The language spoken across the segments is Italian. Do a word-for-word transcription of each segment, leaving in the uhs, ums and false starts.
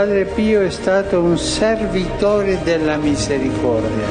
Padre Pio è stato un servitore della misericordia.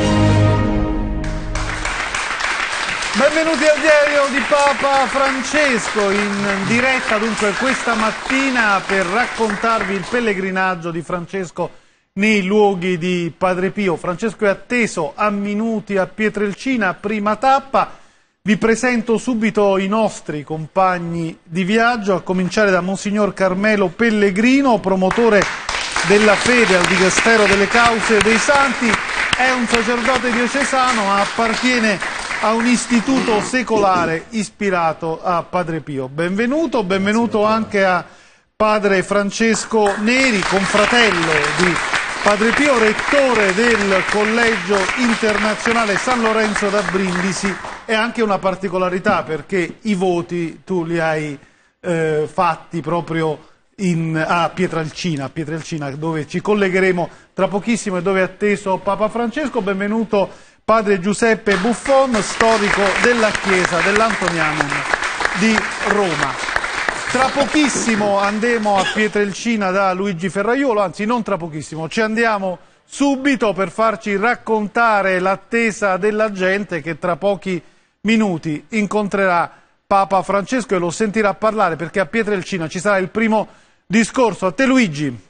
Benvenuti al diario di Papa Francesco, in diretta dunque questa mattina per raccontarvi il pellegrinaggio di Francesco nei luoghi di Padre Pio. Francesco è atteso a minuti a Pietrelcina, prima tappa. Vi presento subito i nostri compagni di viaggio, a cominciare da Monsignor Carmelo Pellegrino, promotore della fede al Dicastero delle Cause dei Santi. È un sacerdote diocesano, ma appartiene a un istituto secolare ispirato a Padre Pio. Benvenuto, benvenuto anche a Padre Francesco Neri, confratello di Padre Pio, rettore del Collegio Internazionale San Lorenzo da Brindisi. E anche una particolarità, perché i voti tu li hai eh, fatti proprio in, a Pietrelcina, Pietrelcina, dove ci collegheremo tra pochissimo e dove è atteso Papa Francesco. Benvenuto Padre Giuseppe Buffon, storico della Chiesa dell'Antonianum di Roma. Tra pochissimo andremo a Pietrelcina da Luigi Ferraiuolo, anzi non tra pochissimo, ci andiamo subito per farci raccontare l'attesa della gente che tra pochi minuti incontrerà Papa Francesco e lo sentirà parlare, perché a Pietrelcina ci sarà il primo discorso. A te Luigi.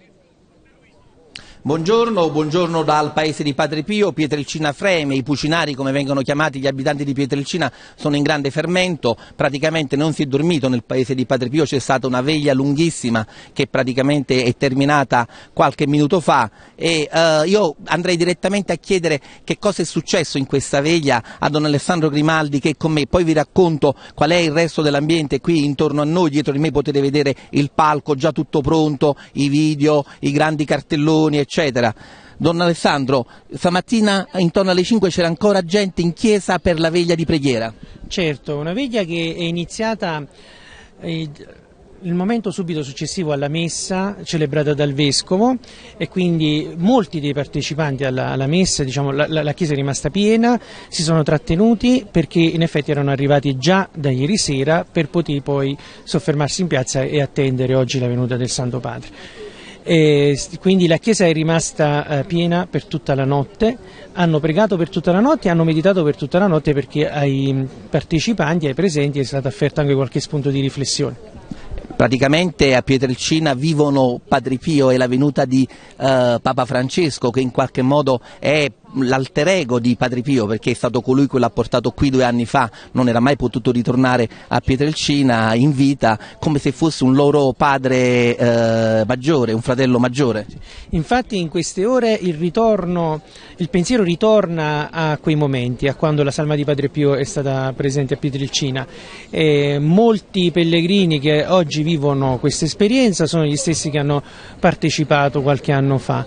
Buongiorno, buongiorno dal paese di Padre Pio. Pietrelcina freme, i pucinari, come vengono chiamati gli abitanti di Pietrelcina, sono in grande fermento. Praticamente non si è dormito nel paese di Padre Pio, c'è stata una veglia lunghissima che praticamente è terminata qualche minuto fa e uh, io andrei direttamente a chiedere che cosa è successo in questa veglia a Don Alessandro Grimaldi, che è con me, poi vi racconto qual è il resto dell'ambiente qui intorno a noi. Dietro di me potete vedere il palco già tutto pronto, i video, i grandi cartelloni eccetera. Don Alessandro, stamattina intorno alle cinque c'era ancora gente in chiesa per la veglia di preghiera? Certo, una veglia che è iniziata eh, il momento subito successivo alla messa celebrata dal Vescovo, e quindi molti dei partecipanti alla, alla messa, diciamo, la, la, la chiesa è rimasta piena, si sono trattenuti perché in effetti erano arrivati già da ieri sera per poter poi soffermarsi in piazza e attendere oggi la venuta del Santo Padre. E quindi la chiesa è rimasta eh, piena per tutta la notte, hanno pregato per tutta la notte e hanno meditato per tutta la notte, perché ai partecipanti, ai presenti è stato offerto anche qualche spunto di riflessione. Praticamente a Pietrelcina vivono Padre Pio e la venuta di eh, Papa Francesco, che in qualche modo è l'alter ego di Padre Pio, perché è stato colui che l'ha portato qui due anni fa, non era mai potuto ritornare a Pietrelcina in vita, come se fosse un loro padre eh, maggiore, un fratello maggiore. Infatti in queste ore il ritorno, il pensiero ritorna a quei momenti, a quando la salma di Padre Pio è stata presente a Pietrelcina. E molti pellegrini che oggi vivono questa esperienza sono gli stessi che hanno partecipato qualche anno fa.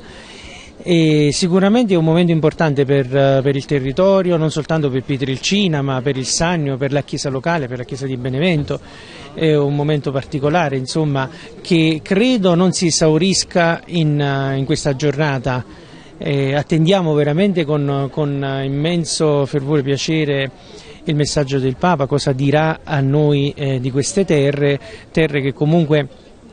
E sicuramente è un momento importante per, per il territorio, non soltanto per Pietrelcina, ma per il Sannio, per la chiesa locale, per la chiesa di Benevento. È un momento particolare, insomma, che credo non si esaurisca in, in questa giornata. E attendiamo veramente con, con immenso fervore e piacere il messaggio del Papa, cosa dirà a noi eh, di queste terre, terre che comunque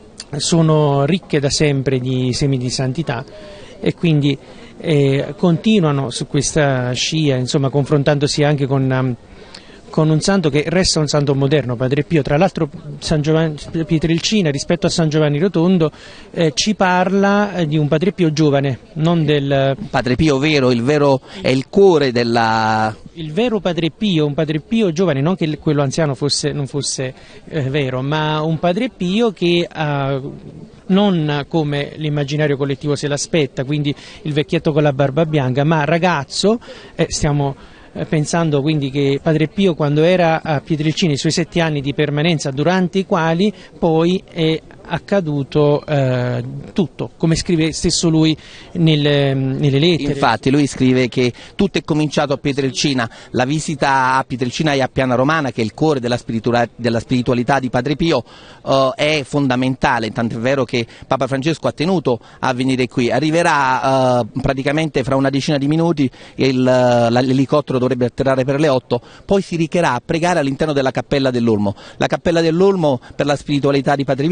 sono ricche da sempre di semi di santità, e quindi eh, continuano su questa scia, insomma, confrontandosi anche con, um, con un santo che resta un santo moderno, Padre Pio. Tra l'altro San Giovanni, Pietrelcina rispetto a San Giovanni Rotondo eh, ci parla eh, di un Padre Pio giovane, non del Padre Pio vero, il vero è il cuore della... Il vero Padre Pio, un Padre Pio giovane, non che quello anziano fosse, non fosse eh, vero, ma un Padre Pio che ha, non come l'immaginario collettivo se l'aspetta, quindi il vecchietto con la barba bianca, ma ragazzo, eh, stiamo eh, pensando quindi che Padre Pio, quando era a Pietrelcina, i suoi sette anni di permanenza, durante i quali poi è accaduto eh, tutto, come scrive stesso lui nelle, nelle lettere. Infatti lui scrive che tutto è cominciato a Pietrelcina, la visita a Pietrelcina e a Piana Romana, che è il cuore della, spiritua della spiritualità di Padre Pio, uh, è fondamentale, tant'è vero che Papa Francesco ha tenuto a venire qui. Arriverà uh, praticamente fra una decina di minuti, l'elicottero dovrebbe atterrare per le otto, poi si recherà a pregare all'interno della Cappella dell'Olmo. La Cappella dell'Olmo, per la spiritualità di Padre Pio, per la sua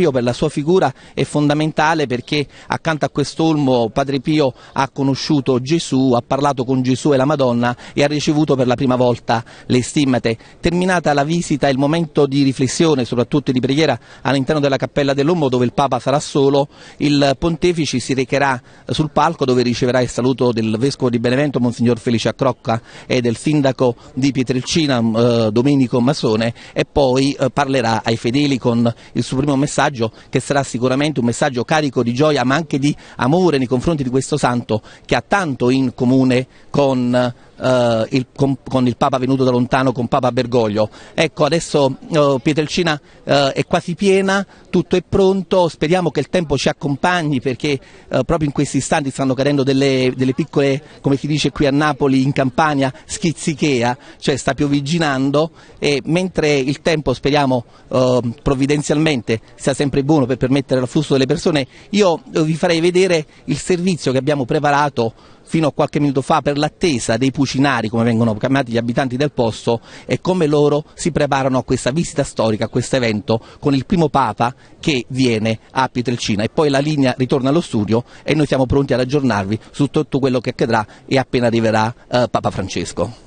sua figura è fondamentale perché accanto a quest'olmo Padre Pio ha conosciuto Gesù, ha parlato con Gesù e la Madonna e ha ricevuto per la prima volta le stimmate. Terminata la visita, il momento di riflessione, soprattutto di preghiera all'interno della Cappella dell'Olmo, dove il Papa sarà solo, il Pontefice si recherà sul palco dove riceverà il saluto del Vescovo di Benevento, Monsignor Felice Accrocca, e del Sindaco di Pietrelcina, eh, Domenico Masone, e poi eh, parlerà ai fedeli con il suo primo messaggio, che sarà sicuramente un messaggio carico di gioia ma anche di amore nei confronti di questo santo che ha tanto in comune con Uh, il, con, con il Papa venuto da lontano, con Papa Bergoglio. Ecco, adesso uh, Pietrelcina uh, è quasi piena, tutto è pronto, speriamo che il tempo ci accompagni perché uh, proprio in questi istanti stanno cadendo delle, delle piccole, come si dice qui a Napoli, in Campania, schizzichea, cioè sta piovigginando, e mentre il tempo speriamo uh, provvidenzialmente sia sempre buono per permettere l'afflusso delle persone, io uh, vi farei vedere il servizio che abbiamo preparato fino a qualche minuto fa per l'attesa dei pucinari, come vengono chiamati gli abitanti del posto, e come loro si preparano a questa visita storica, a questo evento con il primo Papa che viene a Pietrelcina. E poi la linea ritorna allo studio e noi siamo pronti ad aggiornarvi su tutto quello che accadrà e appena arriverà eh, Papa Francesco.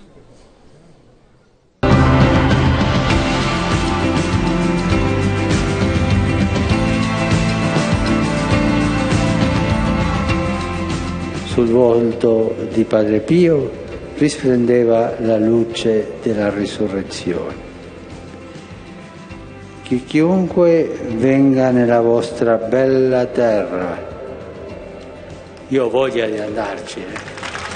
Sul volto di Padre Pio risplendeva la luce della risurrezione. Che chiunque venga nella vostra bella terra, io ho voglia di andarci. Eh.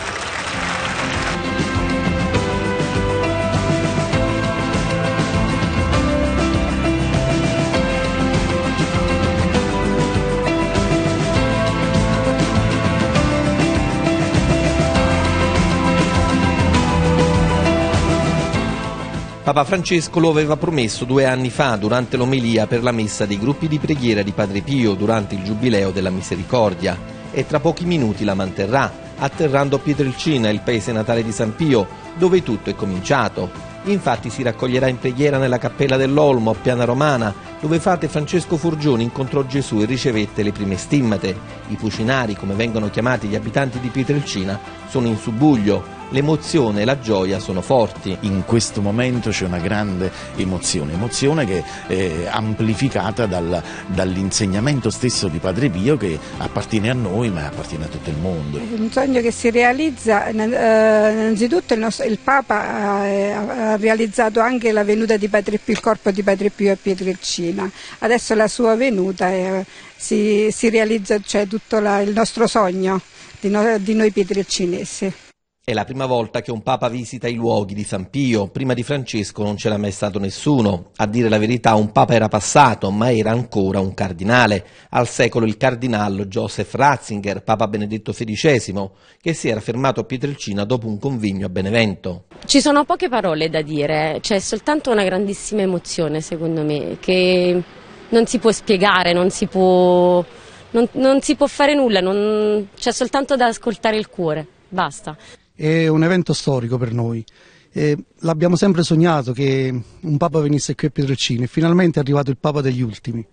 Papa Francesco lo aveva promesso due anni fa durante l'omelia per la messa dei gruppi di preghiera di Padre Pio durante il Giubileo della Misericordia, e tra pochi minuti la manterrà, atterrando a Pietrelcina, il paese natale di San Pio, dove tutto è cominciato. Infatti si raccoglierà in preghiera nella Cappella dell'Olmo a Piana Romana, dove frate Francesco Forgioni incontrò Gesù e ricevette le prime stimmate. I pucinari, come vengono chiamati gli abitanti di Pietrelcina, sono in subbuglio. L'emozione e la gioia sono forti. In questo momento c'è una grande emozione, emozione che è amplificata dal, dall'insegnamento stesso di Padre Pio, che appartiene a noi ma appartiene a tutto il mondo. È un sogno che si realizza, eh, innanzitutto il, nostro, il Papa eh, ha realizzato anche la venuta di Padre Pio, il corpo di Padre Pio a Pietrelcina. Adesso la sua venuta eh, si, si realizza, cioè tutto la, il nostro sogno di, no, di noi pietrelcinesi. È la prima volta che un Papa visita i luoghi di San Pio. Prima di Francesco non c'era mai stato nessuno. A dire la verità, un Papa era passato, ma era ancora un cardinale. Al secolo il cardinale Joseph Ratzinger, Papa Benedetto sedicesimo, che si era fermato a Pietrelcina dopo un convegno a Benevento. Ci sono poche parole da dire, c'è soltanto una grandissima emozione, secondo me, che non si può spiegare, non si può, non, non si può fare nulla, non, c'è soltanto da ascoltare il cuore, basta. È un evento storico per noi, eh, l'abbiamo sempre sognato che un Papa venisse qui a Pietrelcina e finalmente è arrivato il Papa degli ultimi.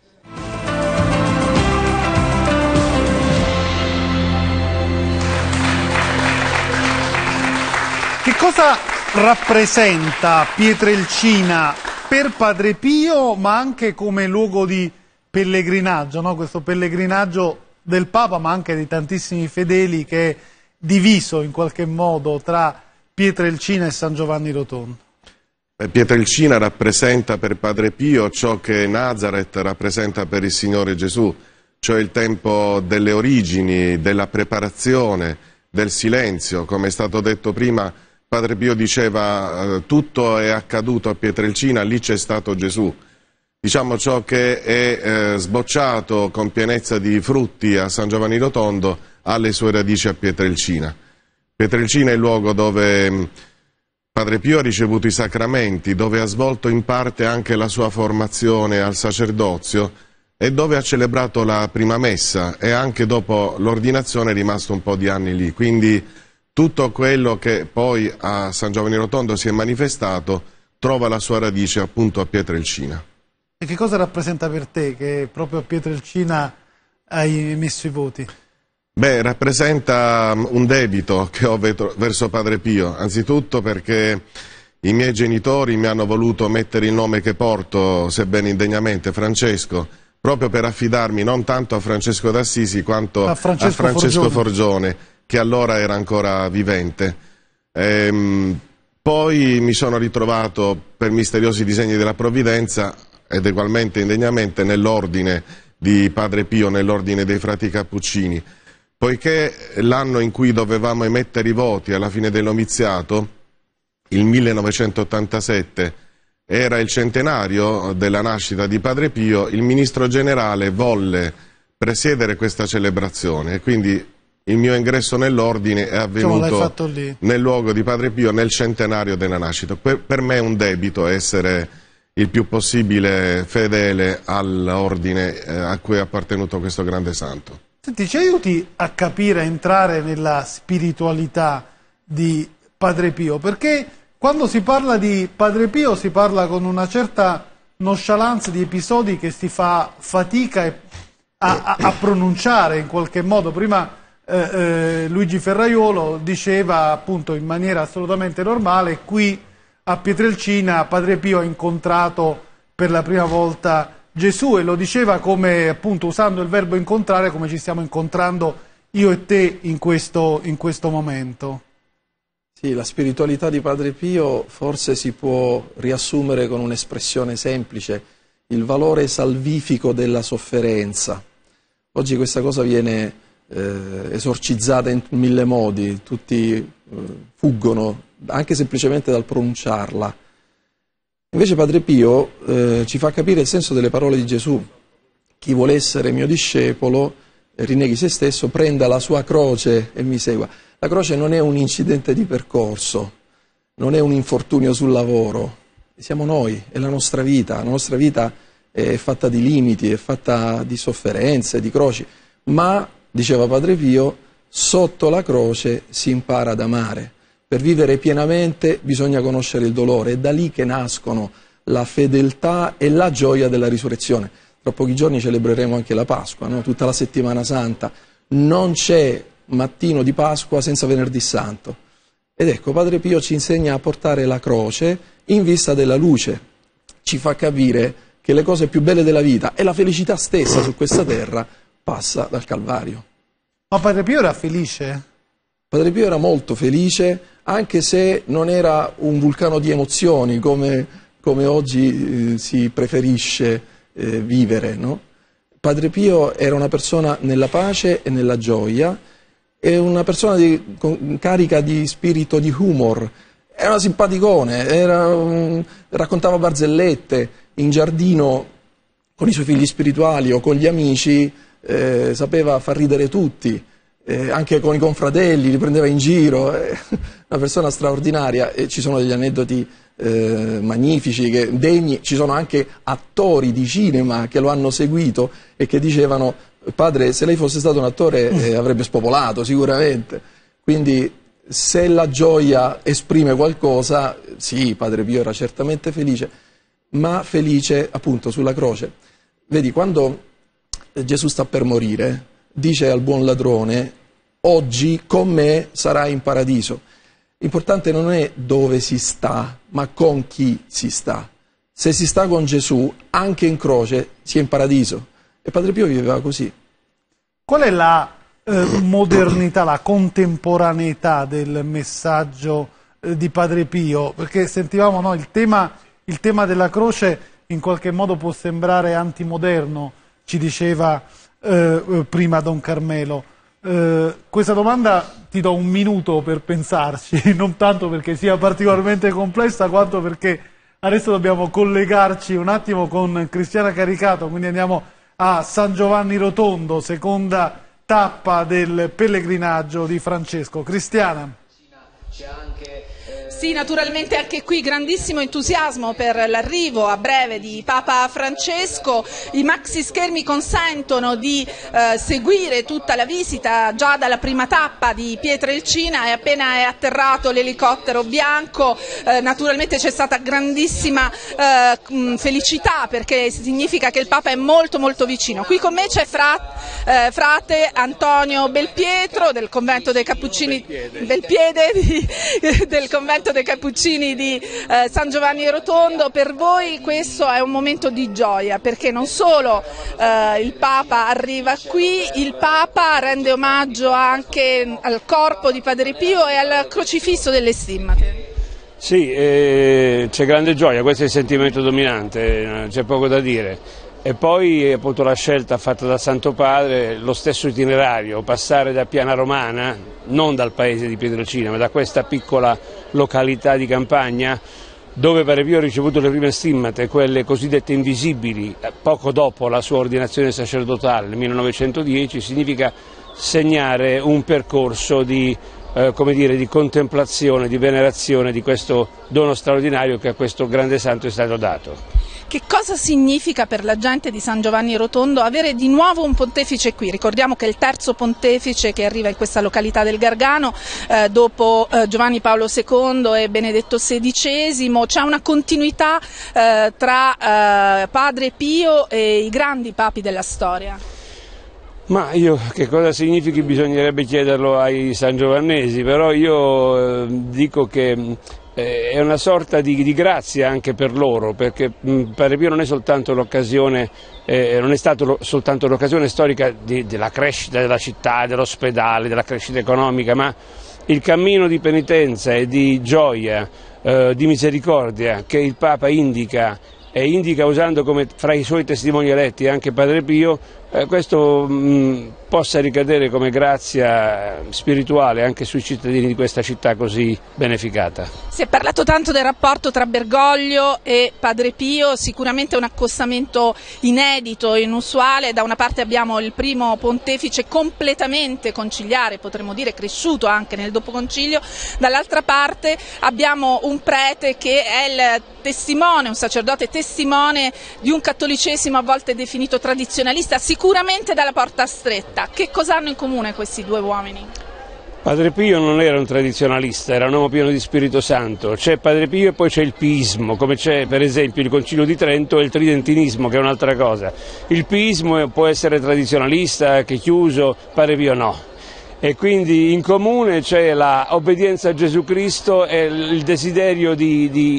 Che cosa rappresenta Pietrelcina per Padre Pio, ma anche come luogo di pellegrinaggio, no? Questo pellegrinaggio del Papa, ma anche di tantissimi fedeli, che è diviso in qualche modo tra Pietrelcina e San Giovanni Rotondo? Pietrelcina rappresenta per Padre Pio ciò che Nazareth rappresenta per il Signore Gesù, cioè il tempo delle origini, della preparazione, del silenzio. Come è stato detto prima, Padre Pio diceva tutto è accaduto a Pietrelcina, lì c'è stato Gesù. Diciamo ciò che è eh, sbocciato con pienezza di frutti a San Giovanni Rotondo ha le sue radici a Pietrelcina. Pietrelcina è il luogo dove mh, Padre Pio ha ricevuto i sacramenti, dove ha svolto in parte anche la sua formazione al sacerdozio e dove ha celebrato la prima messa, e anche dopo l'ordinazione è rimasto un po' di anni lì. Quindi tutto quello che poi a San Giovanni Rotondo si è manifestato trova la sua radice appunto a Pietrelcina. E che cosa rappresenta per te che proprio a Pietrelcina hai messo i voti? Beh, rappresenta un debito che ho verso Padre Pio, anzitutto perché i miei genitori mi hanno voluto mettere il nome che porto, sebbene indegnamente, Francesco, proprio per affidarmi non tanto a Francesco d'Assisi quanto a Francesco, a Francesco Forgione. Forgione, che allora era ancora vivente. Ehm, poi mi sono ritrovato per misteriosi disegni della provvidenza ed ugualmente indegnamente nell'ordine di Padre Pio, nell'ordine dei frati cappuccini, poiché l'anno in cui dovevamo emettere i voti alla fine del noviziato, il millenovecentottantasette, era il centenario della nascita di Padre Pio, il ministro generale volle presiedere questa celebrazione e quindi il mio ingresso nell'ordine è avvenuto nel luogo di Padre Pio nel centenario della nascita. Per, per me è un debito essere il più possibile fedele all'ordine eh, a cui è appartenuto questo grande santo. Senti, ci aiuti a capire, a entrare nella spiritualità di Padre Pio? Perché quando si parla di Padre Pio si parla con una certa nonchalance di episodi che si fa fatica a, a, a pronunciare in qualche modo. Prima eh, eh, Luigi Ferraiolo diceva appunto in maniera assolutamente normale: qui a Pietrelcina Padre Pio ha incontrato per la prima volta Gesù, e lo diceva come, appunto, usando il verbo incontrare, come ci stiamo incontrando io e te in questo, in questo momento. Sì, la spiritualità di Padre Pio forse si può riassumere con un'espressione semplice: il valore salvifico della sofferenza. Oggi questa cosa viene eh, esorcizzata in mille modi, tutti eh, fuggono anche semplicemente dal pronunciarla. Invece Padre Pio eh, ci fa capire il senso delle parole di Gesù: chi vuole essere mio discepolo eh, rinneghi se stesso, prenda la sua croce e mi segua. La croce non è un incidente di percorso, non è un infortunio sul lavoro, siamo noi, è la nostra vita. La nostra vita è fatta di limiti, è fatta di sofferenze, di croci, ma, diceva Padre Pio, sotto la croce si impara ad amare. Per vivere pienamente bisogna conoscere il dolore, è da lì che nascono la fedeltà e la gioia della risurrezione. Tra pochi giorni celebreremo anche la Pasqua, no? Tutta la settimana santa. Non c'è mattino di Pasqua senza venerdì santo. Ed ecco, Padre Pio ci insegna a portare la croce in vista della luce. Ci fa capire che le cose più belle della vita e la felicità stessa su questa terra passa dal Calvario. Ma Padre Pio era felice? Padre Pio era molto felice, anche se non era un vulcano di emozioni come, come oggi eh, si preferisce eh, vivere, no? Padre Pio era una persona nella pace e nella gioia, è una persona di, con, carica di spirito di humor, era una simpaticone, era un, raccontava barzellette in giardino con i suoi figli spirituali o con gli amici, eh, sapeva far ridere tutti. Eh, anche con i confratelli, li prendeva in giro, eh, una persona straordinaria, e ci sono degli aneddoti eh, magnifici, che, degni, ci sono anche attori di cinema che lo hanno seguito e che dicevano: padre, se lei fosse stato un attore eh, avrebbe spopolato sicuramente. Quindi se la gioia esprime qualcosa, sì, Padre Pio era certamente felice, ma felice appunto sulla croce. Vedi, quando Gesù sta per morire, dice al buon ladrone: oggi con me sarai in paradiso. L'importante non è dove si sta, ma con chi si sta. Se si sta con Gesù, anche in croce si è in paradiso. E Padre Pio viveva così. Qual è la eh, modernità, la contemporaneità del messaggio eh, di Padre Pio? Perché sentivamo, no, il tema, il tema della croce in qualche modo può sembrare antimoderno, ci diceva Eh, prima Don Carmelo. Eh, questa domanda ti do un minuto per pensarci, non tanto perché sia particolarmente complessa quanto perché adesso dobbiamo collegarci un attimo con Cristiana Caricato, quindi andiamo a San Giovanni Rotondo, seconda tappa del pellegrinaggio di Francesco. Cristiana. C'è anche Sì, naturalmente anche qui grandissimo entusiasmo per l'arrivo a breve di Papa Francesco. I maxi schermi consentono di eh, seguire tutta la visita già dalla prima tappa di Pietrelcina, e appena è atterrato l'elicottero bianco eh, naturalmente c'è stata grandissima eh, felicità, perché significa che il Papa è molto molto vicino. Qui con me c'è fra, eh, frate Antonio Belpietro del convento dei Cappuccini Belpiede di, del convento dei Cappuccini di eh, San Giovanni Rotondo. Per voi questo è un momento di gioia, perché non solo eh, il Papa arriva qui, il Papa rende omaggio anche al corpo di Padre Pio e al crocifisso delle Stimmate. Sì, eh, c'è grande gioia, questo è il sentimento dominante, c'è poco da dire. E poi appunto la scelta fatta dal Santo Padre, lo stesso itinerario, passare da Piana Romana, non dal paese di Pietrelcina, ma da questa piccola località di campagna, dove Padre Pio ha ricevuto le prime stimmate, quelle cosiddette invisibili, poco dopo la sua ordinazione sacerdotale nel millenovecentodieci, significa segnare un percorso di, eh, come dire, di contemplazione, di venerazione di questo dono straordinario che a questo grande santo è stato dato. Che cosa significa per la gente di San Giovanni Rotondo avere di nuovo un pontefice qui? Ricordiamo che è il terzo pontefice che arriva in questa località del Gargano, eh, dopo eh, Giovanni Paolo secondo e Benedetto sedicesimo. C'è una continuità eh, tra eh, Padre Pio e i grandi papi della storia. Ma io che cosa significhi bisognerebbe chiederlo ai sangiovannesi, però io eh, dico che è una sorta di, di grazia anche per loro, perché mh, Padre Pio non è soltanto l'occasione, eh, non è stato lo, soltanto l'occasione storica di, della crescita della città, dell'ospedale, della crescita economica, ma il cammino di penitenza e di gioia, eh, di misericordia che il Papa indica e indica usando come fra i suoi testimoni eletti anche Padre Pio, eh, questo mh, possa ricadere come grazia spirituale anche sui cittadini di questa città così beneficata. Si è parlato tanto del rapporto tra Bergoglio e Padre Pio, sicuramente un accostamento inedito, inusuale. Da una parte abbiamo il primo pontefice completamente conciliare, potremmo dire cresciuto anche nel dopoconcilio, dall'altra parte abbiamo un prete che è il testimone, un sacerdote testimone di un cattolicesimo a volte definito tradizionalista, sicuramente dalla porta stretta. Che cosa hanno in comune questi due uomini? Padre Pio non era un tradizionalista, era un uomo pieno di Spirito Santo. C'è Padre Pio e poi c'è il piismo, come c'è per esempio il Concilio di Trento e il tridentinismo, che è un'altra cosa. Il piismo può essere tradizionalista, che è chiuso, Padre Pio no. E quindi in comune c'è l'obbedienza a Gesù Cristo e il desiderio di, di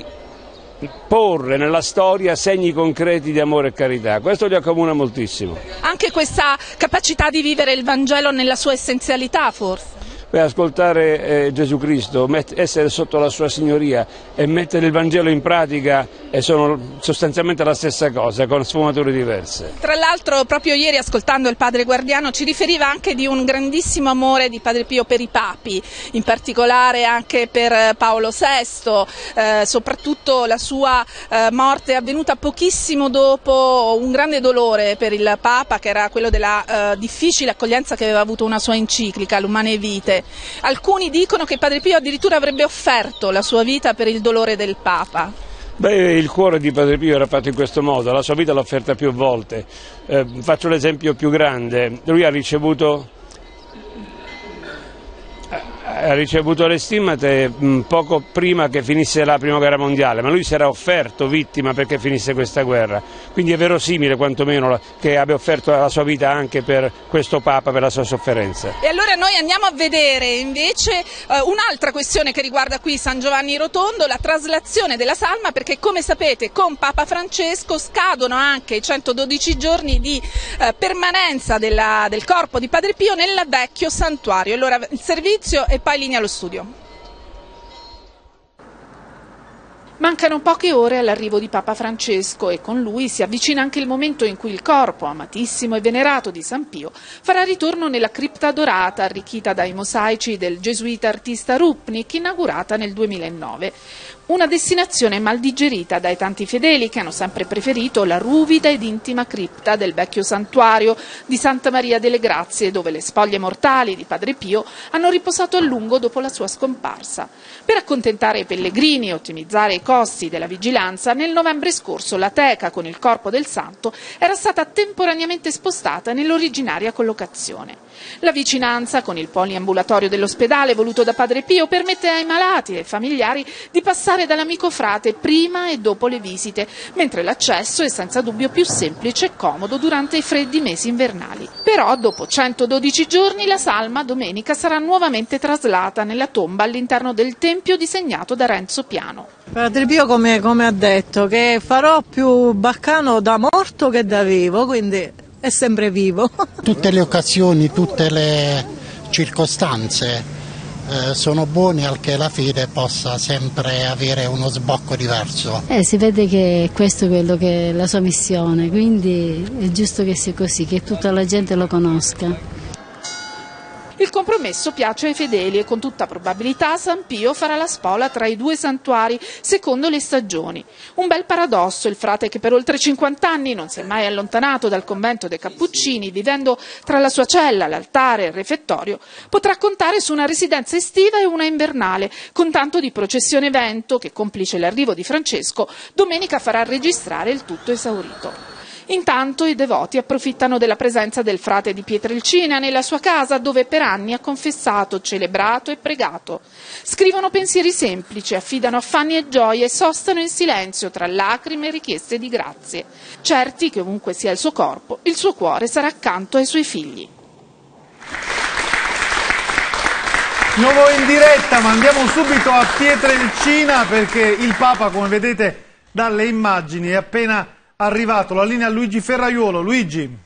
porre nella storia segni concreti di amore e carità. Questo li accomuna moltissimo. Anche questa capacità di vivere il Vangelo nella sua essenzialità, forse? Beh, ascoltare eh, Gesù Cristo, essere sotto la sua signoria e mettere il Vangelo in pratica eh, sono sostanzialmente la stessa cosa, con sfumature diverse. Tra l'altro proprio ieri, ascoltando il padre Guardiano, ci riferiva anche di un grandissimo amore di Padre Pio per i papi, in particolare anche per Paolo sesto, eh, soprattutto la sua eh, morte è avvenuta pochissimo dopo un grande dolore per il Papa, che era quello della eh, difficile accoglienza che aveva avuto una sua enciclica, l'Umane Vitae. Alcuni dicono che Padre Pio addirittura avrebbe offerto la sua vita per il dolore del Papa. Beh, il cuore di Padre Pio era fatto in questo modo, la sua vita l'ha offerta più volte. Eh, faccio l'esempio più grande, lui ha ricevuto, ha ricevuto le stimmate mh, poco prima che finisse la prima guerra mondiale, ma lui si era offerto vittima perché finisse questa guerra, quindi è verosimile quantomeno che abbia offerto la sua vita anche per questo Papa, per la sua sofferenza. E allora noi andiamo a vedere invece eh, un'altra questione che riguarda qui San Giovanni Rotondo, la traslazione della salma, perché come sapete con Papa Francesco scadono anche i centododici giorni di eh, permanenza della, del corpo di Padre Pio nel vecchio santuario. Allora il servizio e poi linea allo studio. Mancano poche ore all'arrivo di Papa Francesco e con lui si avvicina anche il momento in cui il corpo, amatissimo e venerato di San Pio, farà ritorno nella cripta dorata arricchita dai mosaici del gesuita artista Rupnik, inaugurata nel duemilanove. Una destinazione mal digerita dai tanti fedeli che hanno sempre preferito la ruvida ed intima cripta del vecchio santuario di Santa Maria delle Grazie, dove le spoglie mortali di Padre Pio hanno riposato a lungo dopo la sua scomparsa. Per accontentare i pellegrini e ottimizzare i costi della vigilanza, nel novembre scorso la teca con il corpo del santo era stata temporaneamente spostata nell'originaria collocazione. La vicinanza con il poliambulatorio dell'ospedale voluto da Padre Pio permette ai malati e ai familiari di passare dall'amico frate prima e dopo le visite, mentre l'accesso è senza dubbio più semplice e comodo durante i freddi mesi invernali. Però dopo centododici giorni la salma domenica sarà nuovamente traslata nella tomba all'interno del tempio disegnato da Renzo Piano. Padre Pio come, come ha detto che farò più baccano da morto che da vivo, quindi è sempre vivo. Tutte le occasioni, tutte le circostanze eh, sono buone anche la fede possa sempre avere uno sbocco diverso. Eh, si vede che questo è quello che è la sua missione, quindi è giusto che sia così, che tutta la gente lo conosca. Il compromesso piace ai fedeli e con tutta probabilità San Pio farà la spola tra i due santuari secondo le stagioni. Un bel paradosso, il frate che per oltre cinquanta anni non si è mai allontanato dal convento dei Cappuccini, vivendo tra la sua cella, l'altare e il refettorio, potrà contare su una residenza estiva e una invernale, con tanto di processione vento che, complice l'arrivo di Francesco, domenica farà registrare il tutto esaurito. Intanto i devoti approfittano della presenza del frate di Pietrelcina nella sua casa, dove per anni ha confessato, celebrato e pregato. Scrivono pensieri semplici, affidano affanni e gioie e sostano in silenzio tra lacrime e richieste di grazie, certi che ovunque sia il suo corpo, il suo cuore sarà accanto ai suoi figli. Nuovo in diretta, ma andiamo subito a Pietrelcina perché il Papa, come vedete dalle immagini, è appena arrivato. La linea a Luigi Ferraiuolo. Luigi.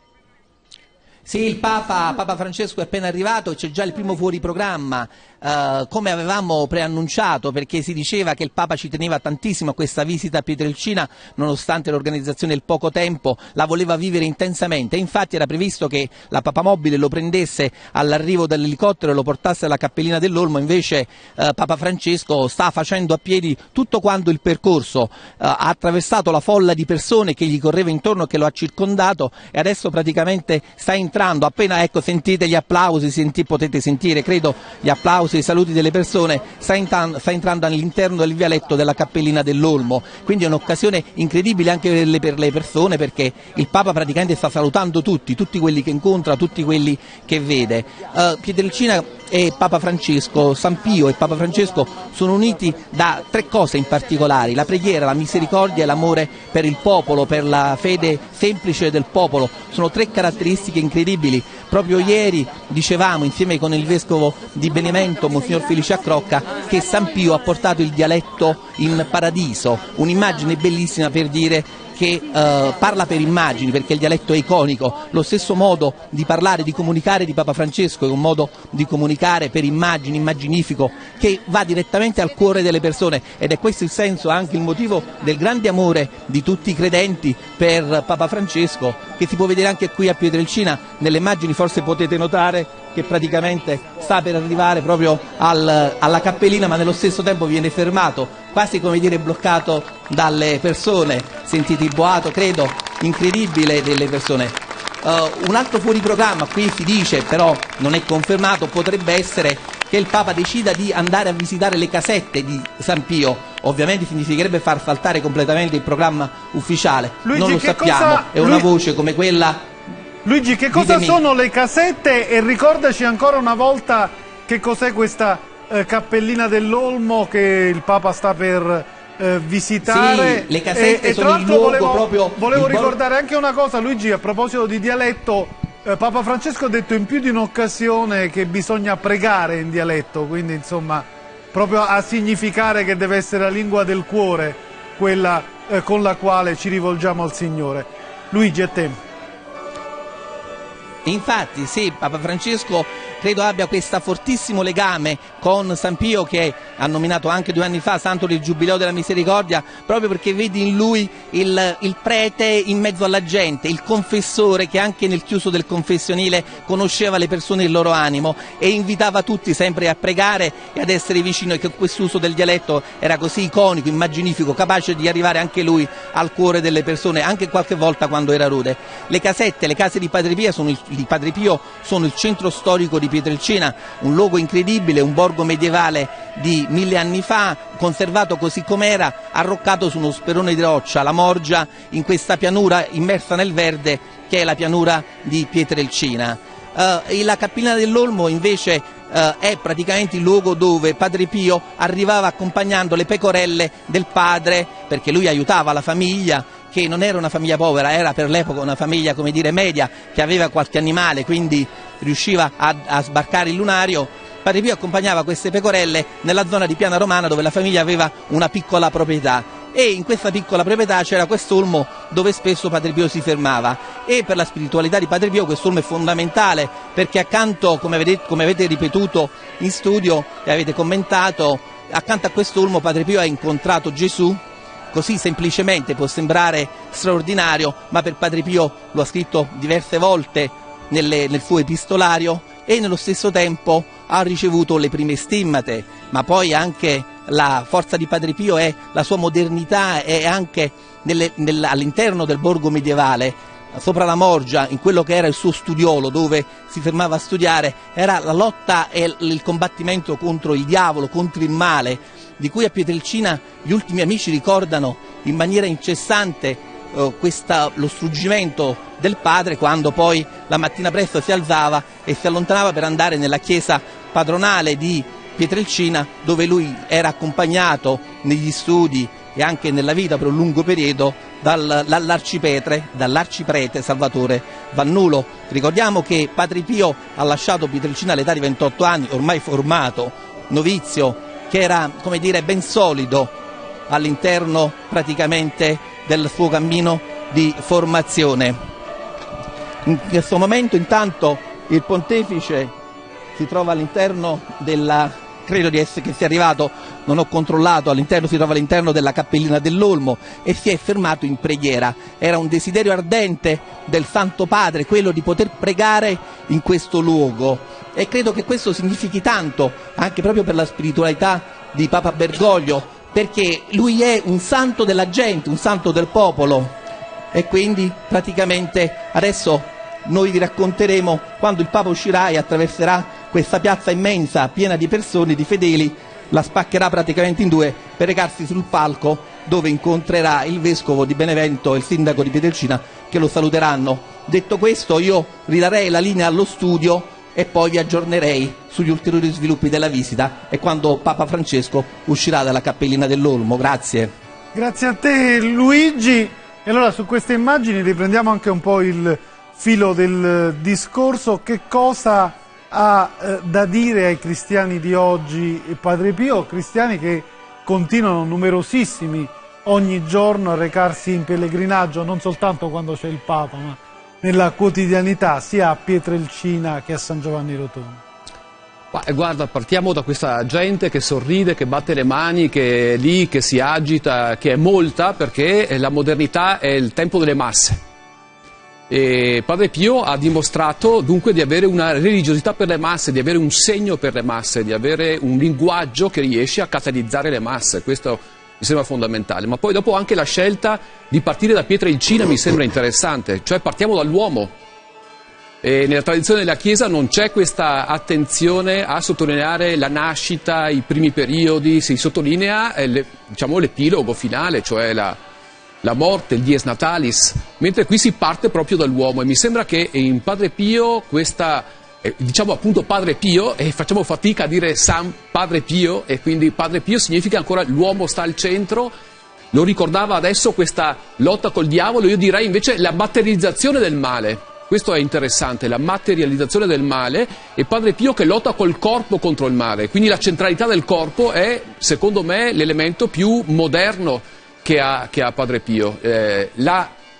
Sì, il Papa, Papa Francesco è appena arrivato e c'è già il primo fuori programma, eh, come avevamo preannunciato, perché si diceva che il Papa ci teneva tantissimo a questa visita a Pietrelcina, nonostante l'organizzazione del poco tempo, la voleva vivere intensamente. Infatti era previsto che la Papamobile lo prendesse all'arrivo dell'elicottero e lo portasse alla Cappellina dell'Olmo, invece eh, Papa Francesco sta facendo a piedi tutto quanto il percorso, eh, ha attraversato la folla di persone che gli correva intorno, che lo ha circondato e adesso praticamente sta entrando. Appena ecco sentite gli applausi, senti, potete sentire credo gli applausi e i saluti delle persone, sta, intan- sta entrando all'interno del vialetto della Cappellina dell'Olmo, quindi è un'occasione incredibile anche per le, per le persone, perché il Papa praticamente sta salutando tutti, tutti quelli che incontra, tutti quelli che vede. Uh, Pietrelcina e Papa Francesco, San Pio e Papa Francesco sono uniti da tre cose in particolare: la preghiera, la misericordia e l'amore per il popolo, per la fede semplice del popolo. Sono tre caratteristiche incredibili. Proprio ieri dicevamo insieme con il vescovo di Benevento, Monsignor Felice Accrocca, che San Pio ha portato il dialetto in paradiso, un'immagine bellissima per dire che eh, parla per immagini, perché il dialetto è iconico. Lo stesso modo di parlare, di comunicare di Papa Francesco è un modo di comunicare per immagini, immaginifico, che va direttamente al cuore delle persone, ed è questo il senso, anche il motivo del grande amore di tutti i credenti per Papa Francesco, che si può vedere anche qui a Pietrelcina. Nelle immagini forse potete notare che praticamente sta per arrivare proprio al, alla cappellina, ma nello stesso tempo viene fermato, quasi come dire bloccato dalle persone. Sentite il boato, credo, incredibile delle persone. Uh, un altro fuori programma, qui si dice, però non è confermato, potrebbe essere che il Papa decida di andare a visitare le casette di San Pio. Ovviamente significherebbe far saltare completamente il programma ufficiale. Luigi, non lo sappiamo, cosa... è una Lu... voce come quella. Luigi, che cosa Ditemi. sono le casette, e ricordaci ancora una volta che cos'è questa eh, Cappellina dell'Olmo che il Papa sta per eh, visitare. Sì, le casette e, e sono tra il l'altro luogo volevo, proprio... volevo il ricordare anche una cosa, Luigi, a proposito di dialetto. eh, Papa Francesco ha detto in più di un'occasione che bisogna pregare in dialetto, quindi insomma proprio a significare che deve essere la lingua del cuore quella eh, con la quale ci rivolgiamo al Signore. Luigi, a te. Infatti sì, Papa Francesco credo abbia questo fortissimo legame con San Pio, che ha nominato anche due anni fa santo del Giubileo della Misericordia, proprio perché vedi in lui il, il prete in mezzo alla gente, il confessore che anche nel chiuso del confessionile conosceva le persone e il loro animo e invitava tutti sempre a pregare e ad essere vicino, e che quest'uso del dialetto era così iconico, immaginifico, capace di arrivare anche lui al cuore delle persone, anche qualche volta quando era rude. Le casette, le case di Padre Pio sono il, di Padre Pio sono il centro storico di Pietrelcina, un luogo incredibile, un borgo medievale di mille anni fa, conservato così com'era, arroccato su uno sperone di roccia, la Morgia, in questa pianura immersa nel verde che è la pianura di Pietrelcina. Uh, la Cappellina dell'Olmo invece uh, è praticamente il luogo dove Padre Pio arrivava accompagnando le pecorelle del padre, perché lui aiutava la famiglia, che non era una famiglia povera, era per l'epoca una famiglia, come dire, media, che aveva qualche animale, quindi riusciva a, a sbarcare il lunario. Padre Pio accompagnava queste pecorelle nella zona di Piana Romana, dove la famiglia aveva una piccola proprietà, e in questa piccola proprietà c'era quest'olmo dove spesso Padre Pio si fermava, e per la spiritualità di Padre Pio quest'olmo è fondamentale, perché accanto, come avete, come avete ripetuto in studio e avete commentato, accanto a quest'olmo Padre Pio ha incontrato Gesù. Così semplicemente può sembrare straordinario, ma per Padre Pio lo ha scritto diverse volte nelle, nel suo epistolario, e nello stesso tempo ha ricevuto le prime stimmate, ma poi anche la forza di Padre Pio è la sua modernità, e anche nelle, nel, all'interno del borgo medievale, sopra la Morgia, in quello che era il suo studiolo dove si fermava a studiare, era la lotta e il combattimento contro il diavolo, contro il male, di cui a Pietrelcina gli ultimi amici ricordano in maniera incessante eh, questa, lo struggimento del padre, quando poi la mattina presto si alzava e si allontanava per andare nella chiesa padronale di Pietrelcina, dove lui era accompagnato negli studi e anche nella vita per un lungo periodo dal, dall'arciprete, dall'arciprete Salvatore Vannulo. Ricordiamo che Padre Pio ha lasciato Pietrelcina all'età di ventotto anni, ormai formato, novizio, che era, come dire, ben solido all'interno praticamente del suo cammino di formazione. In questo momento intanto il pontefice si trova all'interno della, credo di essere che sia arrivato, non ho controllato, all'interno si trova all'interno della Cappellina dell'Olmo e si è fermato in preghiera. Era un desiderio ardente del Santo Padre quello di poter pregare in questo luogo, e credo che questo significhi tanto anche proprio per la spiritualità di Papa Bergoglio, perché lui è un santo della gente, un santo del popolo, e quindi praticamente adesso noi vi racconteremo quando il Papa uscirà e attraverserà questa piazza immensa piena di persone, di fedeli, la spaccherà praticamente in due per recarsi sul palco dove incontrerà il vescovo di Benevento e il sindaco di Pietrelcina, che lo saluteranno. Detto questo, io ridarei la linea allo studio e poi vi aggiornerei sugli ulteriori sviluppi della visita e quando Papa Francesco uscirà dalla Cappellina dell'Olmo. Grazie. Grazie a te Luigi. E allora su queste immagini riprendiamo anche un po' il filo del discorso. Che cosa ha eh, da dire ai cristiani di oggi Padre Pio, cristiani che continuano numerosissimi ogni giorno a recarsi in pellegrinaggio, non soltanto quando c'è il Papa, ma nella quotidianità, sia a Pietrelcina che a San Giovanni Rotondo? Ma, guarda, partiamo da questa gente che sorride, che batte le mani, che è lì, che si agita, che è molta, perché la modernità è il tempo delle masse. E Padre Pio ha dimostrato dunque di avere una religiosità per le masse, di avere un segno per le masse, di avere un linguaggio che riesce a catalizzare le masse. Questo mi sembra fondamentale, ma poi dopo anche la scelta di partire da Pietrelcina mi sembra interessante, cioè partiamo dall'uomo. E nella tradizione della Chiesa non c'è questa attenzione a sottolineare la nascita, i primi periodi, si sottolinea le, diciamo, l'epilogo finale, cioè la, la morte, il dies natalis, mentre qui si parte proprio dall'uomo, e mi sembra che in Padre Pio questa... Eh, diciamo appunto Padre Pio, e facciamo fatica a dire San Padre Pio, e quindi Padre Pio significa ancora l'uomo sta al centro. Lo ricordava adesso questa lotta col diavolo, io direi invece la materializzazione del male. Questo è interessante, la materializzazione del male, e Padre Pio che lotta col corpo contro il male, quindi la centralità del corpo è secondo me l'elemento più moderno che ha, che ha Padre Pio. Eh, la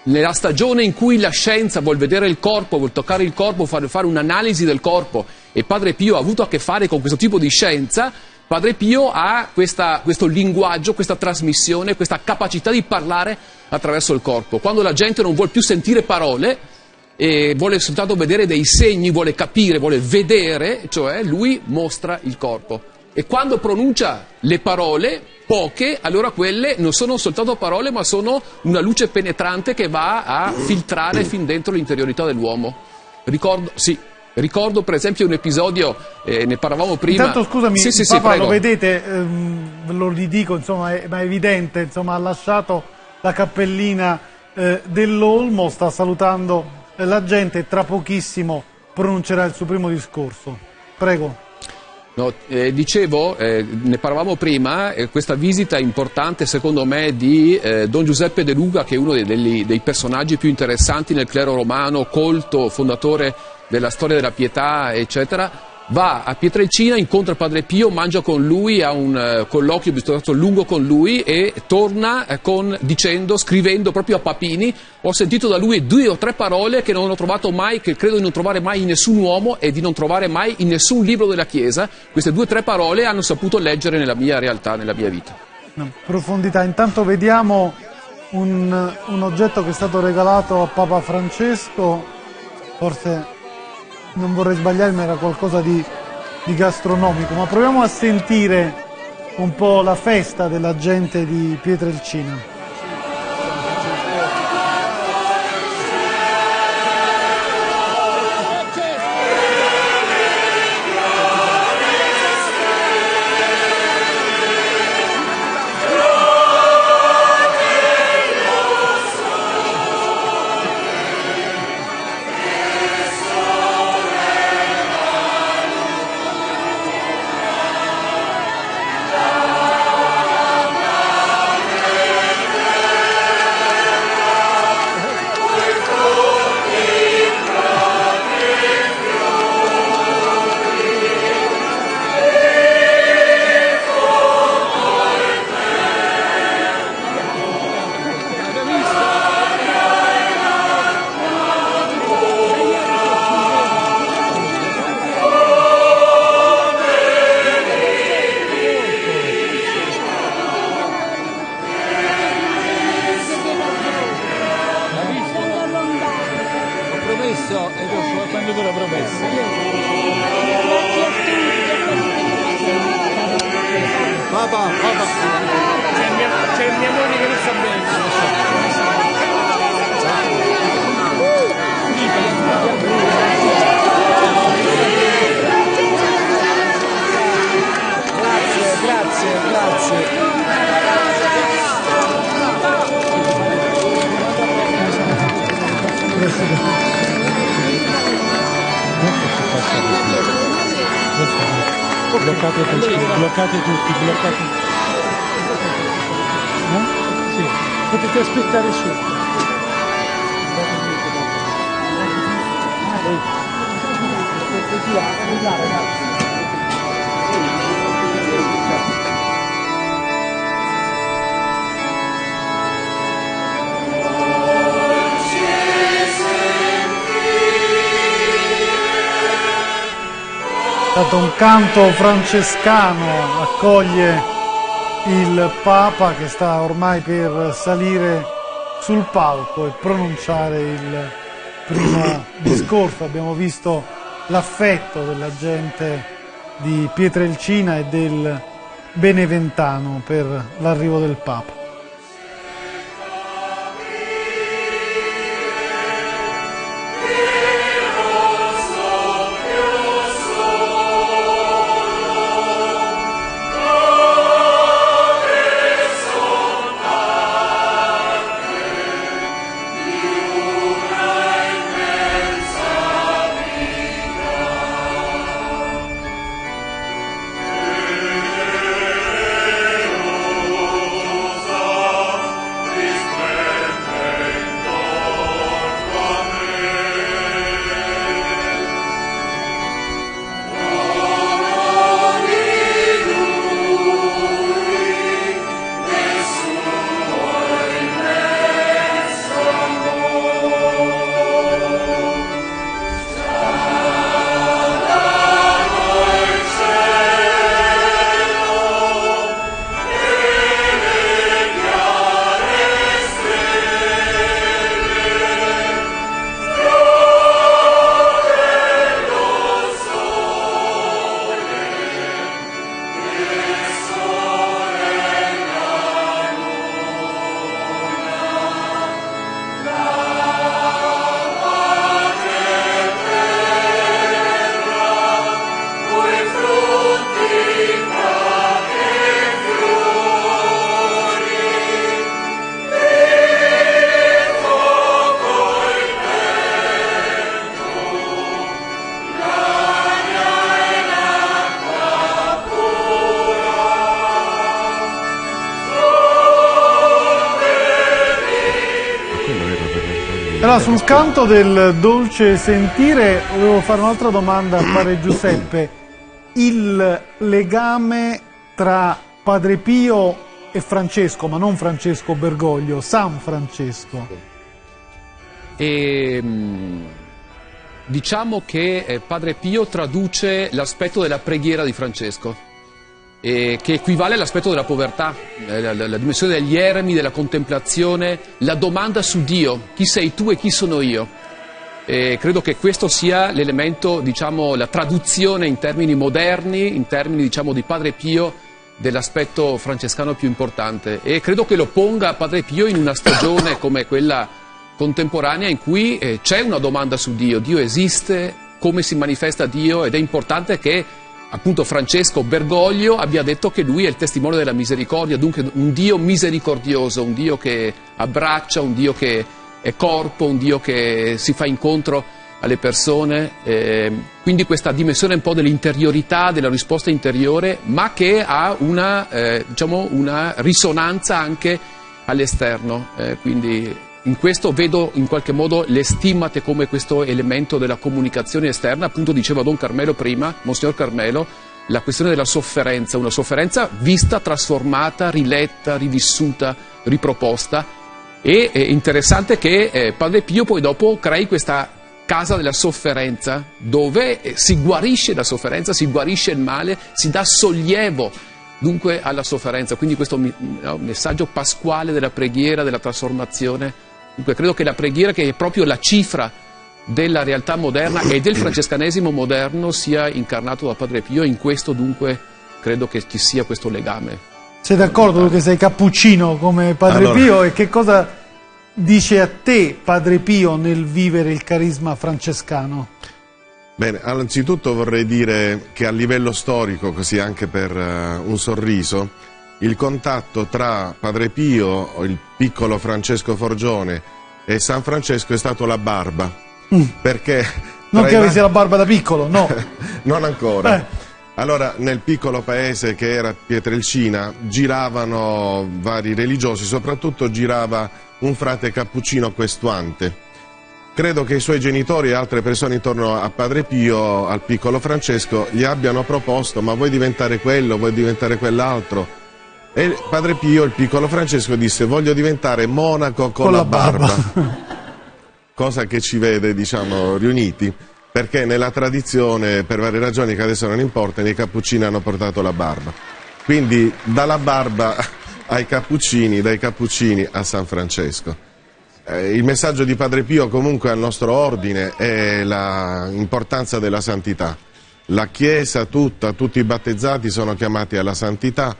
nella stagione in cui la scienza vuol vedere il corpo, vuol toccare il corpo, fare, fare un'analisi del corpo, e Padre Pio ha avuto a che fare con questo tipo di scienza, Padre Pio ha questa, questo linguaggio, questa trasmissione, questa capacità di parlare attraverso il corpo. Quando la gente non vuole più sentire parole e vuole soltanto vedere dei segni, vuole capire, vuole vedere, cioè lui mostra il corpo. E quando pronuncia le parole, poche, allora quelle non sono soltanto parole, ma sono una luce penetrante che va a filtrare fin dentro l'interiorità dell'uomo. Ricordo, sì, ricordo per esempio un episodio, eh, ne parlavamo prima. Intanto scusami, sì, sì, Papa, sì, lo vedete, ehm, ve lo ridico, insomma, è, ma è evidente, insomma, ha lasciato la cappellina eh, dell'Olmo, sta salutando eh, la gente e tra pochissimo pronuncerà il suo primo discorso. Prego. No, eh, dicevo, eh, ne parlavamo prima, eh, questa visita importante secondo me di eh, Don Giuseppe De Luca, che è uno dei, dei, dei personaggi più interessanti nel clero romano, colto, fondatore della storia della pietà, eccetera. Va a Pietrelcina, incontra Padre Pio, mangia con lui, ha un uh, colloquio piuttosto lungo con lui e torna uh, con, dicendo, scrivendo proprio a Papini: ho sentito da lui due o tre parole che non ho trovato mai, che credo di non trovare mai in nessun uomo e di non trovare mai in nessun libro della Chiesa. Queste due o tre parole hanno saputo leggere nella mia realtà, nella mia vita. No, profondità. Intanto vediamo un, un oggetto che è stato regalato a Papa Francesco, forse non vorrei sbagliarmi, era qualcosa di, di gastronomico, ma proviamo a sentire un po' la festa della gente di Pietrelcina. Bloccate tutti, bloccate tutti, bloccate. No? Sì, potete aspettare su. È stato un canto francescano, accoglie il Papa che sta ormai per salire sul palco e pronunciare il primo discorso. Abbiamo visto l'affetto della gente di Pietrelcina e del Beneventano per l'arrivo del Papa. Rosa Allora, sul canto del dolce sentire, volevo fare un'altra domanda a Padre Giuseppe. Il legame tra Padre Pio e Francesco, ma non Francesco Bergoglio, San Francesco. E, diciamo che eh, Padre Pio traduce l'aspetto della preghiera di Francesco, eh, che equivale all'aspetto della povertà, eh, la, la, la dimensione degli eremi, della contemplazione, la domanda su Dio, chi sei tu e chi sono io. E credo che questo sia l'elemento, diciamo, la traduzione in termini moderni, in termini, diciamo, di Padre Pio, dell'aspetto francescano più importante, e credo che lo ponga Padre Pio in una stagione come quella contemporanea in cui eh, c'è una domanda su Dio. Dio esiste, come si manifesta Dio, ed è importante che appunto Francesco Bergoglio abbia detto che lui è il testimone della misericordia, dunque un Dio misericordioso, un Dio che abbraccia, un Dio che è corpo, un Dio che si fa incontro alle persone, eh, quindi questa dimensione un po' dell'interiorità, della risposta interiore, ma che ha una, eh, diciamo, una risonanza anche all'esterno, eh, quindi in questo vedo in qualche modo le stimmate come questo elemento della comunicazione esterna. Appunto diceva Don Carmelo prima, Monsignor Carmelo, la questione della sofferenza, una sofferenza vista, trasformata, riletta, rivissuta, riproposta, e è interessante che eh, Padre Pio poi dopo crei questa casa della sofferenza, dove eh, si guarisce la sofferenza, si guarisce il male, si dà sollievo dunque alla sofferenza, quindi questo no, messaggio pasquale della preghiera, della trasformazione. Dunque credo che la preghiera, che è proprio la cifra della realtà moderna e del francescanesimo moderno, sia incarnato da Padre Pio, e in questo dunque credo che ci sia questo legame. Sei d'accordo che sei cappuccino come Padre allora... Pio, e che cosa dice a te Padre Pio nel vivere il carisma francescano? Bene, innanzitutto vorrei dire che a livello storico, così anche per uh, un sorriso, il contatto tra Padre Pio, il piccolo Francesco Forgione, e San Francesco è stato la barba. Mm. Perché non che avessi la barba da piccolo, no. Non ancora. Eh. Allora, nel piccolo paese che era Pietrelcina, giravano vari religiosi, soprattutto girava un frate cappuccino questuante. Credo che i suoi genitori e altre persone intorno a Padre Pio, al piccolo Francesco, gli abbiano proposto: ma vuoi diventare quello, vuoi diventare quell'altro? E Padre Pio, il piccolo Francesco, disse: voglio diventare monaco con, con la, la barba, barba. Cosa che ci vede, diciamo, riuniti, perché nella tradizione, per varie ragioni che adesso non importano, i cappuccini hanno portato la barba. Quindi dalla barba ai cappuccini, dai cappuccini a San Francesco. Eh, il messaggio di Padre Pio comunque al nostro ordine è l'importanza della santità. La Chiesa tutta, tutti i battezzati sono chiamati alla santità,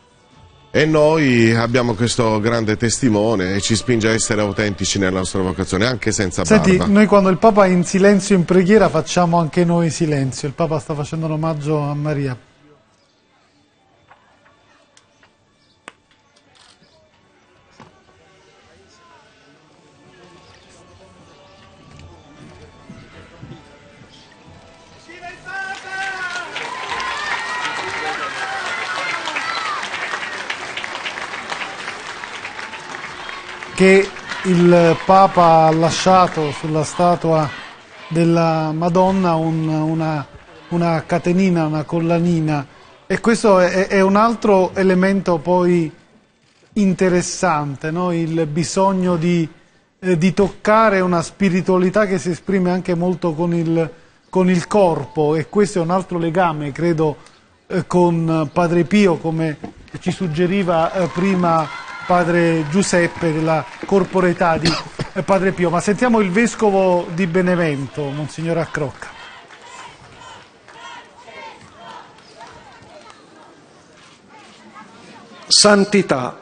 e noi abbiamo questo grande testimone e ci spinge a essere autentici nella nostra vocazione, anche senza Senti, barba. Noi quando il Papa è in silenzio in preghiera facciamo anche noi silenzio. Il Papa sta facendo un omaggio a Maria. Che il Papa ha lasciato sulla statua della Madonna un, una, una catenina, una collanina, e questo è, è un altro elemento poi interessante, no? Il bisogno di, eh, di toccare una spiritualità che si esprime anche molto con il, con il corpo, e questo è un altro legame, credo, eh, con Padre Pio, come ci suggeriva eh, prima Padre Giuseppe, della corporeità di Padre Pio. Ma sentiamo il Vescovo di Benevento, Monsignor Accrocca. Santità.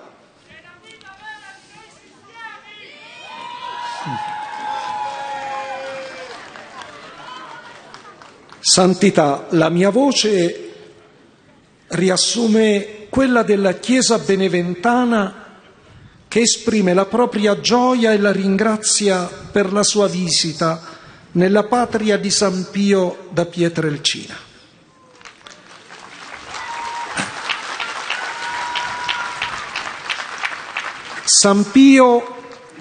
Santità, la mia voce riassume quella della Chiesa beneventana, che esprime la propria gioia e la ringrazia per la sua visita nella patria di San Pio da Pietrelcina. San Pio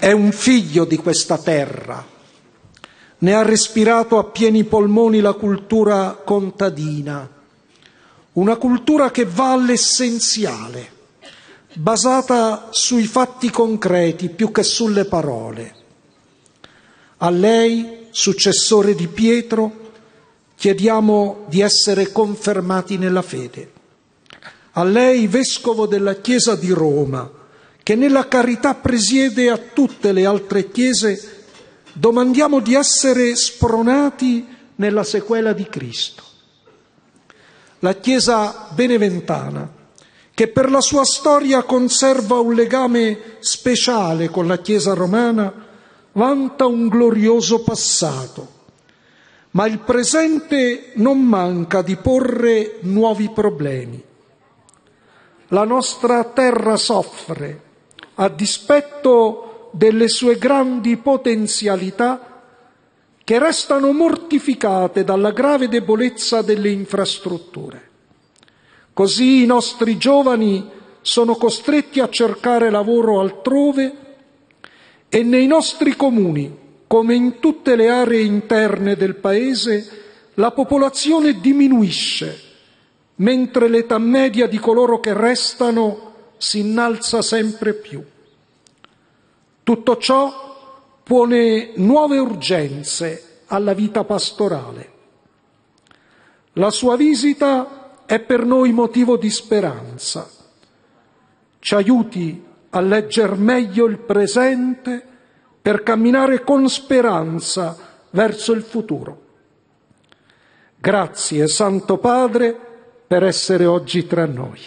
è un figlio di questa terra. Ne ha respirato a pieni polmoni la cultura contadina, una cultura che va all'essenziale, basata sui fatti concreti più che sulle parole. A lei, successore di Pietro, chiediamo di essere confermati nella fede. A lei, vescovo della Chiesa di Roma, che nella carità presiede a tutte le altre chiese, domandiamo di essere spronati nella sequela di Cristo. La Chiesa beneventana, che per la sua storia conserva un legame speciale con la Chiesa romana, vanta un glorioso passato, ma il presente non manca di porre nuovi problemi. La nostra terra soffre, a dispetto delle sue grandi potenzialità, che restano mortificate dalla grave debolezza delle infrastrutture. Così i nostri giovani sono costretti a cercare lavoro altrove e nei nostri comuni, come in tutte le aree interne del Paese, la popolazione diminuisce, mentre l'età media di coloro che restano si innalza sempre più. Tutto ciò pone nuove urgenze alla vita pastorale. La sua visita è per noi motivo di speranza. Ci aiuti a legger meglio il presente per camminare con speranza verso il futuro. Grazie, Santo Padre, per essere oggi tra noi.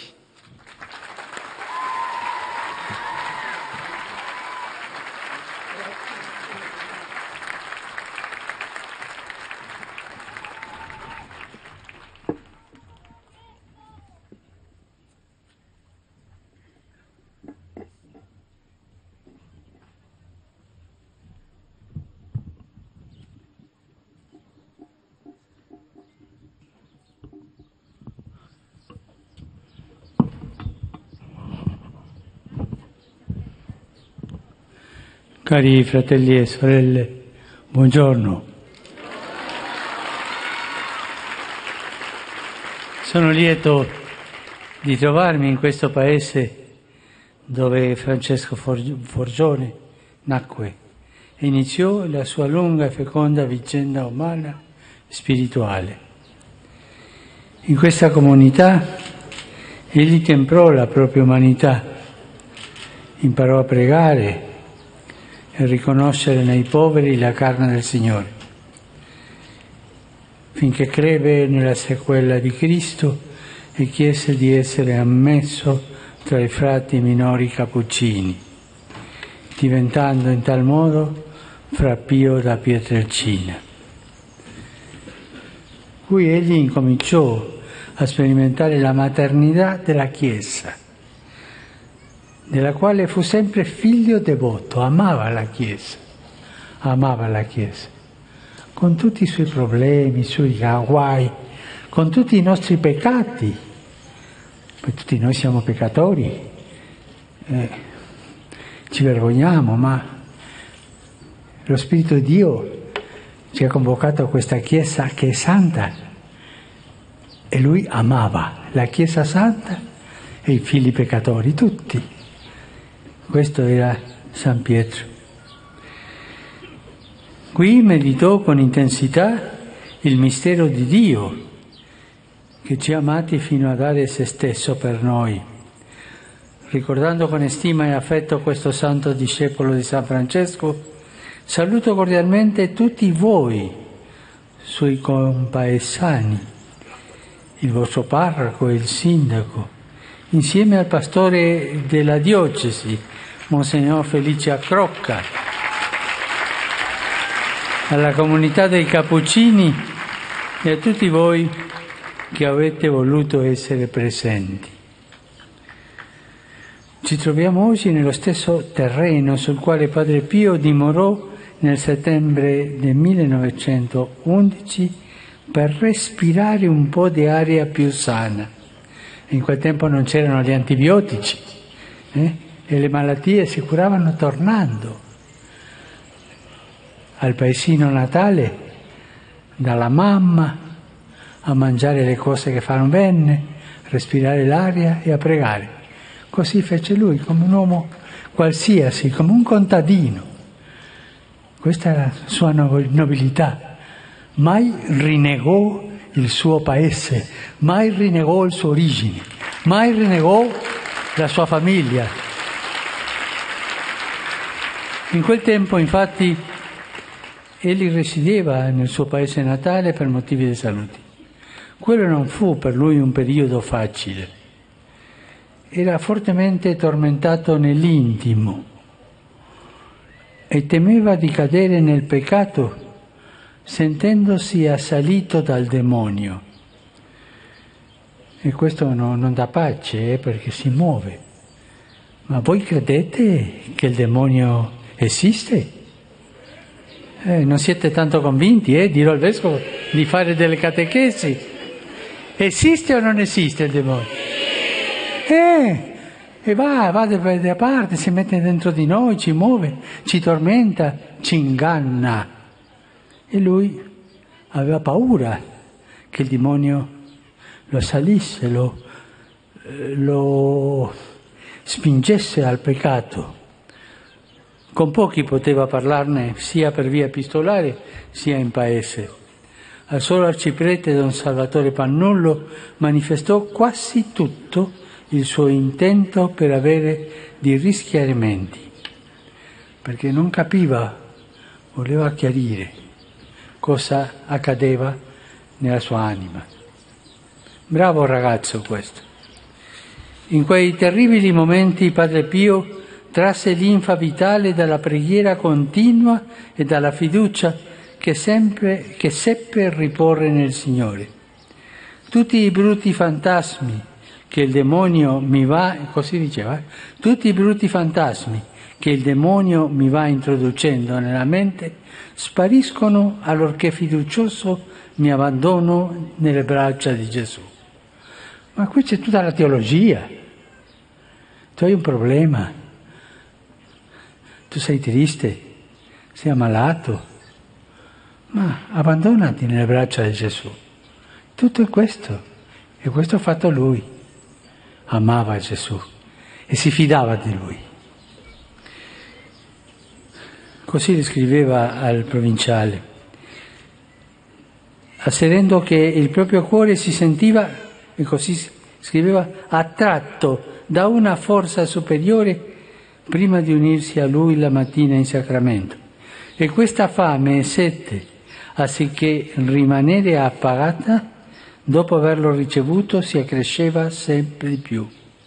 Cari fratelli e sorelle, buongiorno. Sono lieto di trovarmi in questo paese dove Francesco Forgione nacque e iniziò la sua lunga e feconda vicenda umana e spirituale. In questa comunità egli temprò la propria umanità, imparò a pregare e riconoscere nei poveri la carne del Signore, finché crebbe nella sequela di Cristo e chiese di essere ammesso tra i frati minori cappuccini, diventando in tal modo fra Pio da Pietrelcina. Qui egli incominciò a sperimentare la maternità della Chiesa, della quale fu sempre figlio devoto, amava la Chiesa, amava la Chiesa, con tutti i suoi problemi, i suoi guai, con tutti i nostri peccati, poi tutti noi siamo peccatori, eh, ci vergogniamo, ma lo Spirito di Dio ci ha convocato a questa Chiesa che è santa e lui amava la Chiesa santa e i figli peccatori, tutti. Questo era San Pietro. Qui meditò con intensità il mistero di Dio, che ci ha amati fino a dare se stesso per noi. Ricordando con stima e affetto questo santo discepolo di San Francesco, saluto cordialmente tutti voi, suoi compaesani, il vostro parroco e il sindaco, insieme al pastore della diocesi, Monsignor Felice Accrocca, alla comunità dei Cappuccini e a tutti voi che avete voluto essere presenti. Ci troviamo oggi nello stesso terreno sul quale Padre Pio dimorò nel settembre del millenovecentoundici per respirare un po' di aria più sana. In quel tempo non c'erano gli antibiotici, eh? E le malattie si curavano tornando. al paesino natale, dalla mamma a mangiare le cose che fanno bene, respirare l'aria e a pregare. Così fece lui, come un uomo qualsiasi, come un contadino. Questa è la sua nobiltà. Mai rinnegò il suo paese, mai rinnegò le sue origini, mai rinnegò la sua famiglia. In quel tempo, infatti, egli risiedeva nel suo paese natale per motivi di salute. Quello non fu per lui un periodo facile. Era fortemente tormentato nell'intimo e temeva di cadere nel peccato, sentendosi assalito dal demonio. E questo no, non dà pace, eh, perché si muove. Ma voi credete che il demonio esiste? Eh, non siete tanto convinti, eh? Dirò al vescovo di fare delle catechesi. Esiste o non esiste il demonio? Eh, e va, va da parte, si mette dentro di noi, ci muove, ci tormenta, ci inganna. E lui aveva paura che il demonio lo assalisse, lo, lo spingesse al peccato. Con pochi poteva parlarne sia per via epistolare sia in paese. Al solo arciprete Don Salvatore Pannullo manifestò quasi tutto il suo intento per avere dei rischiarimenti, perché non capiva, voleva chiarire cosa accadeva nella sua anima. Bravo ragazzo questo. In quei terribili momenti Padre Pio trasse linfa vitale dalla preghiera continua e dalla fiducia che, sempre, che seppe riporre nel Signore. Tutti i brutti fantasmi che il demonio mi va, così diceva, tutti i brutti fantasmi che il demonio mi va introducendo nella mente spariscono allorché fiducioso mi abbandono nelle braccia di Gesù. Ma qui c'è tutta la teologia. Tu hai un problema, tu sei triste, sei ammalato, ma abbandonati nelle braccia di Gesù. Tutto è questo, e questo ha fatto lui. Amava Gesù e si fidava di lui. Così gli scriveva al provinciale, asserendo che il proprio cuore si sentiva, e così scriveva, attratto da una forza superiore prima di unirsi a lui la mattina in sacramento. E questa fame e sete, anziché rimanere appagata, dopo averlo ricevuto si accresceva sempre di più.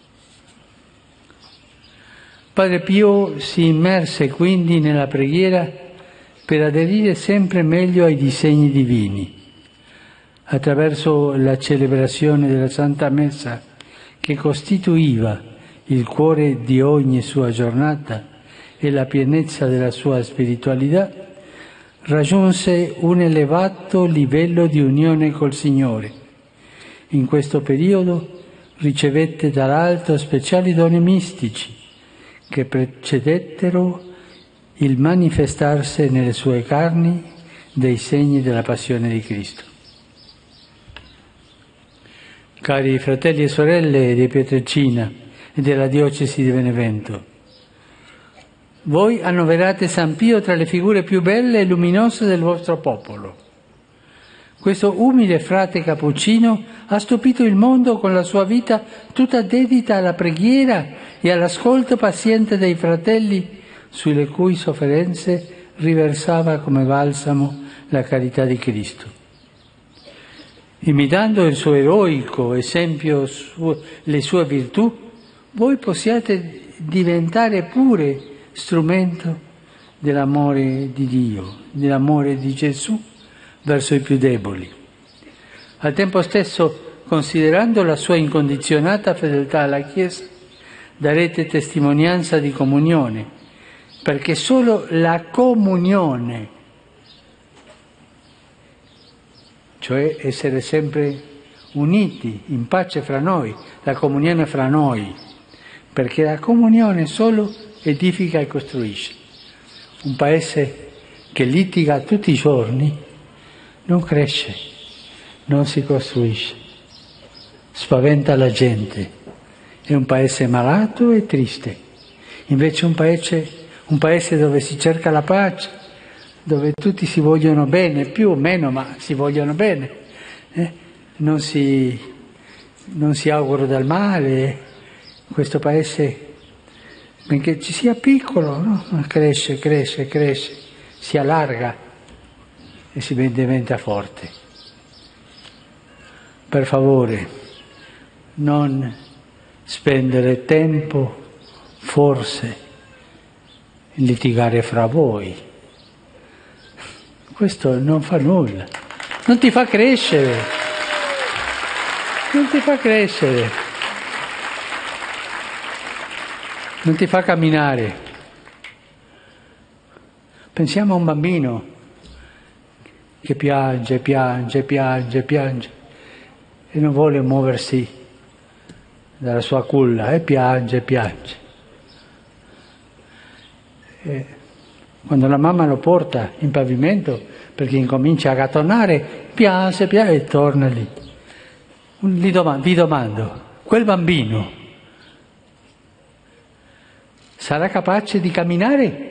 Padre Pio si immerse quindi nella preghiera per aderire sempre meglio ai disegni divini, attraverso la celebrazione della Santa Messa che costituiva il cuore di ogni sua giornata e la pienezza della sua spiritualità, raggiunse un elevato livello di unione col Signore. In questo periodo ricevette dall'alto speciali doni mistici che precedettero il manifestarsi nelle sue carni dei segni della passione di Cristo. Cari fratelli e sorelle di Pietrelcina e della diocesi di Benevento, voi annoverate San Pio tra le figure più belle e luminose del vostro popolo. Questo umile frate cappuccino ha stupito il mondo con la sua vita tutta dedita alla preghiera e all'ascolto paziente dei fratelli, sulle cui sofferenze riversava come balsamo la carità di Cristo. Imitando il suo eroico esempio, le sue virtù, voi possiate diventare pure strumento dell'amore di Dio, dell'amore di Gesù verso i più deboli. Al tempo stesso, considerando la sua incondizionata fedeltà alla Chiesa, darete testimonianza di comunione, perché solo la comunione, cioè essere sempre uniti, in pace fra noi, la comunione fra noi, perché la comunione solo edifica e costruisce. Un paese che litiga tutti i giorni, non cresce, non si costruisce, spaventa la gente, è un paese malato e triste. Invece un paese, un paese dove si cerca la pace, dove tutti si vogliono bene, più o meno, ma si vogliono bene, eh? non, si, non si augurano del male, questo paese, benché ci sia piccolo, no? cresce, cresce, cresce, si allarga e si diventa forte. Per favore, non spendere tempo, forse, in litigare fra voi. Questo non fa nulla, non ti fa crescere, non ti fa crescere, non ti fa camminare. Pensiamo a un bambino che piange, piange, piange, piange e non vuole muoversi dalla sua culla e piange, piange. E quando la mamma lo porta in pavimento perché incomincia a gattonare, piange, piange e torna lì. Vi domando, vi domando, quel bambino sarà capace di camminare?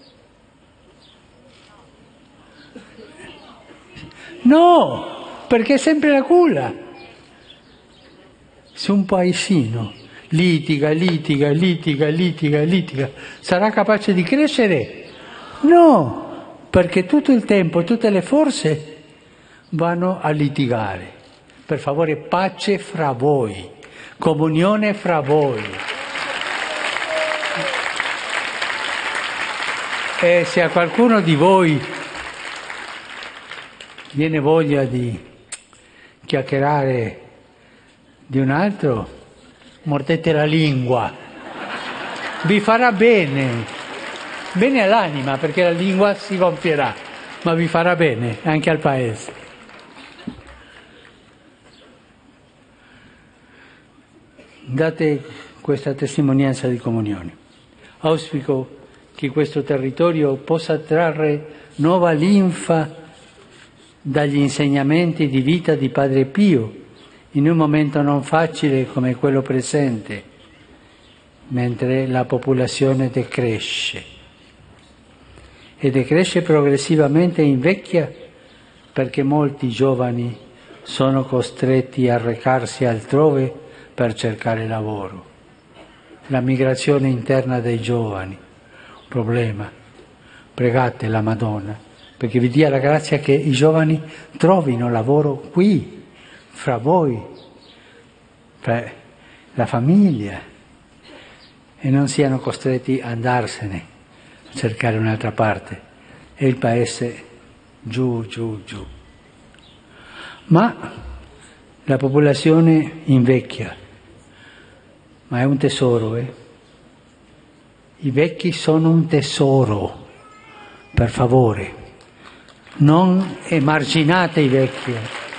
No, perché è sempre la culla. Se un paesino litiga, litiga, litiga, litiga, litiga, sarà capace di crescere? No, perché tutto il tempo, tutte le forze vanno a litigare. Per favore, pace fra voi, comunione fra voi. E se a qualcuno di voi viene voglia di chiacchierare di un altro, mordete la lingua, vi farà bene, bene all'anima, perché la lingua si gonfierà, ma vi farà bene anche al paese. Date questa testimonianza di comunione. Auspico che questo territorio possa trarre nuova linfa dagli insegnamenti di vita di Padre Pio, in un momento non facile come quello presente, mentre la popolazione decresce. E decresce progressivamente e invecchia perché molti giovani sono costretti a recarsi altrove per cercare lavoro. La migrazione interna dei giovani, problema. Pregate la Madonna perché vi dia la grazia che i giovani trovino lavoro qui, fra voi, fra la famiglia, e non siano costretti ad andarsene a cercare un'altra parte e il paese giù, giù, giù. Ma la popolazione invecchia, ma è un tesoro, eh? I vecchi sono un tesoro, per favore, non emarginate i vecchi.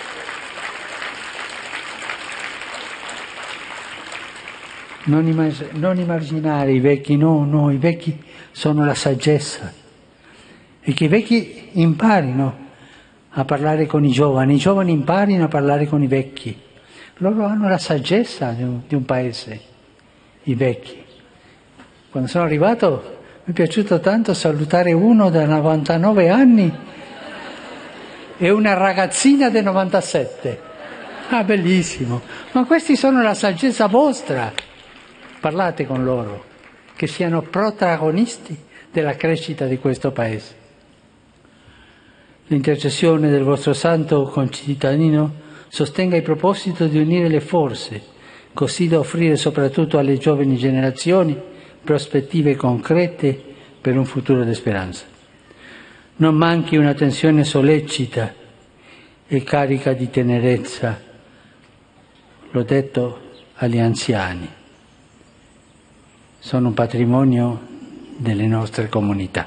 Non, immag- non immaginare i vecchi, no, no, i vecchi sono la saggezza. E che i vecchi imparino a parlare con i giovani, i giovani imparino a parlare con i vecchi. Loro hanno la saggezza di un, di un paese, i vecchi. Quando sono arrivato mi è piaciuto tanto salutare uno da novantanove anni e una ragazzina del novantasette. Ah, bellissimo. Ma questi sono la saggezza vostra. Parlate con loro, che siano protagonisti della crescita di questo paese. L'intercessione del vostro santo concittadino sostenga il proposito di unire le forze, così da offrire soprattutto alle giovani generazioni prospettive concrete per un futuro di speranza. Non manchi un'attenzione sollecita e carica di tenerezza, l'ho detto agli anziani. Sono un patrimonio delle nostre comunità.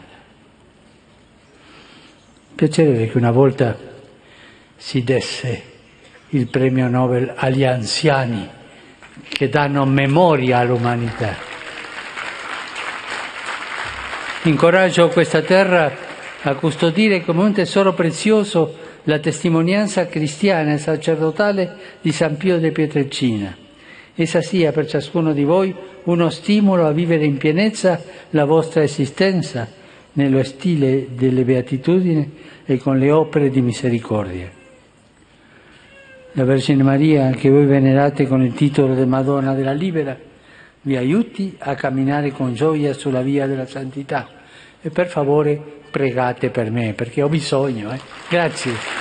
Piacerebbe che una volta si desse il premio Nobel agli anziani che danno memoria all'umanità. Incoraggio questa terra a custodire come un tesoro prezioso la testimonianza cristiana e sacerdotale di San Pio de Pietrelcina. Essa sia per ciascuno di voi uno stimolo a vivere in pienezza la vostra esistenza nello stile delle beatitudini e con le opere di misericordia. La Vergine Maria, che voi venerate con il titolo di Madonna della Libera, vi aiuti a camminare con gioia sulla via della santità. E per favore pregate per me, perché ho bisogno. Eh? Grazie.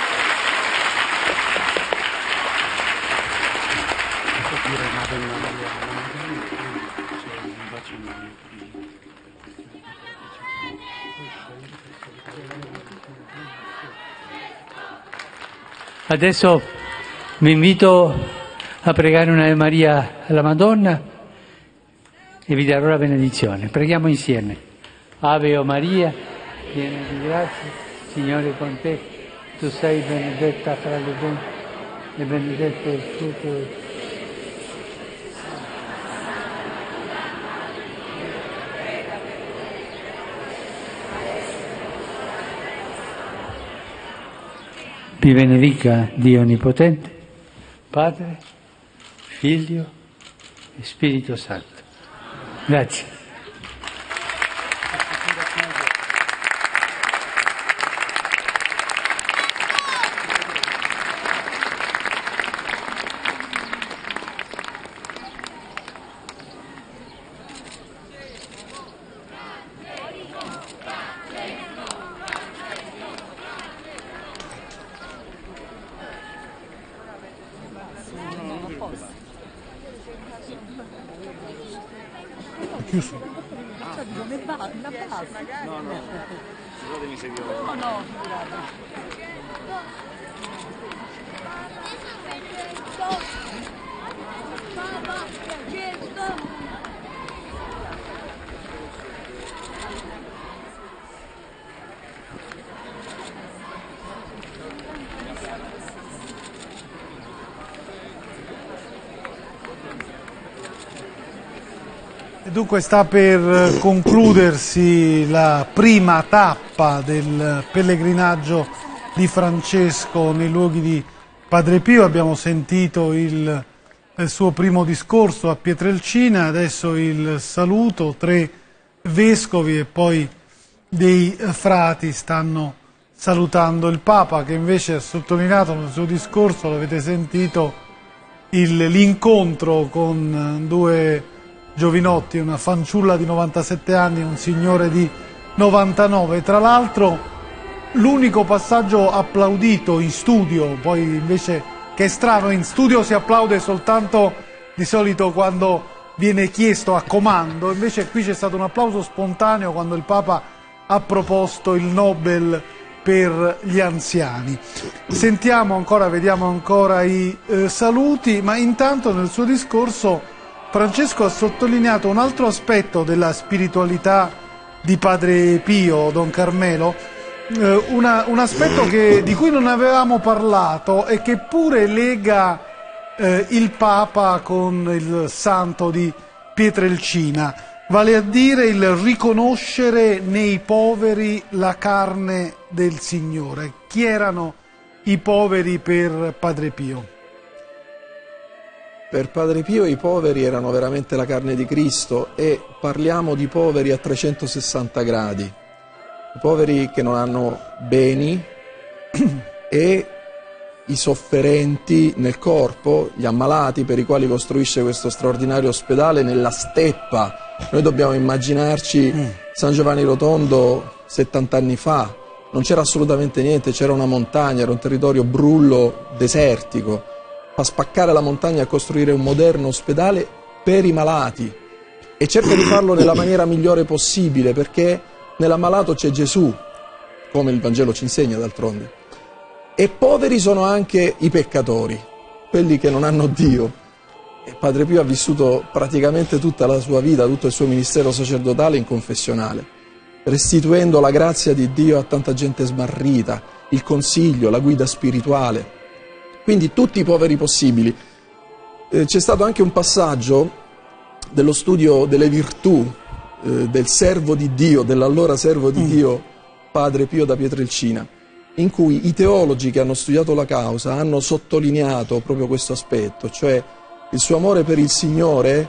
Adesso vi invito a pregare un'Ave Maria alla Madonna e vi darò la benedizione. Preghiamo insieme. Ave o Maria, piena di grazia, Signore è con te. Tu sei benedetta fra le donne e benedetto il frutto del tuo. Vi benedica Dio Onnipotente, Padre, Figlio e Spirito Santo. Grazie. Chiuso. Come va? Una base? No, no, scusatemi se vi ho... No, no, Dunque sta per concludersi la prima tappa del pellegrinaggio di Francesco nei luoghi di Padre Pio. Abbiamo sentito il, il suo primo discorso a Pietrelcina, adesso il saluto, tre vescovi e poi dei frati stanno salutando il Papa, che invece ha sottolineato nel suo discorso, l'avete sentito, l'incontro con due giovinotti, una fanciulla di novantasette anni e un signore di novantanove. Tra l'altro l'unico passaggio applaudito in studio, poi invece, che è strano, in studio si applaude soltanto di solito quando viene chiesto a comando, invece qui c'è stato un applauso spontaneo quando il Papa ha proposto il Nobel per gli anziani. Sentiamo ancora, vediamo ancora i eh, saluti, ma intanto nel suo discorso Francesco ha sottolineato un altro aspetto della spiritualità di Padre Pio, Don Carmelo, eh, una, un aspetto che, di cui non avevamo parlato e che pure lega eh, il Papa con il santo di Pietrelcina, vale a dire il riconoscere nei poveri la carne del Signore. Chi erano i poveri per Padre Pio? Per Padre Pio i poveri erano veramente la carne di Cristo, e parliamo di poveri a trecentosessanta gradi, i poveri che non hanno beni e i sofferenti nel corpo, gli ammalati per i quali costruisce questo straordinario ospedale nella steppa. Noi dobbiamo immaginarci San Giovanni Rotondo settanta anni fa, non c'era assolutamente niente, c'era una montagna, era un territorio brullo, desertico. Fa spaccare la montagna a costruire un moderno ospedale per i malati e cerca di farlo nella maniera migliore possibile, perché nell'ammalato c'è Gesù, come il Vangelo ci insegna d'altronde. E poveri sono anche i peccatori, quelli che non hanno Dio. E Padre Pio ha vissuto praticamente tutta la sua vita, tutto il suo ministero sacerdotale in confessionale, restituendo la grazia di Dio a tanta gente smarrita, il consiglio, la guida spirituale. Quindi tutti i poveri possibili. Eh, c'è stato anche un passaggio dello studio delle virtù eh, del servo di Dio, dell'allora servo di mm. Dio, Padre Pio da Pietrelcina, in cui i teologi che hanno studiato la causa hanno sottolineato proprio questo aspetto, cioè il suo amore per il Signore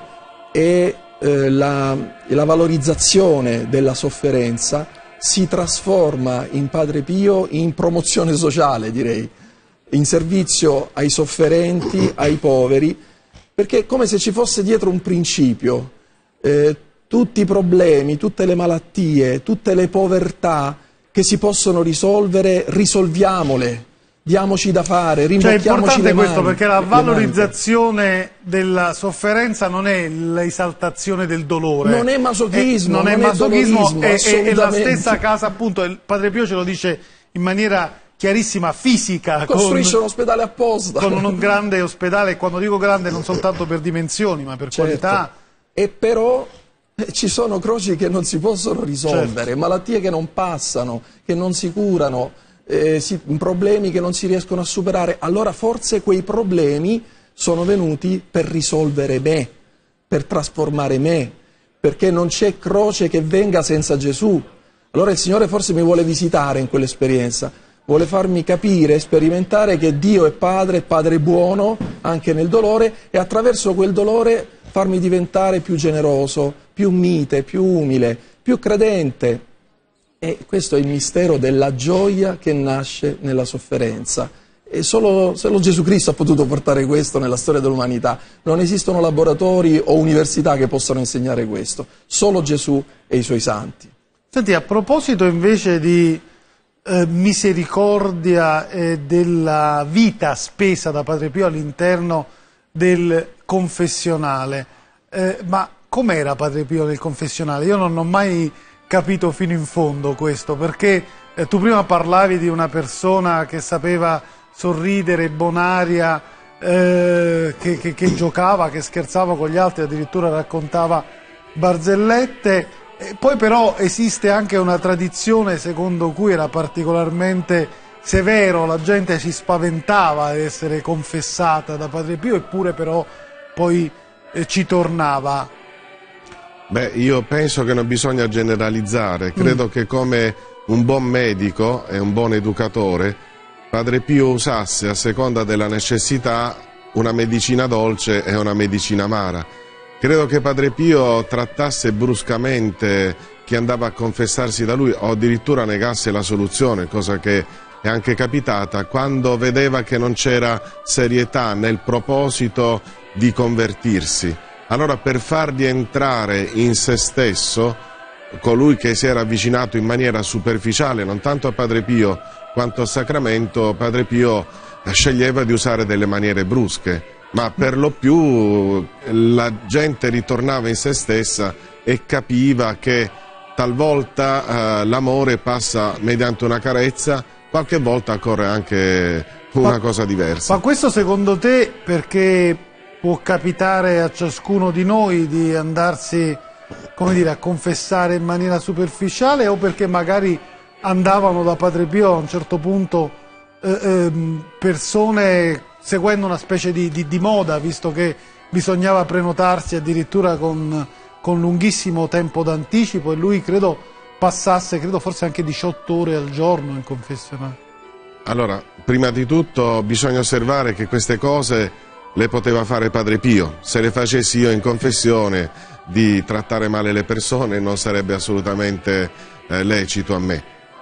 e eh, la, la valorizzazione della sofferenza si trasforma in Padre Pio in promozione sociale, direi, in servizio ai sofferenti, ai poveri, perché è come se ci fosse dietro un principio. Eh, tutti i problemi, tutte le malattie, tutte le povertà che si possono risolvere, risolviamole, diamoci da fare, rimbocchiamoci cioè, è importante le mani, questo, perché la le valorizzazione della sofferenza non è l'esaltazione del dolore. Non è masochismo, è, non, non è è masochismo, dolorismo, è, è, è la assolutamente. stessa casa, appunto, il Padre Pio ce lo dice in maniera chiarissima, fisica. Costruisce con, un ospedale apposta. Con un grande ospedale, e quando dico grande non soltanto per dimensioni, ma per certo. qualità. E però eh, ci sono croci che non si possono risolvere, certo. malattie che non passano, che non si curano, eh, si, problemi che non si riescono a superare. Allora forse quei problemi sono venuti per risolvere me, per trasformare me, perché non c'è croce che venga senza Gesù. Allora il Signore forse mi vuole visitare in quell'esperienza, vuole farmi capire, sperimentare che Dio è Padre, è Padre buono anche nel dolore, e attraverso quel dolore farmi diventare più generoso, più mite, più umile, più credente. E questo è il mistero della gioia che nasce nella sofferenza. E solo, solo Gesù Cristo ha potuto portare questo nella storia dell'umanità. Non esistono laboratori o università che possano insegnare questo. Solo Gesù e i suoi santi. Senti, a proposito invece di eh, misericordia e della vita spesa da Padre Pio all'interno del confessionale, eh, ma com'era Padre Pio nel confessionale? Io non ho mai capito fino in fondo questo, perché eh, tu prima parlavi di una persona che sapeva sorridere, bonaria, eh, che, che, che giocava, che scherzava con gli altri, addirittura raccontava barzellette. E poi però esiste anche una tradizione secondo cui era particolarmente severo, la gente si spaventava di essere confessata da Padre Pio, eppure però poi eh, ci tornava. Beh, io penso che non bisogna generalizzare, credo mm. che come un buon medico e un buon educatore Padre Pio usasse a seconda della necessità una medicina dolce e una medicina amara. Credo che Padre Pio trattasse bruscamente chi andava a confessarsi da lui o addirittura negasse la soluzione, cosa che è anche capitata quando vedeva che non c'era serietà nel proposito di convertirsi. Allora, per fargli entrare in se stesso, colui che si era avvicinato in maniera superficiale non tanto a Padre Pio quanto al sacramento, Padre Pio sceglieva di usare delle maniere brusche, ma per lo più la gente ritornava in se stessa e capiva che talvolta eh, l'amore passa mediante una carezza, qualche volta occorre anche una ma, cosa diversa. Ma questo secondo te perché può capitare a ciascuno di noi di andarsi, come dire, a confessare in maniera superficiale, o perché magari andavano da Padre Pio a un certo punto eh, eh, persone seguendo una specie di, di, di moda, visto che bisognava prenotarsi addirittura con, con lunghissimo tempo d'anticipo, e lui credo passasse, credo forse anche diciotto ore al giorno in confessionale. Allora, prima di tutto bisogna osservare che queste cose le poteva fare Padre Pio. Se le facessi io in confessione di trattare male le persone non sarebbe assolutamente eh, lecito a me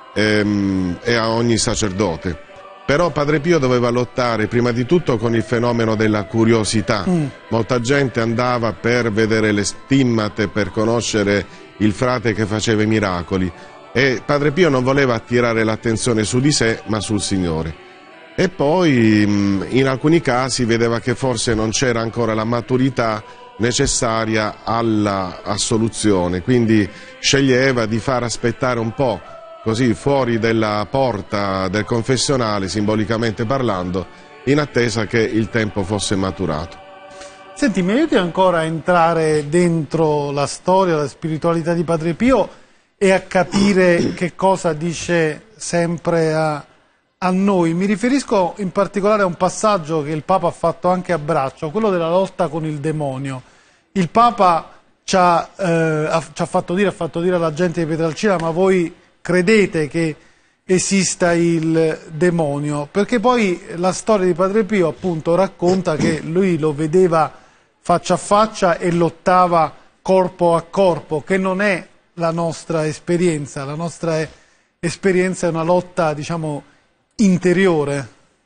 ehm, e a ogni sacerdote. Però Padre Pio doveva lottare prima di tutto con il fenomeno della curiosità. Mm. Molta gente andava per vedere le stimmate, per conoscere il frate che faceva i miracoli, e Padre Pio non voleva attirare l'attenzione su di sé ma sul Signore. E poi in alcuni casi vedeva che forse non c'era ancora la maturità necessaria alla assoluzione, quindi sceglieva di far aspettare un po', così fuori della porta del confessionale, simbolicamente parlando, in attesa che il tempo fosse maturato. Senti, mi aiuti ancora a entrare dentro la storia, la spiritualità di Padre Pio e a capire che cosa dice sempre a a noi. Mi riferisco in particolare a un passaggio che il Papa ha fatto anche a braccio, quello della lotta con il demonio. Il Papa ci ha, eh, ha, ci ha fatto dire, ha fatto dire alla gente di Pietrelcina: ma voi credete che esista il demonio, perché poi la storia di Padre Pio appunto racconta che lui lo vedeva faccia a faccia e lottava corpo a corpo, che non è la nostra esperienza, la nostra è, esperienza è una lotta, diciamo, interiore.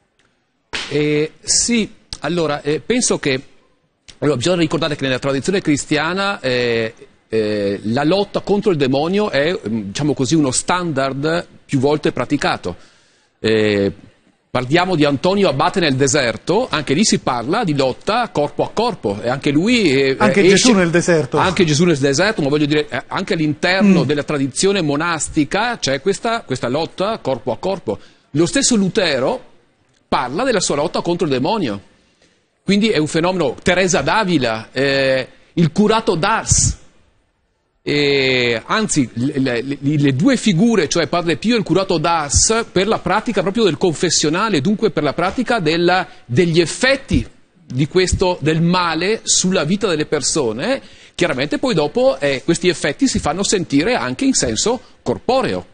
Eh, sì, allora eh, penso che allora, bisogna ricordare che nella tradizione cristiana eh, eh, la lotta contro il demonio è, diciamo così, uno standard più volte praticato. Eh, parliamo di Antonio Abate nel deserto, anche lì si parla di lotta corpo a corpo, e anche lui eh, anche esce, Gesù nel deserto. Anche Gesù nel deserto, ma voglio dire, anche all'interno mm. della tradizione monastica c'è questa, questa lotta corpo a corpo. Lo stesso Lutero parla della sua lotta contro il demonio. Quindi è un fenomeno. Teresa d'Avila, eh, il curato d'Ars, eh, anzi le, le, le due figure, cioè Padre Pio e il curato d'Ars, per la pratica proprio del confessionale, dunque per la pratica della, degli effetti di questo, del male sulla vita delle persone, chiaramente poi dopo eh, questi effetti si fanno sentire anche in senso corporeo.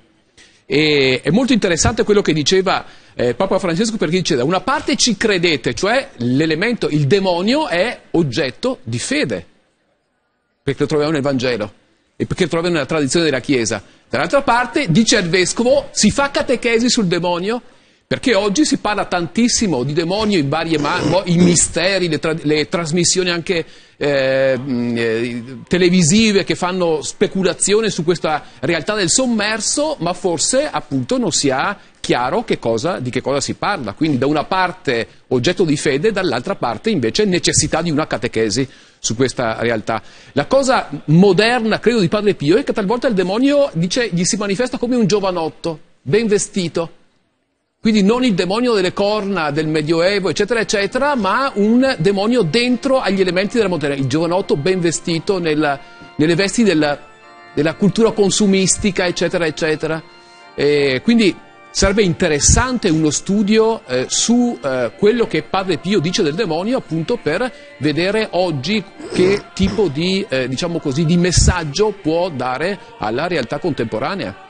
E è molto interessante quello che diceva eh, Papa Francesco, perché dice: da una parte ci credete, cioè l'elemento, il demonio è oggetto di fede, perché lo troviamo nel Vangelo e perché lo troviamo nella tradizione della Chiesa. Dall'altra parte, dice il Vescovo, si fa catechesi sul demonio, perché oggi si parla tantissimo di demonio in varie mani, i misteri, le, tra le trasmissioni anche eh, eh, televisive che fanno speculazione su questa realtà del sommerso, ma forse appunto non si ha chiaro che cosa, di che cosa si parla. Quindi da una parte oggetto di fede, dall'altra parte invece necessità di una catechesi su questa realtà. La cosa moderna, credo, di Padre Pio è che talvolta il demonio, dice, gli si manifesta come un giovanotto, ben vestito. Quindi non il demonio delle corna del Medioevo, eccetera, eccetera, ma un demonio dentro agli elementi della modernità. Il giovanotto ben vestito nella, nelle vesti della, della cultura consumistica, eccetera, eccetera. E quindi sarebbe interessante uno studio eh, su eh, quello che Padre Pio dice del demonio, appunto per vedere oggi che tipo di, eh, diciamo così, di messaggio può dare alla realtà contemporanea.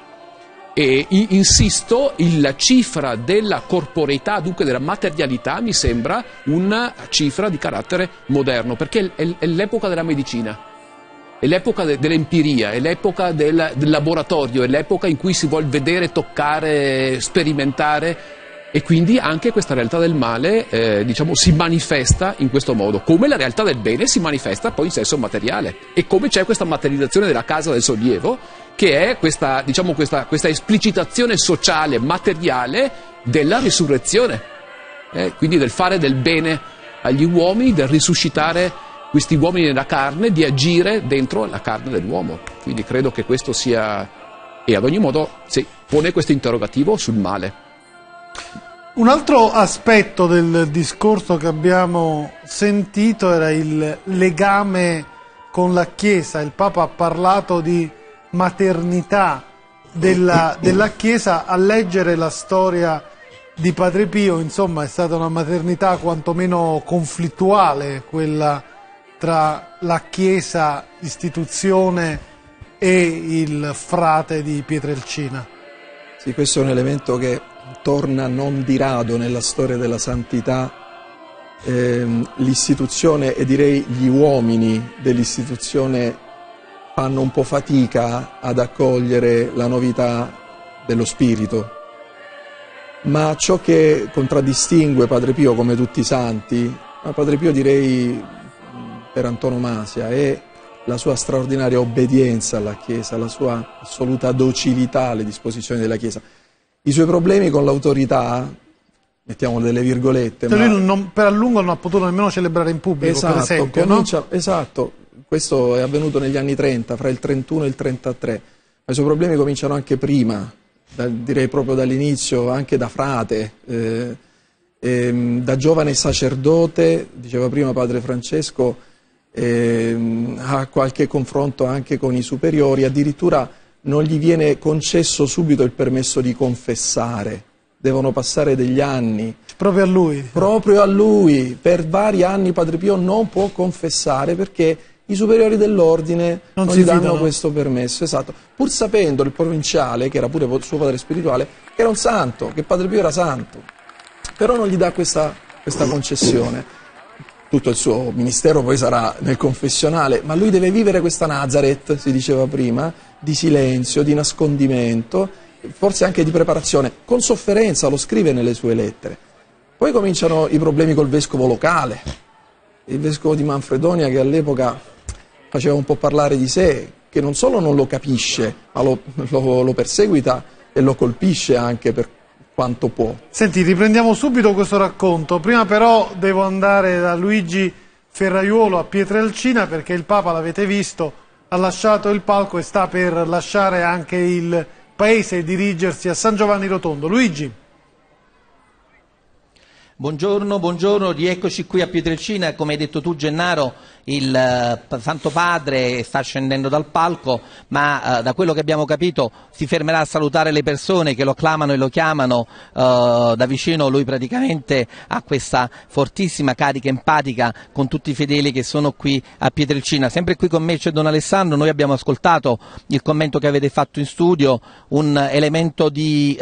E insisto, la cifra della corporeità, dunque della materialità, mi sembra una cifra di carattere moderno, perché è l'epoca della medicina, è l'epoca de dell'empiria, è l'epoca del, del laboratorio, è l'epoca in cui si vuol vedere, toccare, sperimentare, e quindi anche questa realtà del male eh, diciamo, si manifesta in questo modo, come la realtà del bene si manifesta poi in senso materiale, e come c'è questa materializzazione della casa del sollievo, che è questa, diciamo, questa, questa esplicitazione sociale, materiale della risurrezione, eh, quindi del fare del bene agli uomini, del risuscitare questi uomini nella carne, di agire dentro la carne dell'uomo. Quindi credo che questo sia, e ad ogni modo si pone questo interrogativo sul male. Un altro aspetto del discorso che abbiamo sentito era il legame con la Chiesa. Il Papa ha parlato di maternità della, della Chiesa. A leggere la storia di Padre Pio, insomma, è stata una maternità quantomeno conflittuale, quella tra la Chiesa, istituzione, e il frate di Pietrelcina. Sì, questo è un elemento che torna non di rado nella storia della santità. Eh, l'istituzione, e direi gli uomini dell'istituzione, fanno un po' fatica ad accogliere la novità dello spirito, ma ciò che contraddistingue Padre Pio, come tutti i santi, ma Padre Pio direi per antonomasia, è la sua straordinaria obbedienza alla Chiesa, la sua assoluta docilità alle disposizioni della Chiesa. I suoi problemi con l'autorità, mettiamo delle virgolette, cioè ma... lui non, per a lungo non ha potuto nemmeno celebrare in pubblico, esatto, per esempio, comincia, no? Esatto, questo è avvenuto negli anni trenta, fra il trentuno e il trentatré, ma i suoi problemi cominciano anche prima, da, direi proprio dall'inizio, anche da frate, eh, eh, da giovane sacerdote, diceva prima Padre Francesco, eh, ha qualche confronto anche con i superiori, addirittura non gli viene concesso subito il permesso di confessare, devono passare degli anni. Proprio a lui? Proprio a lui, per vari anni Padre Pio non può confessare perché i superiori dell'ordine non, non gli gli danno fidano. questo permesso, esatto, pur sapendo il provinciale, che era pure suo padre spirituale, che era un santo, che Padre Pio era santo, però non gli dà questa, questa concessione. Tutto il suo ministero poi sarà nel confessionale, ma lui deve vivere questa Nazareth, si diceva prima, di silenzio, di nascondimento, forse anche di preparazione, con sofferenza, lo scrive nelle sue lettere. Poi cominciano i problemi col vescovo locale, il vescovo di Manfredonia, che all'epoca faceva un po' parlare di sé, che non solo non lo capisce, ma lo, lo, lo perseguita e lo colpisce anche per quanto può. Senti, riprendiamo subito questo racconto, prima però devo andare da Luigi Ferraiuolo a Pietrelcina, perché il Papa, l'avete visto, ha lasciato il palco e sta per lasciare anche il paese e dirigersi a San Giovanni Rotondo. Luigi. Buongiorno, buongiorno, rieccoci qui a Pietrelcina. Come hai detto tu, Gennaro, il uh, Santo Padre sta scendendo dal palco, ma uh, da quello che abbiamo capito si fermerà a salutare le persone che lo acclamano e lo chiamano uh, da vicino. Lui praticamente ha questa fortissima carica empatica con tutti i fedeli che sono qui a Pietrelcina. Sempre qui con me c'è Don Alessandro. Noi abbiamo ascoltato il commento che avete fatto in studio, un elemento di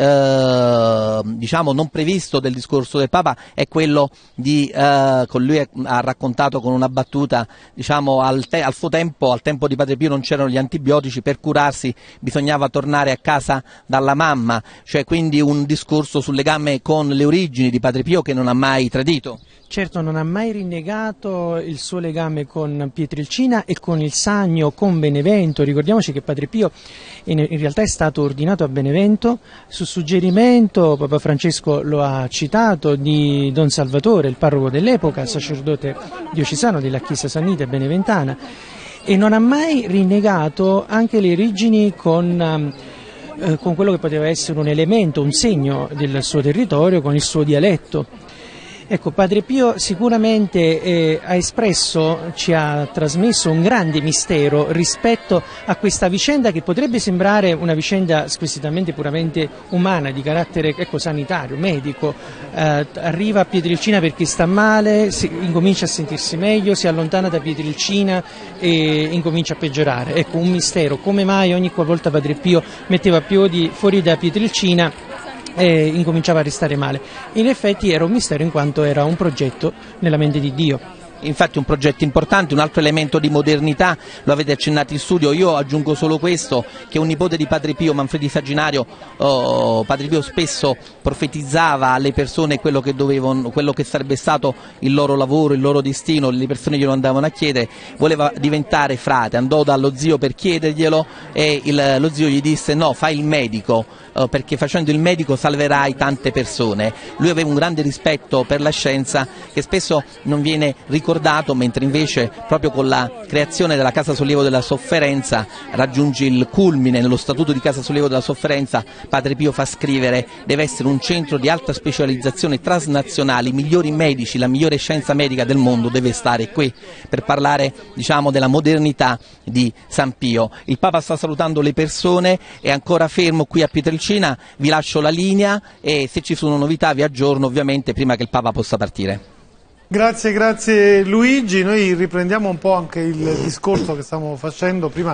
uh, diciamo non previsto del discorso del Papa è quello di, uh, con lui ha raccontato con una battuta, diciamo al, te al suo tempo, al tempo di Padre Pio non c'erano gli antibiotici, per curarsi bisognava tornare a casa dalla mamma, cioè quindi un discorso sul legame con le origini di Padre Pio che non ha mai tradito. Certo, non ha mai rinnegato il suo legame con Pietrelcina e con il Sannio, con Benevento. Ricordiamoci che Padre Pio in, in realtà è stato ordinato a Benevento su suggerimento, Papa Francesco lo ha citato, di Don Salvatore, il parroco dell'epoca, sacerdote diocesano della Chiesa Sannita beneventana, e non ha mai rinnegato anche le origini con... eh, con quello che poteva essere un elemento, un segno del suo territorio, con il suo dialetto. Ecco, Padre Pio sicuramente eh, ha espresso, ci ha trasmesso un grande mistero rispetto a questa vicenda che potrebbe sembrare una vicenda squisitamente puramente umana, di carattere ecco, sanitario, medico. Eh, arriva a Pietrelcina perché sta male, si, incomincia a sentirsi meglio, si allontana da Pietrelcina e incomincia a peggiorare. Ecco, un mistero, come mai ogni qualvolta Padre Pio metteva piedi fuori da Pietrelcina e incominciava a restare male. In effetti era un mistero in quanto era un progetto nella mente di Dio. Infatti un progetto importante, un altro elemento di modernità, lo avete accennato in studio. Io aggiungo solo questo, che un nipote di Padre Pio, Manfredi Saginario, oh, Padre Pio spesso profetizzava alle persone quello che dovevano, quello che sarebbe stato il loro lavoro, il loro destino. Le persone glielo andavano a chiedere, voleva diventare frate, andò dallo zio per chiederglielo e il, lo zio gli disse no, fai il medico, eh, perché facendo il medico salverai tante persone. Lui aveva un grande rispetto per la scienza che spesso non viene ricordato, mentre invece proprio con la creazione della Casa Sollievo della Sofferenza raggiunge il culmine. Nello statuto di Casa Sollievo della Sofferenza Padre Pio fa scrivere: deve essere un centro di alta specializzazione transnazionale, i migliori medici, la migliore scienza medica del mondo deve stare qui, per parlare diciamo della modernità di San Pio. Il Papa sta salutando le persone, è ancora fermo qui a Pietrelcina, vi lascio la linea e se ci sono novità vi aggiorno ovviamente prima che il Papa possa partire. Grazie, grazie Luigi. Noi riprendiamo un po' anche il discorso che stiamo facendo prima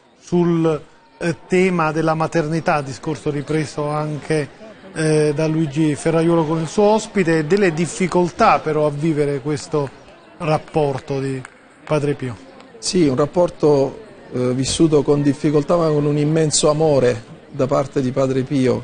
sul eh, tema della maternità, discorso ripreso anche eh, da Luigi Ferraiuolo con il suo ospite, e delle difficoltà però a vivere questo rapporto di Padre Pio. Sì, un rapporto eh, vissuto con difficoltà ma con un immenso amore da parte di Padre Pio.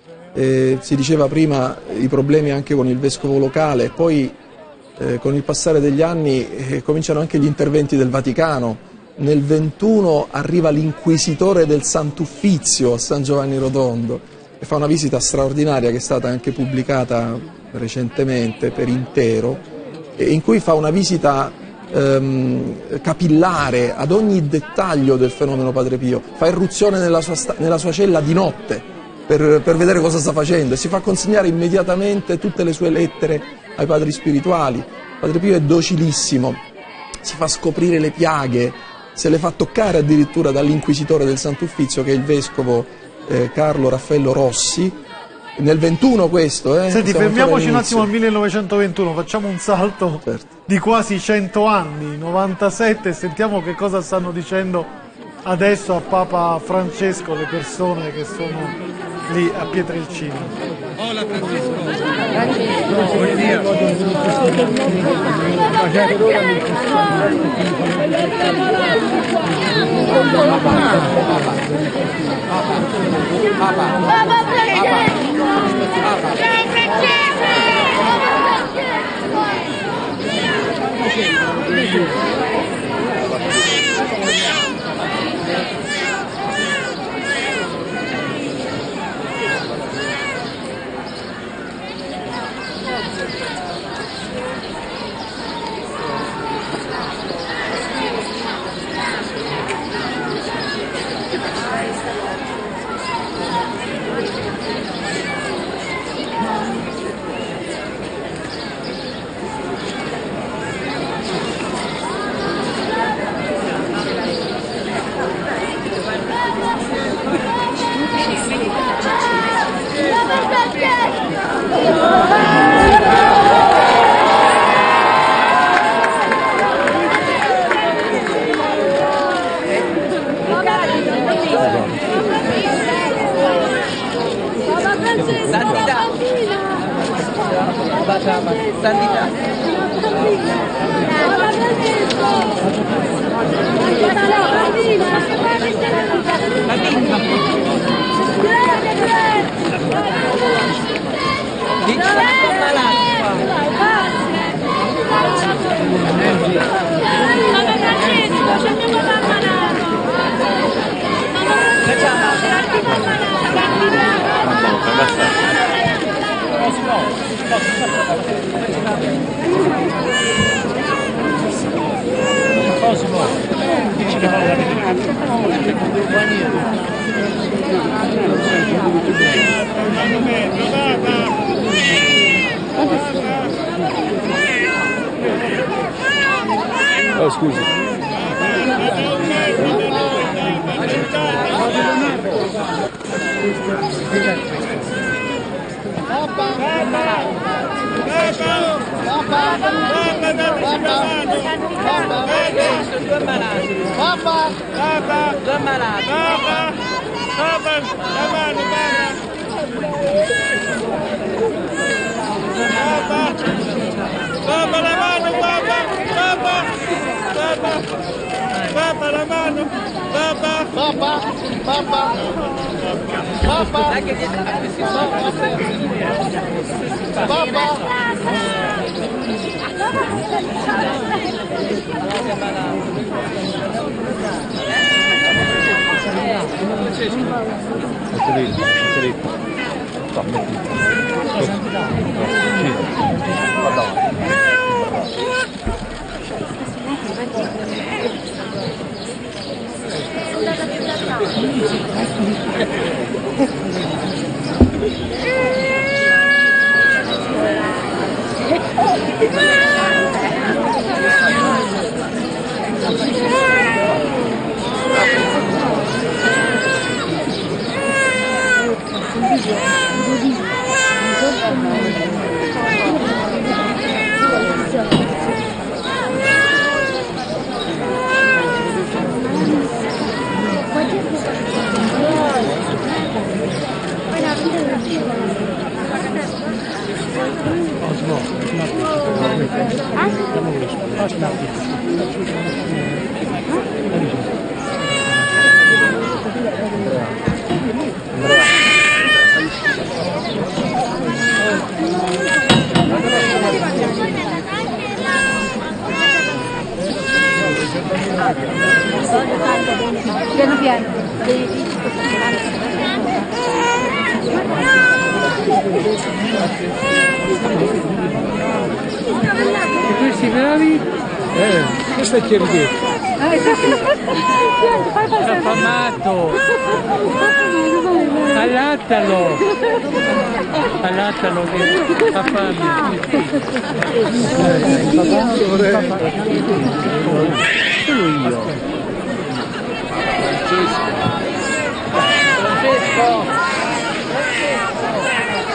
Eh, si diceva prima i problemi anche con il vescovo locale, poi Eh, con il passare degli anni eh, cominciano anche gli interventi del Vaticano. Nel ventuno arriva l'inquisitore del Sant'Uffizio a San Giovanni Rotondo e fa una visita straordinaria che è stata anche pubblicata recentemente per intero, e in cui fa una visita ehm, capillare ad ogni dettaglio del fenomeno Padre Pio, fa irruzione nella sua, nella sua cella di notte per, per vedere cosa sta facendo e si fa consegnare immediatamente tutte le sue lettere ai padri spirituali. Padre Pio è docilissimo, si fa scoprire le piaghe, se le fa toccare addirittura dall'inquisitore del Sant'Uffizio, che è il vescovo eh, Carlo Raffaello Rossi, nel ventuno questo, eh? Senti, Siamo fermiamoci un ancora attimo al all'inizio. millenovecentoventuno, facciamo un salto Certo. di quasi cento anni, novantasette, e sentiamo che cosa stanno dicendo adesso a Papa Francesco le persone che sono lì a Pietrelcina. Hola Francisco. Santità. Santità. Oh, scusi. Papa, Papa, due malati. Papa, Papa, la mano, Papa. Papa, la mano, Papa, Papa, Papa, Papa, la mano, Papa, Papa, Papa, Papa, Papa. Piano piano. E questi bravi? Eh, questo è chiaridetto. Affamato! Allattalo! Allattalo che fa fame! Solo io! Francesco!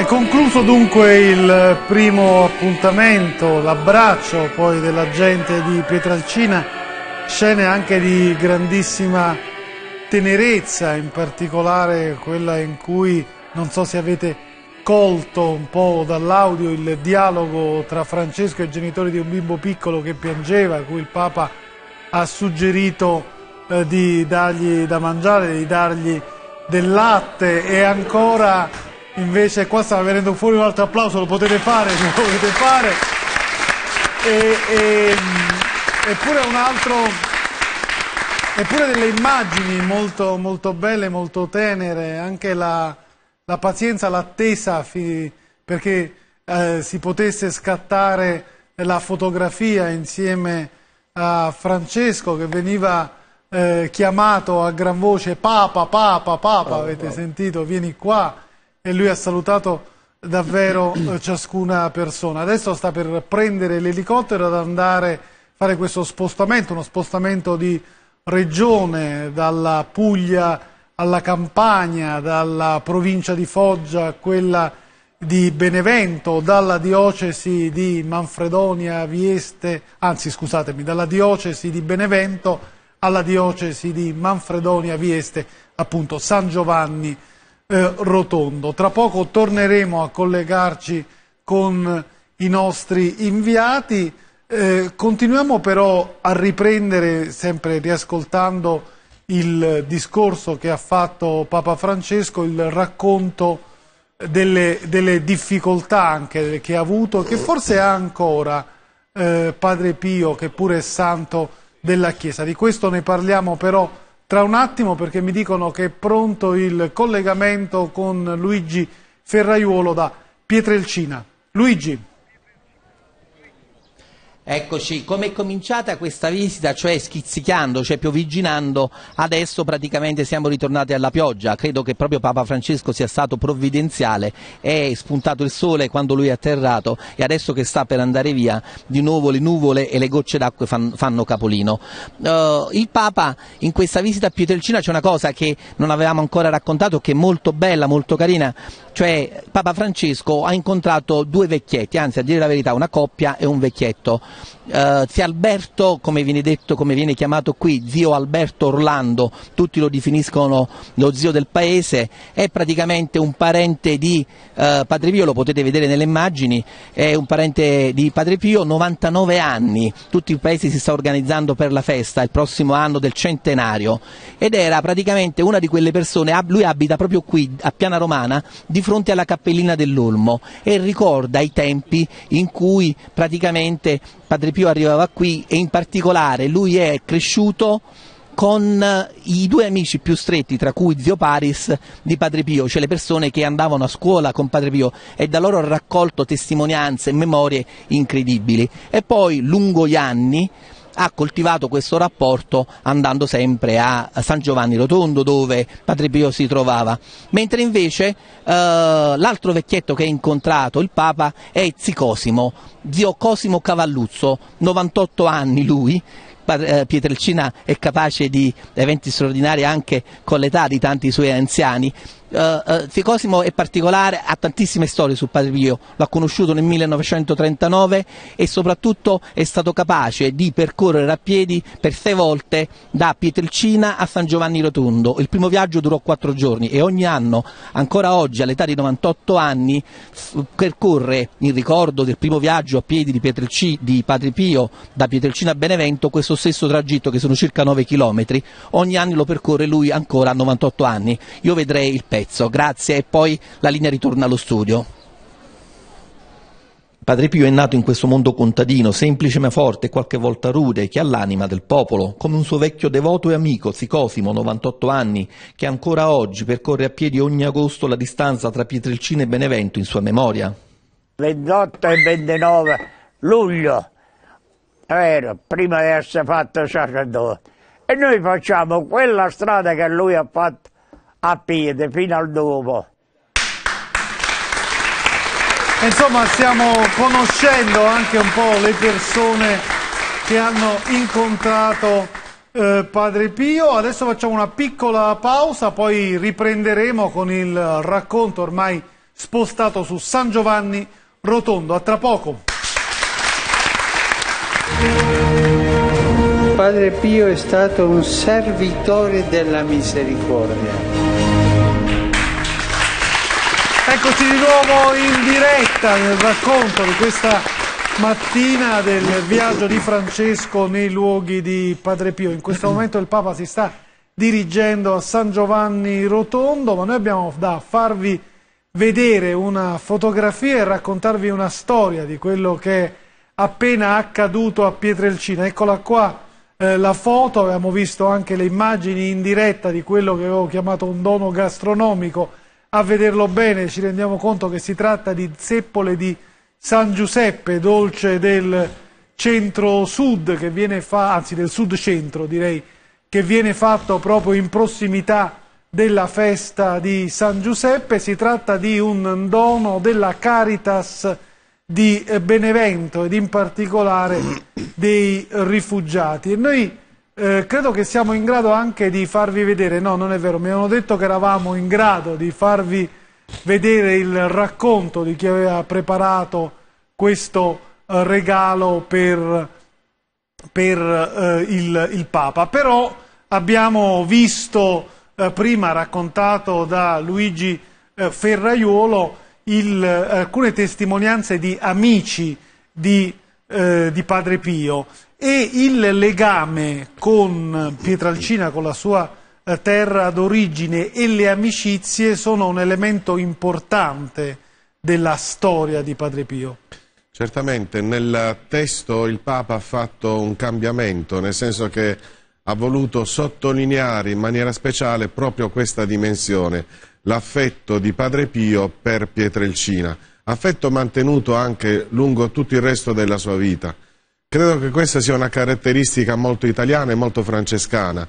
concluso dunque il primo appuntamento, l'abbraccio poi della gente di Pietrelcina, scene anche di grandissima tenerezza, in particolare quella in cui, non so se avete colto un po' dall'audio, il dialogo tra Francesco e i genitori di un bimbo piccolo che piangeva, a cui il Papa ha suggerito eh, di dargli da mangiare, di dargli del latte, e ancora invece qua stava venendo fuori un altro applauso, lo potete fare, lo potete fare, e, e, eppure un altro, eppure delle immagini molto, molto belle, molto tenere, anche la, la pazienza, l'attesa perché eh, si potesse scattare la fotografia insieme a Francesco, che veniva eh, chiamato a gran voce Papa, Papa, Papa, avete sentito, vieni qua. E lui ha salutato davvero eh, ciascuna persona. Adesso sta per prendere l'elicottero ad andare a fare questo spostamento, uno spostamento di regione, dalla Puglia alla Campania, dalla provincia di Foggia a quella di Benevento, dalla diocesi di Manfredonia Vieste, anzi scusatemi, dalla diocesi di Benevento alla diocesi di Manfredonia Vieste, appunto San Giovanni Eh, Rotondo. Tra poco torneremo a collegarci con i nostri inviati, eh, continuiamo però a riprendere, sempre riascoltando il discorso che ha fatto Papa Francesco, il racconto delle, delle difficoltà anche che ha avuto, che forse ha ancora eh, Padre Pio, che pure è santo della Chiesa. Di questo ne parliamo però tra un attimo, perché mi dicono che è pronto il collegamento con Luigi Ferraiuolo da Pietrelcina. Luigi. Eccoci, come è cominciata questa visita, cioè schizzichando, cioè piovigginando, adesso praticamente siamo ritornati alla pioggia. Credo che proprio Papa Francesco sia stato provvidenziale, è spuntato il sole quando lui è atterrato e adesso che sta per andare via di nuovo le nuvole e le gocce d'acqua fanno, fanno capolino. Uh, il Papa in questa visita a Pietrelcina c'è una cosa che non avevamo ancora raccontato, che è molto bella, molto carina, cioè Papa Francesco ha incontrato due vecchietti, anzi a dire la verità una coppia e un vecchietto. Uh, zio Alberto, come viene detto, come viene chiamato qui, zio Alberto Orlando, tutti lo definiscono lo zio del paese, è praticamente un parente di uh, Padre Pio, lo potete vedere nelle immagini, è un parente di Padre Pio, novantanove anni, tutto il paese si sta organizzando per la festa, il prossimo anno del centenario, ed era praticamente una di quelle persone, lui abita proprio qui a Piana Romana, di fronte alla Cappellina dell'Olmo, e ricorda i tempi in cui praticamente Padre Pio arrivava qui, e in particolare lui è cresciuto con i due amici più stretti, tra cui zio Paris di Padre Pio, cioè le persone che andavano a scuola con Padre Pio, e da loro ha raccolto testimonianze e memorie incredibili, e poi lungo gli anni ha coltivato questo rapporto andando sempre a San Giovanni Rotondo, dove Padre Pio si trovava, mentre invece eh, l'altro vecchietto che ha incontrato il Papa è zio Cosimo, zio Cosimo Cavalluzzo, novantotto anni lui. Pietrelcina è capace di eventi straordinari anche con l'età di tanti suoi anziani. Uh, uh, zio Cosimo è particolare, ha tantissime storie su Padre Pio, l'ha conosciuto nel millenovecentotrentanove e soprattutto è stato capace di percorrere a piedi per sei volte da Pietrelcina a San Giovanni Rotondo. Il primo viaggio durò quattro giorni e ogni anno, ancora oggi all'età di novantotto anni, percorre in ricordo del primo viaggio a piedi di, Pietrelci, di Padre Pio da Pietrelcina a Benevento, questo stesso tragitto che sono circa nove chilometri, ogni anno lo percorre lui ancora a novantotto anni. Io vedrei il pezzo. Grazie, e poi la linea ritorna allo studio. Padre Pio è nato in questo mondo contadino, semplice ma forte e qualche volta rude, che ha l'anima del popolo, come un suo vecchio devoto e amico, zio Cosimo, novantotto anni, che ancora oggi percorre a piedi ogni agosto la distanza tra Pietrelcina e Benevento in sua memoria. ventotto e ventinove luglio, vero, prima di essere fatto sacerdote, e noi facciamo quella strada che lui ha fatto a piedi fino al dopo. Insomma, stiamo conoscendo anche un po' le persone che hanno incontrato eh, Padre Pio. Adesso facciamo una piccola pausa, poi riprenderemo con il racconto ormai spostato su San Giovanni Rotondo. A tra poco. Padre Pio è stato un servitore della misericordia. Eccoci di nuovo in diretta nel racconto di questa mattina del viaggio di Francesco nei luoghi di Padre Pio. In questo momento il Papa si sta dirigendo a San Giovanni Rotondo, ma noi abbiamo da farvi vedere una fotografia e raccontarvi una storia di quello che è appena accaduto a Pietrelcina. Eccola qua. Eh, la foto, abbiamo visto anche le immagini in diretta di quello che avevo chiamato un dono gastronomico. A vederlo bene ci rendiamo conto che si tratta di zeppole di San Giuseppe, dolce del centro-sud, che viene fa, anzi del sud-centro direi, che viene fatto proprio in prossimità della festa di San Giuseppe. Si tratta di un dono della Caritas di Benevento ed in particolare dei rifugiati, e noi eh, credo che siamo in grado anche di farvi vedere, no non è vero, mi avevano detto che eravamo in grado di farvi vedere il racconto di chi aveva preparato questo eh, regalo per, per eh, il, il Papa, però abbiamo visto eh, prima raccontato da Luigi eh, Ferraiuolo Il, alcune testimonianze di amici di, eh, di Padre Pio, e il legame con Pietrelcina, con la sua eh, terra d'origine, e le amicizie sono un elemento importante della storia di Padre Pio. Certamente, nel testo il Papa ha fatto un cambiamento, nel senso che ha voluto sottolineare in maniera speciale proprio questa dimensione, l'affetto di Padre Pio per Pietrelcina, affetto mantenuto anche lungo tutto il resto della sua vita. Credo che questa sia una caratteristica molto italiana e molto francescana.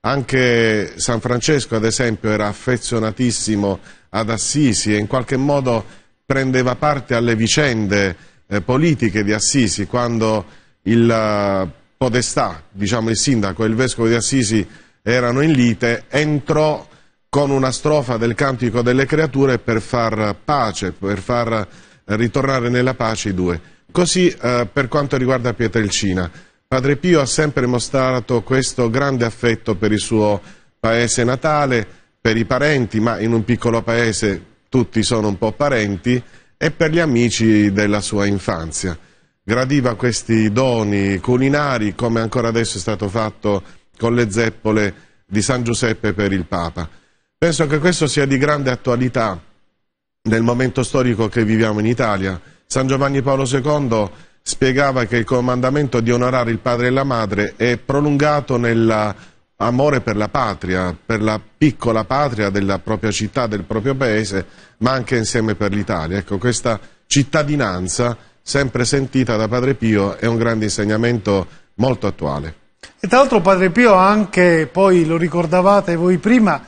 Anche San Francesco, ad esempio, era affezionatissimo ad Assisi e in qualche modo prendeva parte alle vicende eh, politiche di Assisi, quando il uh, podestà, diciamo il sindaco e il vescovo di Assisi erano in lite, entrò con una strofa del Cantico delle Creature per far pace, per far ritornare nella pace i due. Così eh, per quanto riguarda Pietrelcina, Padre Pio ha sempre mostrato questo grande affetto per il suo paese natale, per i parenti, ma in un piccolo paese tutti sono un po' parenti, e per gli amici della sua infanzia. Gradiva questi doni culinari, come ancora adesso è stato fatto con le zeppole di San Giuseppe per il Papa. Penso che questo sia di grande attualità nel momento storico che viviamo in Italia. San Giovanni Paolo secondo spiegava che il comandamento di onorare il padre e la madre è prolungato nell'amore per la patria, per la piccola patria della propria città, del proprio paese, ma anche insieme per l'Italia. Ecco, questa cittadinanza sempre sentita da Padre Pio è un grande insegnamento molto attuale. E tra l'altro Padre Pio ha anche, poi lo ricordavate voi prima,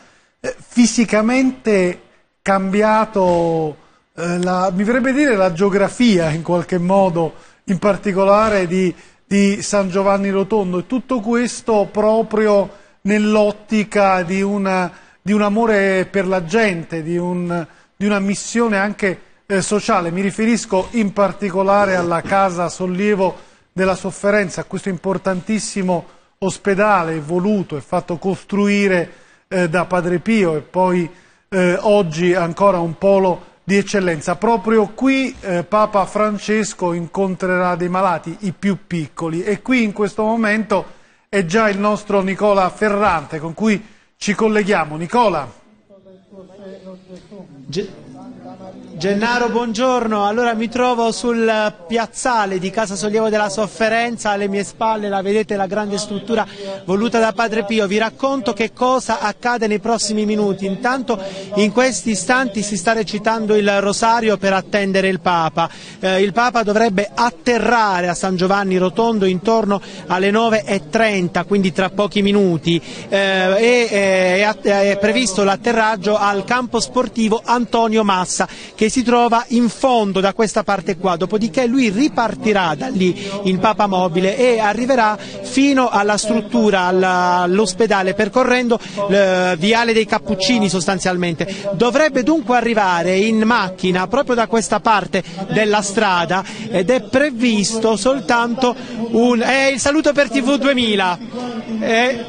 fisicamente cambiato, eh, la, mi verrebbe dire la geografia in qualche modo, in particolare di, di San Giovanni Rotondo, e tutto questo proprio nell'ottica di, una, di un amore per la gente, di, un, di una missione anche eh, sociale. Mi riferisco in particolare alla Casa Sollievo della Sofferenza, a questo importantissimo ospedale voluto e fatto costruire Eh, da Padre Pio, e poi eh, oggi ancora un polo di eccellenza. Proprio qui eh, Papa Francesco incontrerà dei malati, i più piccoli, e qui in questo momento è già il nostro Nicola Ferrante con cui ci colleghiamo. Nicola. Ge Gennaro, buongiorno. Allora mi trovo sul piazzale di Casa Sollievo della Sofferenza, alle mie spalle la vedete, la grande struttura voluta da Padre Pio. Vi racconto che cosa accade nei prossimi minuti. Intanto in questi istanti si sta recitando il rosario per attendere il Papa. Eh, il Papa dovrebbe atterrare a San Giovanni Rotondo intorno alle nove e trenta, quindi tra pochi minuti, eh, e, eh, è, è previsto l'atterraggio al campo sportivo Antonio Massa, che che si trova in fondo da questa parte qua, dopodiché lui ripartirà da lì in papamobile e arriverà fino alla struttura, all'ospedale, percorrendo il Viale dei Cappuccini sostanzialmente. Dovrebbe dunque arrivare in macchina proprio da questa parte della strada ed è previsto soltanto un... Eh, il saluto per T V duemila. Eh,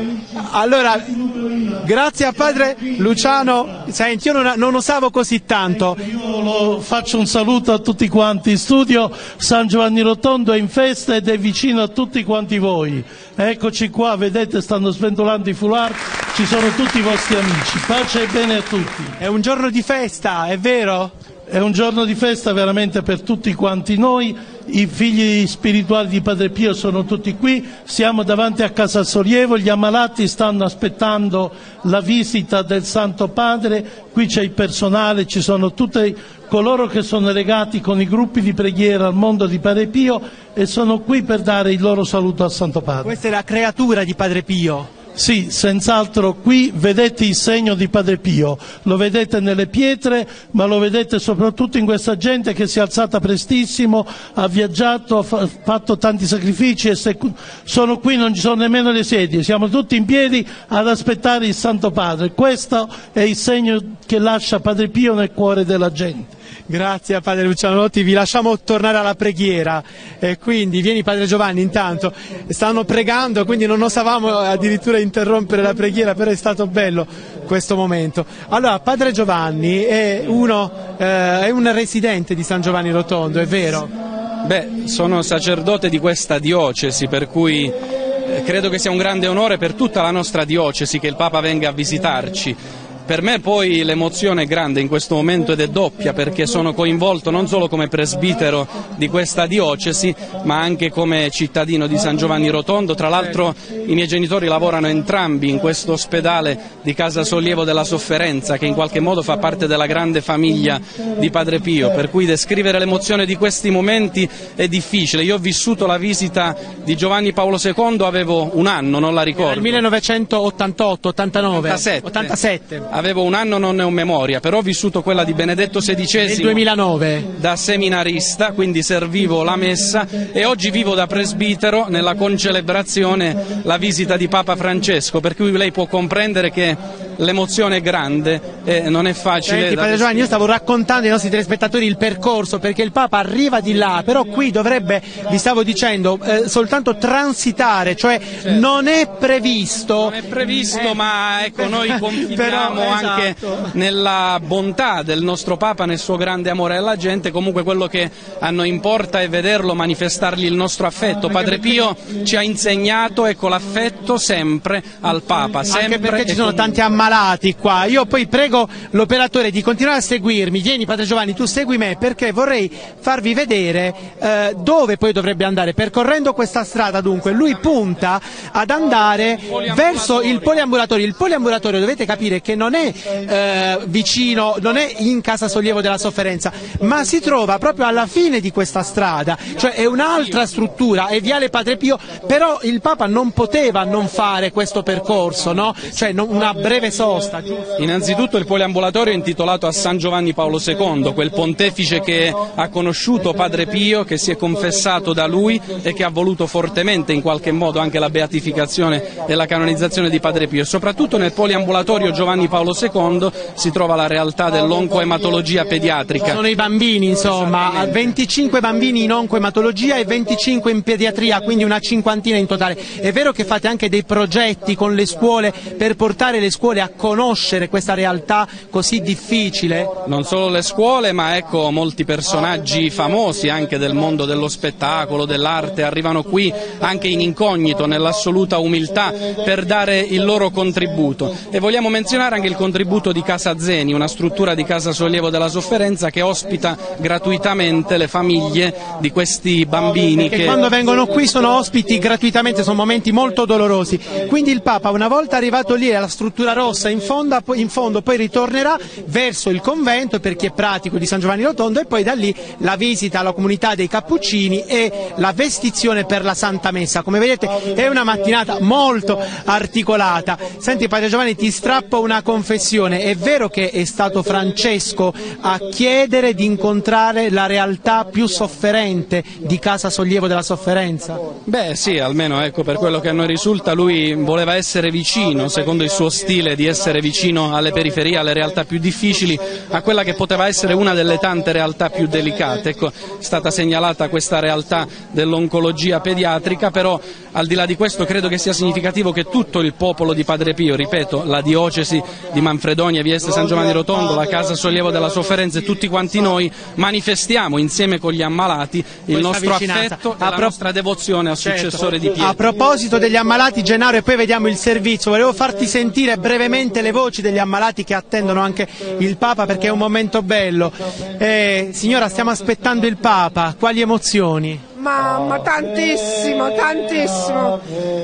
allora, grazie a padre Luciano. Senti, io non, non osavo così tanto. Io lo faccio un saluto a tutti quanti in studio. San Giovanni Rotondo è in festa ed è vicino a tutti quanti voi. Eccoci qua, vedete, stanno sventolando i foulard, ci sono tutti i vostri amici. Pace e bene a tutti. È un giorno di festa, è vero? È un giorno di festa veramente per tutti quanti noi. I figli spirituali di Padre Pio sono tutti qui, siamo davanti a Casa Sollievo, gli ammalati stanno aspettando la visita del Santo Padre, qui c'è il personale, ci sono tutti coloro che sono legati con i gruppi di preghiera al mondo di Padre Pio e sono qui per dare il loro saluto al Santo Padre. Questa è la creatura di Padre Pio. Sì, senz'altro qui vedete il segno di Padre Pio, lo vedete nelle pietre, ma lo vedete soprattutto in questa gente che si è alzata prestissimo, ha viaggiato, ha fatto tanti sacrifici e se sono qui non ci sono nemmeno le sedie, siamo tutti in piedi ad aspettare il Santo Padre. Questo è il segno che lascia Padre Pio nel cuore della gente. Grazie a padre Luciano Lotti, vi lasciamo tornare alla preghiera e quindi vieni padre Giovanni, intanto stanno pregando quindi non osavamo addirittura interrompere la preghiera, però è stato bello questo momento. Allora padre Giovanni è, uno, eh, è un residente di San Giovanni Rotondo, è vero? Beh, sono sacerdote di questa diocesi, per cui credo che sia un grande onore per tutta la nostra diocesi che il Papa venga a visitarci. Per me poi l'emozione è grande in questo momento ed è doppia, perché sono coinvolto non solo come presbitero di questa diocesi ma anche come cittadino di San Giovanni Rotondo. Tra l'altro i miei genitori lavorano entrambi in questo ospedale di Casa Sollievo della Sofferenza, che in qualche modo fa parte della grande famiglia di Padre Pio, per cui descrivere l'emozione di questi momenti è difficile. Io ho vissuto la visita di Giovanni Paolo secondo, avevo un anno, non la ricordo. Nel millenovecentottantotto ottantanove ottantasette. ottantasette. Avevo un anno, non ne ho memoria, però ho vissuto quella di Benedetto sedicesimo nel duemilanove da seminarista, quindi servivo la messa e oggi vivo da presbitero nella concelebrazione la visita di Papa Francesco, per cui lei può comprendere che l'emozione è grande e non è facile. Senti, padre Giovanni, io stavo raccontando ai nostri telespettatori il percorso, perché il Papa arriva di là, però qui dovrebbe, vi stavo dicendo, eh, soltanto transitare, cioè certo. non è previsto. Non è previsto, eh, ma ecco, noi confidiamo però, anche esatto. nella bontà del nostro Papa, nel suo grande amore alla gente. Comunque quello che a noi importa è vederlo, manifestargli il nostro affetto. Padre Pio ci ha insegnato, ecco, l'affetto sempre al Papa, sempre. Anche perché ci sono comunque tanti ammalati qua. Io poi prego l'operatore di continuare a seguirmi. Vieni padre Giovanni, tu segui me, perché vorrei farvi vedere eh, dove poi dovrebbe andare. Percorrendo questa strada dunque lui punta ad andare verso il poliambulatorio. Il poliambulatorio dovete capire che non è eh, vicino, non è in Casa Sollievo della Sofferenza, ma si trova proprio alla fine di questa strada, cioè è un'altra struttura, è Viale Padre Pio, però il Papa non poteva non fare questo percorso, no? Cioè non, una breve sosta. Giusto? Innanzitutto il poliambulatorio è intitolato a San Giovanni Paolo secondo, quel pontefice che ha conosciuto Padre Pio, che si è confessato da lui e che ha voluto fortemente in qualche modo anche la beatificazione e la canonizzazione di Padre Pio. Soprattutto nel poliambulatorio Giovanni Paolo secondo si trova la realtà dell'oncoematologia pediatrica. Sono i bambini, insomma, venticinque bambini in oncoematologia e venticinque in pediatria, quindi una cinquantina in totale. È vero che fate anche dei progetti con le scuole per portare le scuole a conoscere questa realtà così difficile? Non solo le scuole, ma ecco molti personaggi famosi anche del mondo dello spettacolo, dell'arte, arrivano qui anche in incognito, nell'assoluta umiltà, per dare il loro contributo. E vogliamo menzionare anche il contributo di Casa Zeni, una struttura di Casa Sollievo della Sofferenza che ospita gratuitamente le famiglie di questi bambini. Che che quando vengono qui sono ospiti gratuitamente, sono momenti molto dolorosi. Quindi il Papa, una volta arrivato lì alla struttura rossa in fondo, in fondo poi ritornerà verso il convento, per chi è pratico, di San Giovanni Rotondo, e poi da lì la visita alla comunità dei Cappuccini e la vestizione per la Santa Messa. Come vedete è una mattinata molto articolata. Senti padre Giovanni, ti strappo una conferenza confessione, è vero che è stato Francesco a chiedere di incontrare la realtà più sofferente di Casa Sollievo della Sofferenza? Beh sì, almeno ecco, per quello che a noi risulta lui voleva essere vicino, secondo il suo stile di essere vicino alle periferie, alle realtà più difficili, a quella che poteva essere una delle tante realtà più delicate. Ecco, è stata segnalata questa realtà dell'oncologia pediatrica, però al di là di questo credo che sia significativo che tutto il popolo di Padre Pio, ripeto, la diocesi di Manfredonia, Vieste San Giovanni Rotondo, la Casa Sollievo della Sofferenza e tutti quanti noi manifestiamo insieme con gli ammalati il nostro affetto e la nostra devozione al successore di Pietro. A proposito degli ammalati, Gennaro, e poi vediamo il servizio, volevo farti sentire brevemente le voci degli ammalati che attendono anche il Papa, perché è un momento bello. Eh, signora, stiamo aspettando il Papa, quali emozioni? Mamma, tantissimo, tantissimo.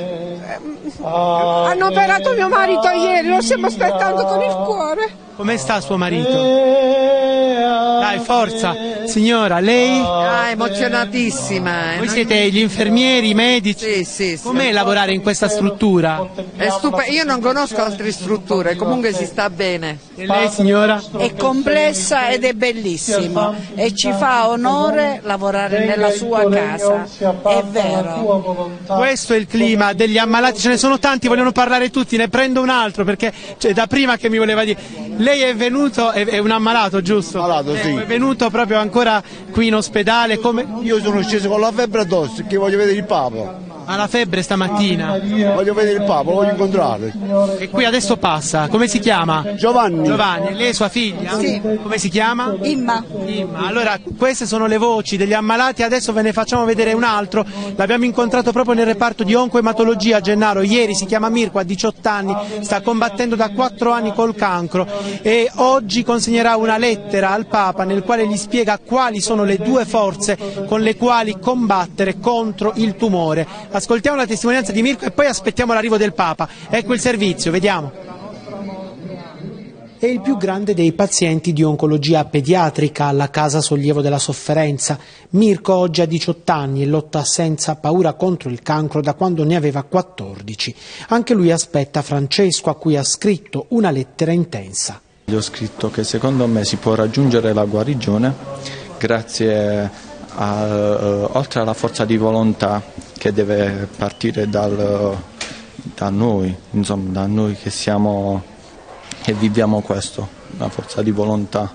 Hanno operato mio marito ieri, lo stiamo aspettando con il cuore. Come sta suo marito? Dai, forza. Signora, lei? Ah, emozionatissima. Voi siete gli infermieri, i medici? Sì, sì, sì. Com'è lavorare in questa struttura? È stupe- Io non conosco altre strutture, comunque si sta bene. E lei, signora? È complessa ed è bellissimo e ci fa onore lavorare nella sua casa, è vero. Questo è il clima degli ammalati, ce ne sono tanti, vogliono parlare tutti, ne prendo un altro perché c'è da prima che mi voleva dire. Lei è venuto, è, è un ammalato, giusto? Ammalato, sì. È venuto proprio ancora qui in ospedale? Come... Io sono sceso con la febbre addosso, che voglio vedere il Papa. Ha la febbre stamattina? Voglio vedere il Papa, lo voglio incontrare. E qui adesso passa, come si chiama? Giovanni. Giovanni, lei è sua figlia? Sì. Come si chiama? Imma. Imma. Allora, queste sono le voci degli ammalati, adesso ve ne facciamo vedere un altro. L'abbiamo incontrato proprio nel reparto di oncoematologia a Gennaro, ieri, si chiama Mirko, ha diciotto anni, sta combattendo da quattro anni col cancro e oggi consegnerà una lettera al Papa nel quale gli spiega quali sono le due forze con le quali combattere contro il tumore. Ascoltiamo la testimonianza di Mirko e poi aspettiamo l'arrivo del Papa. Ecco il servizio, vediamo. È il più grande dei pazienti di oncologia pediatrica alla Casa Sollievo della Sofferenza. Mirko oggi ha diciotto anni e lotta senza paura contro il cancro da quando ne aveva quattordici. Anche lui aspetta Francesco, a cui ha scritto una lettera intensa. Gli ho scritto che secondo me si può raggiungere la guarigione grazie a, uh, oltre alla forza di volontà che deve partire dal, da noi, insomma, da noi che siamo, che viviamo questo, la forza di volontà.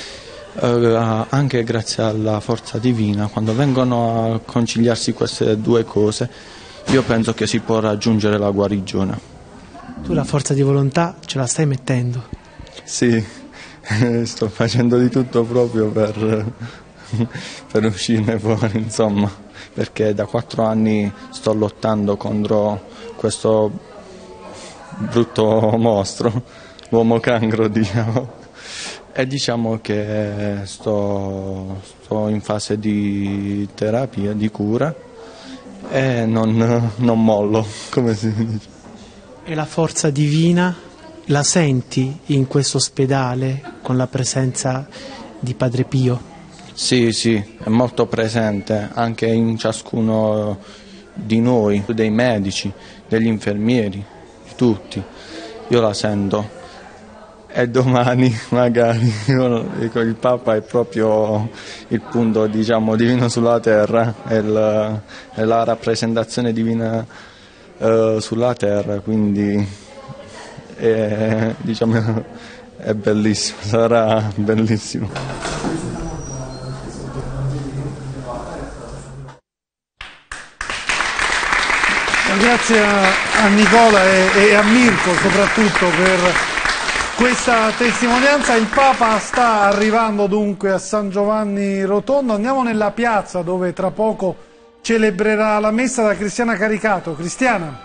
Uh, anche grazie alla forza divina, quando vengono a conciliarsi queste due cose, io penso che si può raggiungere la guarigione. Tu la forza di volontà ce la stai mettendo? Sì, sto facendo di tutto proprio per, per uscirne fuori, insomma, perché da quattro anni sto lottando contro questo brutto mostro, l'uomo cancro, diciamo, e diciamo che sto, sto in fase di terapia, di cura e non, non mollo, come si dice. E la forza divina la senti in questo ospedale con la presenza di Padre Pio? Sì, sì, è molto presente anche in ciascuno di noi, dei medici, degli infermieri, di tutti. Io la sento e domani magari io dico, il Papa è proprio il punto, diciamo, divino sulla terra, è la, è la rappresentazione divina uh, sulla terra, quindi è, diciamo, è bellissimo, sarà bellissimo. Grazie a Nicola e a Mirko soprattutto per questa testimonianza. Il Papa sta arrivando dunque a San Giovanni Rotondo. Andiamo nella piazza dove tra poco celebrerà la messa da Cristiana Caricato. Cristiana.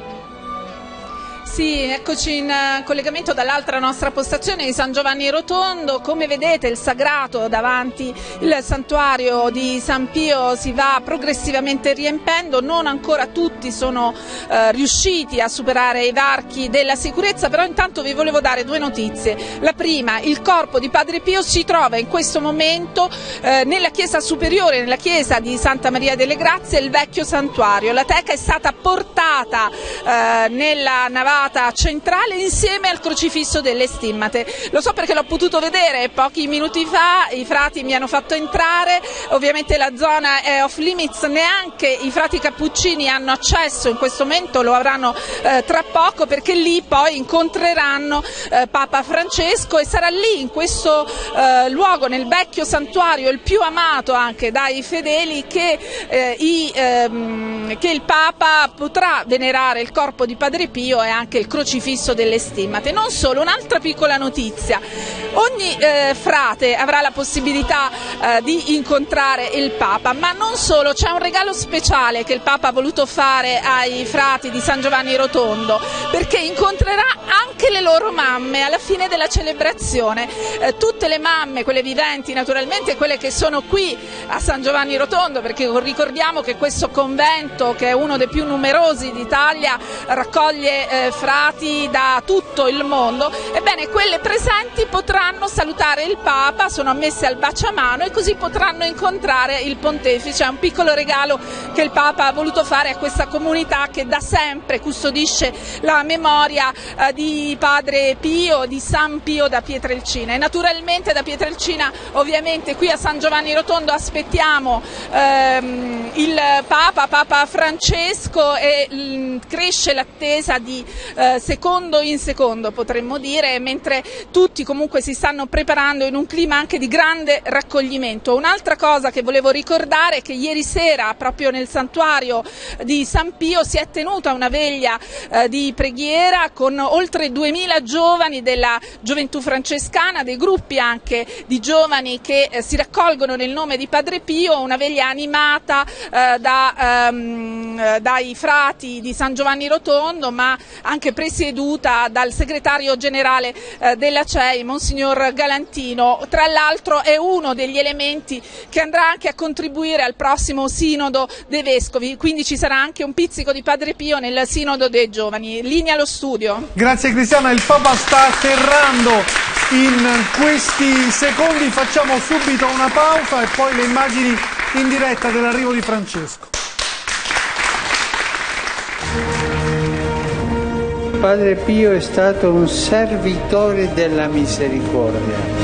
Sì, eccoci in collegamento dall'altra nostra postazione di San Giovanni Rotondo. Come vedete il sagrato davanti il santuario di San Pio si va progressivamente riempendo, non ancora tutti sono eh, riusciti a superare i varchi della sicurezza, però intanto vi volevo dare due notizie. La prima, il corpo di Padre Pio si trova in questo momento eh, nella chiesa superiore, nella chiesa di Santa Maria delle Grazie, il vecchio santuario. La teca è stata portata eh, nella navata trovata centrale insieme al crocifisso delle Stimmate. Lo so perché l'ho potuto vedere pochi minuti fa, i frati mi hanno fatto entrare, ovviamente la zona è off limits, neanche i frati cappuccini hanno accesso in questo momento, lo avranno eh, tra poco, perché lì poi incontreranno eh, Papa Francesco, e sarà lì in questo eh, luogo, nel vecchio santuario, il più amato anche dai fedeli, che, eh, i, ehm, che il Papa potrà venerare il corpo di Padre Pio e anche il crocifisso delle Stimmate. Non solo, un'altra piccola notizia: ogni eh, frate avrà la possibilità eh, di incontrare il Papa, ma non solo, c'è un regalo speciale che il Papa ha voluto fare ai frati di San Giovanni Rotondo, perché incontrerà anche le loro mamme alla fine della celebrazione, eh, tutte le mamme, quelle viventi naturalmente, quelle che sono qui a San Giovanni Rotondo, perché ricordiamo che questo convento, che è uno dei più numerosi d'Italia, raccoglie eh, frati da tutto il mondo. Ebbene, quelle presenti potranno salutare il Papa, sono ammesse al baciamano, e così potranno incontrare il Pontefice. È un piccolo regalo che il Papa ha voluto fare a questa comunità che da sempre custodisce la memoria eh, di Padre Pio, di San Pio da Pietrelcina. E naturalmente da Pietrelcina, ovviamente qui a San Giovanni Rotondo, aspettiamo ehm, il Papa, Papa Francesco, e mh, cresce l'attesa di eh, secondo in secondo, potremmo dire, mentre tutti comunque si stanno preparando in un clima anche di grande raccoglimento. Un'altra cosa che volevo ricordare è che ieri sera, proprio nel santuario di San Pio, si è tenuta una veglia eh, di preghiera con oltre duemila giovani della gioventù francescana, dei gruppi anche di giovani che eh, si raccolgono nel nome di Padre Pio, una veglia animata eh, da, ehm, dai frati di San Giovanni Rotondo, ma anche presieduta dal segretario generale eh, della C E I, Monsignor Galantino. Tra l'altro è uno degli elementi che andrà anche a contribuire al prossimo sinodo dei vescovi, quindi ci sarà anche un pizzico di Padre Pio nel sinodo dei giovani. Linea allo studio. Grazie Cristiana, il Papa sta atterrando in questi secondi, facciamo subito una pausa e poi le immagini in diretta dell'arrivo di Francesco. Padre Pio è stato un servitore della misericordia.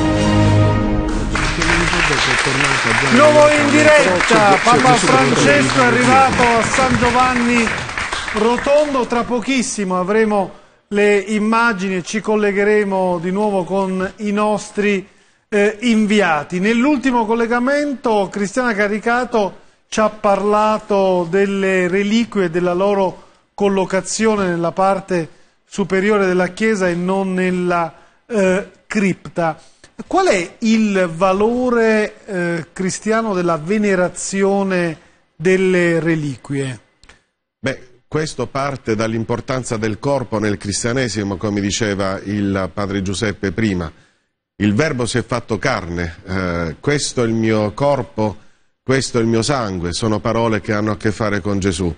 Nuovo in diretta, Papa Francesco è arrivato a San Giovanni Rotondo, tra pochissimo avremo le immagini e ci collegheremo di nuovo con i nostri eh, inviati. Nell'ultimo collegamento Cristiana Caricato ci ha parlato delle reliquie e della loro collocazione nella parte superiore della chiesa e non nella eh, cripta. Qual è il valore eh, cristiano della venerazione delle reliquie? Beh, questo parte dall'importanza del corpo nel cristianesimo, come diceva il padre Giuseppe prima. Il Verbo si è fatto carne, eh, questo è il mio corpo, questo è il mio sangue, sono parole che hanno a che fare con Gesù.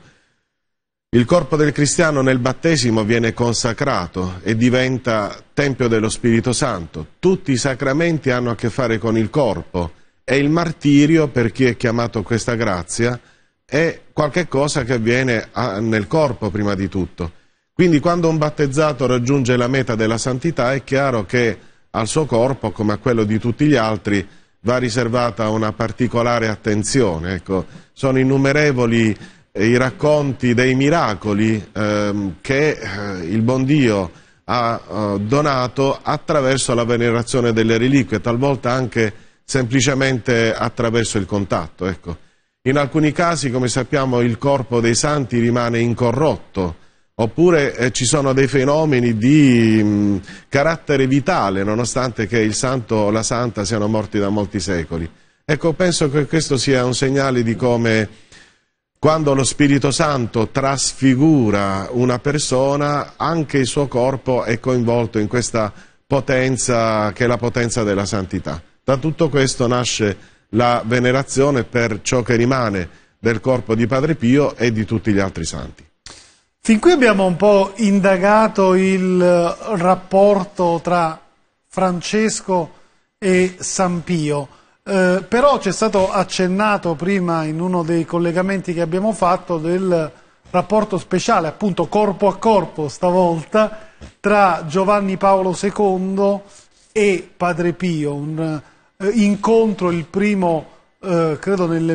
Il corpo del cristiano nel battesimo viene consacrato e diventa tempio dello Spirito Santo. Tutti i sacramenti hanno a che fare con il corpo e il martirio, per chi è chiamato a questa grazia, è qualche cosa che avviene a, nel corpo prima di tutto. Quindi quando un battezzato raggiunge la meta della santità è chiaro che al suo corpo, come a quello di tutti gli altri, va riservata una particolare attenzione. Ecco, sono innumerevoli i racconti dei miracoli ehm, che eh, il buon Dio ha eh, donato attraverso la venerazione delle reliquie, talvolta anche semplicemente attraverso il contatto. Ecco. In alcuni casi, come sappiamo, il corpo dei santi rimane incorrotto, oppure eh, ci sono dei fenomeni di mh, carattere vitale, nonostante che il santo o la santa siano morti da molti secoli. Ecco, penso che questo sia un segnale di come, quando lo Spirito Santo trasfigura una persona, anche il suo corpo è coinvolto in questa potenza che è la potenza della santità. Da tutto questo nasce la venerazione per ciò che rimane del corpo di Padre Pio e di tutti gli altri santi. Fin qui abbiamo un po' indagato il rapporto tra Francesco e San Pio. Eh, però c'è stato accennato prima in uno dei collegamenti che abbiamo fatto del rapporto speciale, appunto corpo a corpo stavolta, tra Giovanni Paolo secondo e Padre Pio, un eh, incontro, il primo eh, credo nel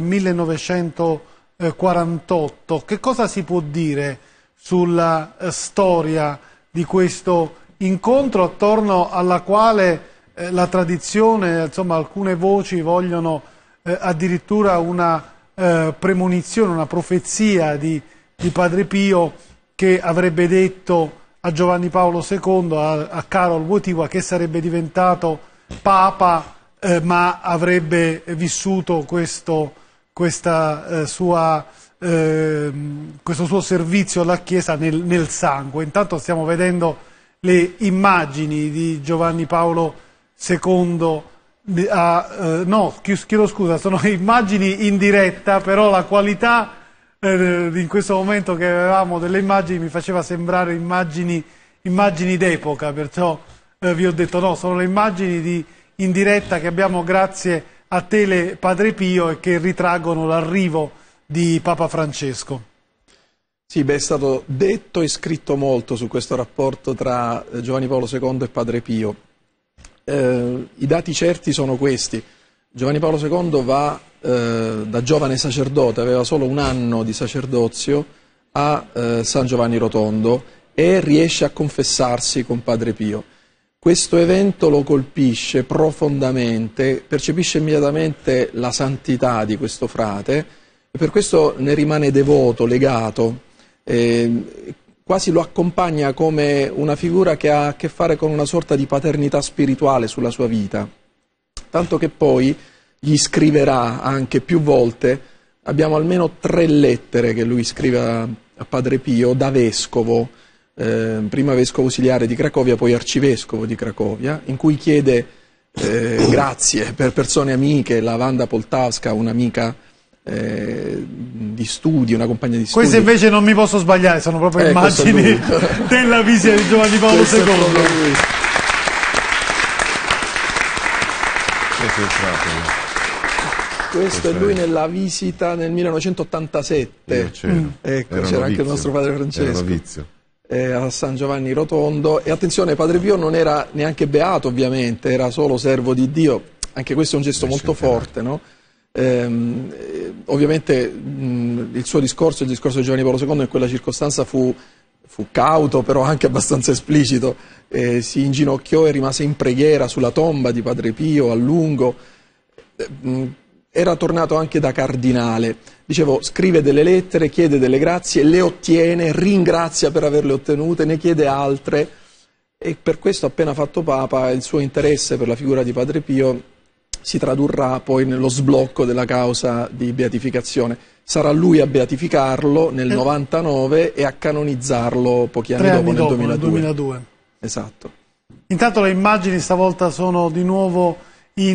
millenovecentoquarantotto. Che cosa si può dire sulla eh, storia di questo incontro, attorno alla quale eh, la tradizione, insomma alcune voci vogliono eh, addirittura una eh, premonizione, una profezia di, di Padre Pio, che avrebbe detto a Giovanni Paolo secondo, a, a Karol Wojtyła, che sarebbe diventato Papa, eh, ma avrebbe vissuto questo, questa, eh, sua, eh, questo suo servizio alla Chiesa nel, nel sangue. Intanto stiamo vedendo le immagini di Giovanni Paolo secondo, a, eh, no, chiedo scusa, sono immagini in diretta, però la qualità in questo momento che avevamo delle immagini mi faceva sembrare immagini, immagini d'epoca, perciò eh, vi ho detto no, sono le immagini di, in diretta che abbiamo grazie a Tele Padre Pio e che ritraggono l'arrivo di Papa Francesco. Sì, beh, è stato detto e scritto molto su questo rapporto tra Giovanni Paolo secondo e Padre Pio. Eh, i dati certi sono questi. Giovanni Paolo secondo va eh, da giovane sacerdote, aveva solo un anno di sacerdozio, a eh, San Giovanni Rotondo e riesce a confessarsi con Padre Pio. Questo evento lo colpisce profondamente, percepisce immediatamente la santità di questo frate e per questo ne rimane devoto, legato, eh, quasi lo accompagna come una figura che ha a che fare con una sorta di paternità spirituale sulla sua vita. Tanto che poi gli scriverà anche più volte, abbiamo almeno tre lettere che lui scrive a, a Padre Pio da vescovo, eh, prima vescovo ausiliare di Cracovia, poi arcivescovo di Cracovia, in cui chiede eh, grazie per persone amiche, la Wanda Poltavska, un'amica eh, di studi, una compagna di studi. Queste invece non mi posso sbagliare, sono proprio eh, immagini della visita di Giovanni Paolo secondo. Questo è lui nella visita nel millenovecentottantasette, mm. ecco, c'era anche il nostro padre Francesco, eh, a San Giovanni Rotondo. E attenzione, Padre Pio non era neanche beato ovviamente, era solo servo di Dio, anche questo è un gesto molto forte, no? Ehm, ovviamente mh, il suo discorso, il discorso di Giovanni Paolo secondo in quella circostanza fu, fu cauto, però anche abbastanza esplicito, eh, si inginocchiò e rimase in preghiera sulla tomba di Padre Pio a lungo. Eh, mh, era tornato anche da cardinale, dicevo, scrive delle lettere, chiede delle grazie, le ottiene, ringrazia per averle ottenute, ne chiede altre e per questo appena fatto Papa il suo interesse per la figura di Padre Pio si tradurrà poi nello sblocco della causa di beatificazione. Sarà lui a beatificarlo nel novantanove e a canonizzarlo pochi anni dopo, nel duemiladue. nel duemiladue. Esatto. Intanto le immagini stavolta sono di nuovo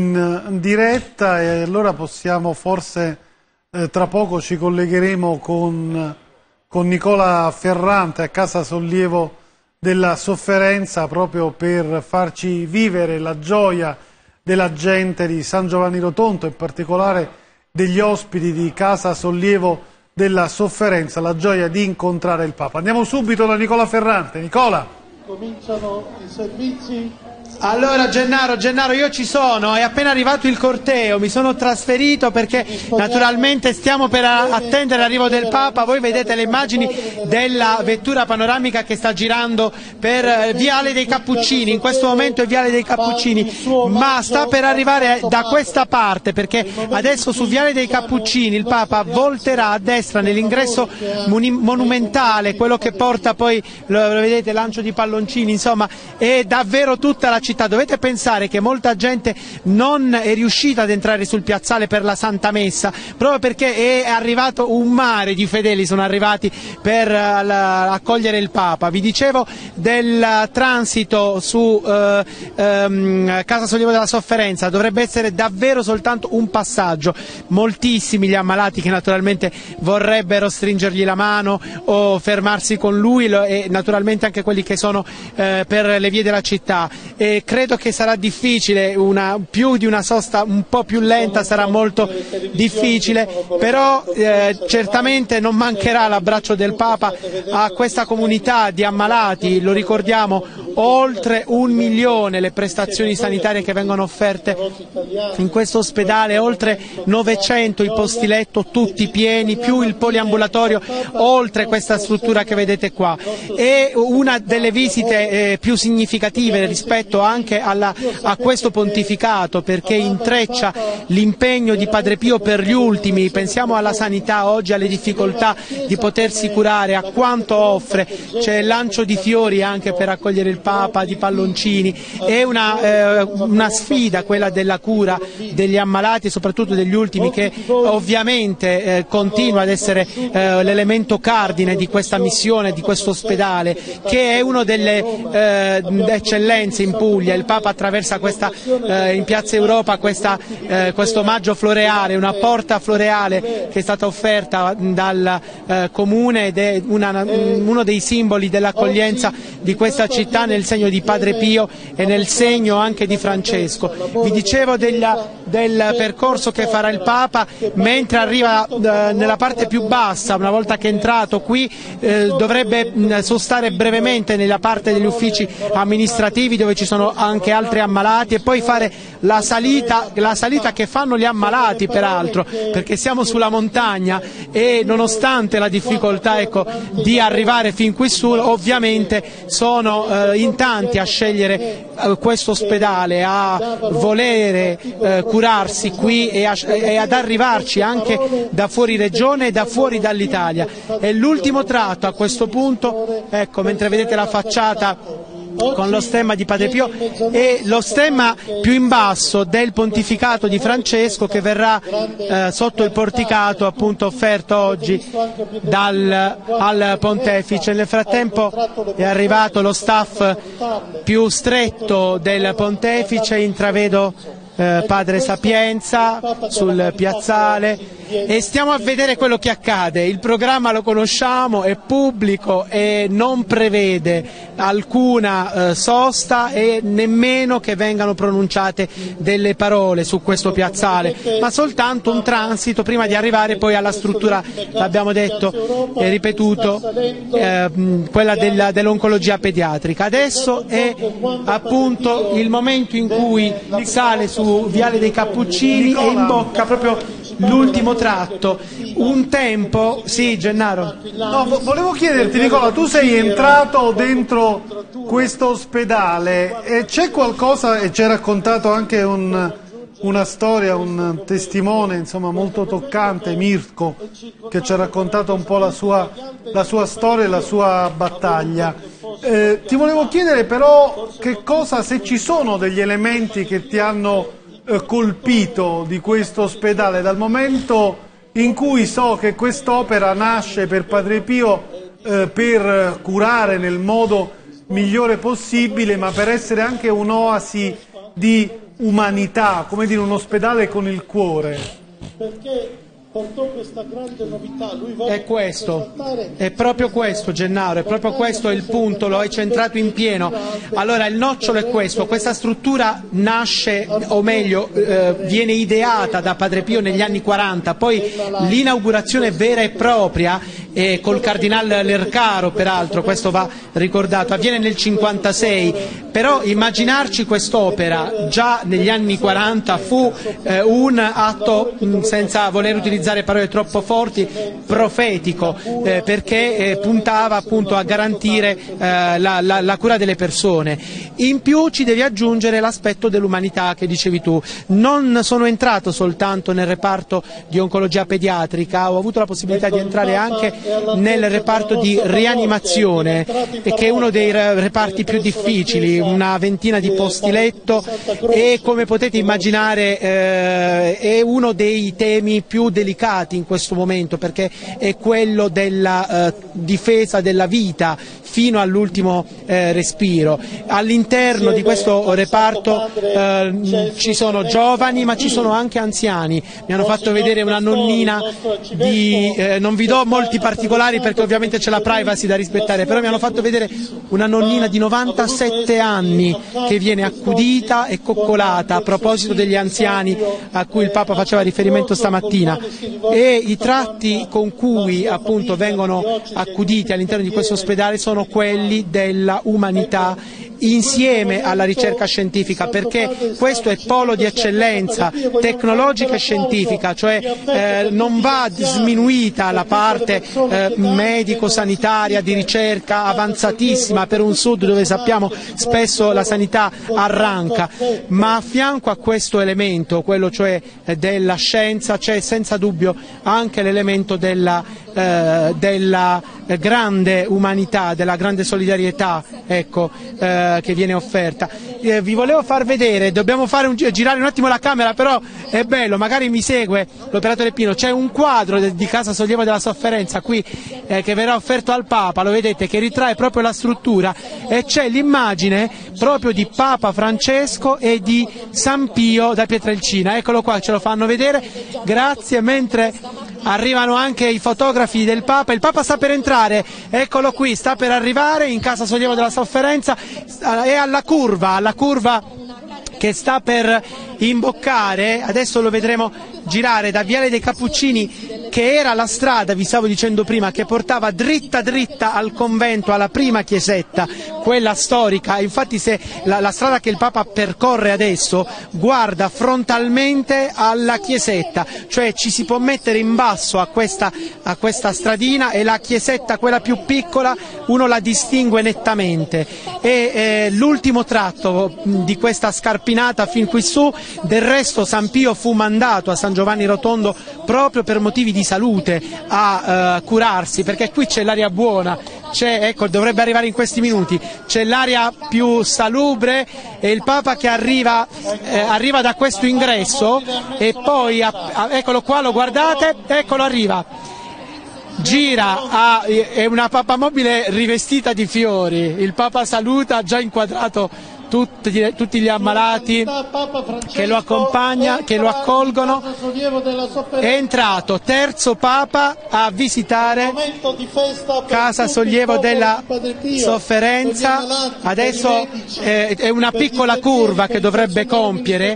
in diretta e allora possiamo forse eh, tra poco ci collegheremo con, con Nicola Ferrante a Casa Sollievo della Sofferenza proprio per farci vivere la gioia della gente di San Giovanni Rotondo, in particolare degli ospiti di Casa Sollievo della Sofferenza, la gioia di incontrare il Papa. Andiamo subito da Nicola Ferrante. Nicola. Cominciano i servizi. Allora Gennaro, Gennaro, io ci sono, è appena arrivato il corteo, mi sono trasferito perché naturalmente stiamo per attendere l'arrivo del Papa. Voi vedete le immagini della vettura panoramica che sta girando per Viale dei Cappuccini, in questo momento è Viale dei Cappuccini, ma sta per arrivare da questa parte perché adesso su Viale dei Cappuccini il Papa volterà a destra nell'ingresso monumentale, quello che porta poi, lo vedete, lancio di palloncini, insomma è davvero tutta la città. Dovete pensare che molta gente non è riuscita ad entrare sul piazzale per la Santa Messa proprio perché è arrivato un mare di fedeli, sono arrivati per accogliere il Papa. Vi dicevo del transito su eh, ehm, Casa Sollievo della Sofferenza, dovrebbe essere davvero soltanto un passaggio, moltissimi gli ammalati che naturalmente vorrebbero stringergli la mano o fermarsi con lui e naturalmente anche quelli che sono eh, per le vie della città. E e credo che sarà difficile, una, più di una sosta un po' più lenta sarà molto difficile, però eh, certamente non mancherà l'abbraccio del Papa a questa comunità di ammalati. Lo ricordiamo, oltre un milione le prestazioni sanitarie che vengono offerte in questo ospedale, oltre novecento i posti letto tutti pieni, più il poliambulatorio, oltre questa struttura che vedete qua. È una delle visite eh, più significative rispetto anche alla, a questo pontificato, perché intreccia l'impegno di Padre Pio per gli ultimi. Pensiamo alla sanità oggi, alle difficoltà di potersi curare, a quanto offre. C'è il lancio di fiori anche per accogliere il Papa, di palloncini. È una, eh, una sfida quella della cura degli ammalati e soprattutto degli ultimi, che ovviamente eh, continua ad essere eh, l'elemento cardine di questa missione, di questo ospedale, che è una delle eh, eccellenze in Puglia. Il Papa attraversa questa, eh, in Piazza Europa questa, eh, questo omaggio floreale, una porta floreale che è stata offerta dal eh, Comune ed è una, uno dei simboli dell'accoglienza di questa città, nel segno di Padre Pio e nel segno anche di Francesco. Vi dicevo della, del percorso che farà il Papa, mentre arriva eh, nella parte più bassa, una volta che è entrato qui eh, dovrebbe mh, sostare brevemente nella parte degli uffici amministrativi dove ci sono anche altri ammalati, e poi fare la salita, la salita che fanno gli ammalati peraltro, perché siamo sulla montagna e nonostante la difficoltà, ecco, di arrivare fin qui su, ovviamente sono eh, in tanti a scegliere eh, questo ospedale, a volere eh, curarsi qui e, a, e ad arrivarci anche da fuori regione e da fuori dall'Italia. E l'ultimo tratto a questo punto, ecco, mentre vedete la facciata con lo stemma di Padre Pio, e lo stemma più in basso del pontificato di Francesco, che verrà eh, sotto il porticato appunto offerto oggi dal, al pontefice. Nel frattempo è arrivato lo staff più stretto del pontefice, intravedo eh, Padre Sapienza sul piazzale, e stiamo a vedere quello che accade. Il programma lo conosciamo, è pubblico e non prevede alcuna eh, sosta e nemmeno che vengano pronunciate delle parole su questo piazzale, ma soltanto un transito prima di arrivare poi alla struttura, l'abbiamo detto e ripetuto, eh, quella della, dell'oncologia pediatrica. Adesso è appunto il momento in cui sale su Viale dei Cappuccini e imbocca proprio l'ultimo tratto. Un tempo, sì, Gennaro. No, volevo chiederti, Nicola, tu sei entrato dentro questo ospedale e c'è qualcosa, e ci hai raccontato anche un, una storia, un testimone insomma molto toccante, Mirko, che ci ha raccontato un po' la sua, la sua storia e la sua battaglia. Eh, ti volevo chiedere però che cosa, se ci sono degli elementi che ti hanno colpito di questo ospedale, dal momento in cui so che quest'opera nasce per Padre Pio eh, per curare nel modo migliore possibile, ma per essere anche un'oasi di umanità, come dire, un ospedale con il cuore. Perché portò questa grande novità. Lui è questo, è proprio questo, Gennaro, è proprio questo il punto, lo hai centrato in pieno. Allora il nocciolo è questo: questa struttura nasce, o meglio eh, viene ideata da Padre Pio negli anni quaranta, poi l'inaugurazione vera e propria eh, col Cardinal Lercaro, peraltro questo va ricordato, avviene nel cinquantasei, però immaginarci quest'opera già negli anni quaranta fu eh, un atto, mh, senza voler utilizzare parole troppo forti, profetico, eh, perché eh, puntava appunto a garantire eh, la, la, la cura delle persone. In più ci devi aggiungere l'aspetto dell'umanità che dicevi tu. Non sono entrato soltanto nel reparto di oncologia pediatrica, ho avuto la possibilità di entrare anche nel reparto di rianimazione, che è uno dei reparti più difficili, una ventina di posti letto, e come potete immaginare eh, è uno dei temi più delicati in questo momento, perché è quello della eh, difesa della vita fino all'ultimo eh, respiro. All'interno di questo reparto eh, ci sono giovani, ma ci sono anche anziani. Mi hanno fatto vedere una nonnina di, eh, non vi do molti particolari perché ovviamente c'è la privacy da rispettare, però mi hanno fatto vedere una nonnina di novantasette anni che viene accudita e coccolata a proposito degli anziani a cui il Papa faceva riferimento stamattina, e i tratti con cui appunto vengono accuditi all'interno di questo ospedale sono quelli della umanità insieme alla ricerca scientifica, perché questo è polo di eccellenza tecnologica e scientifica, cioè eh, non va sminuita la parte eh, medico-sanitaria di ricerca avanzatissima per un sud dove sappiamo spesso la sanità arranca, ma a fianco a questo elemento, quello cioè eh, della scienza, c'è senza dubbio anche l'elemento della, eh, della grande umanità, della grande solidarietà, ecco, eh, che viene offerta. Eh, vi volevo far vedere, dobbiamo fare un, girare un attimo la camera, però è bello, magari mi segue l'operatore Pino, c'è un quadro de, di Casa Sollievo della Sofferenza qui eh, che verrà offerto al Papa, lo vedete, che ritrae proprio la struttura, e c'è l'immagine proprio di Papa Francesco e di San Pio da Pietrelcina, eccolo qua, ce lo fanno vedere, grazie, mentre arrivano anche i fotografi del Papa, il Papa sta per entrare, eccolo qui, sta per arrivare in Casa Sollievo della Sofferenza, è alla curva, alla curva che sta per imboccare, adesso lo vedremo girare da Viale dei Cappuccini, che era la strada, vi stavo dicendo prima, che portava dritta dritta al convento, alla prima chiesetta, quella storica. Infatti se la, la strada che il Papa percorre adesso guarda frontalmente alla chiesetta, cioè ci si può mettere in basso a questa, a questa stradina, e la chiesetta, quella più piccola, uno la distingue nettamente, e eh, l'ultimo tratto di questa scarpinata fin qui su, del resto San Pio fu mandato a San Giovanni Rotondo proprio per motivi di salute a uh, curarsi, perché qui c'è l'aria buona, c'è, ecco, dovrebbe arrivare in questi minuti, c'è l'aria più salubre, e il Papa che arriva, eh, arriva da questo ingresso, e poi, a, a, eccolo qua, lo guardate, eccolo arriva, gira, a, è una papamobile rivestita di fiori, il Papa saluta, già inquadrato tutti, tutti gli ammalati che lo accompagna, che lo accolgono. È entrato terzo Papa a visitare Casa Sollievo della Sofferenza, adesso eh, è una piccola curva che dovrebbe compiere,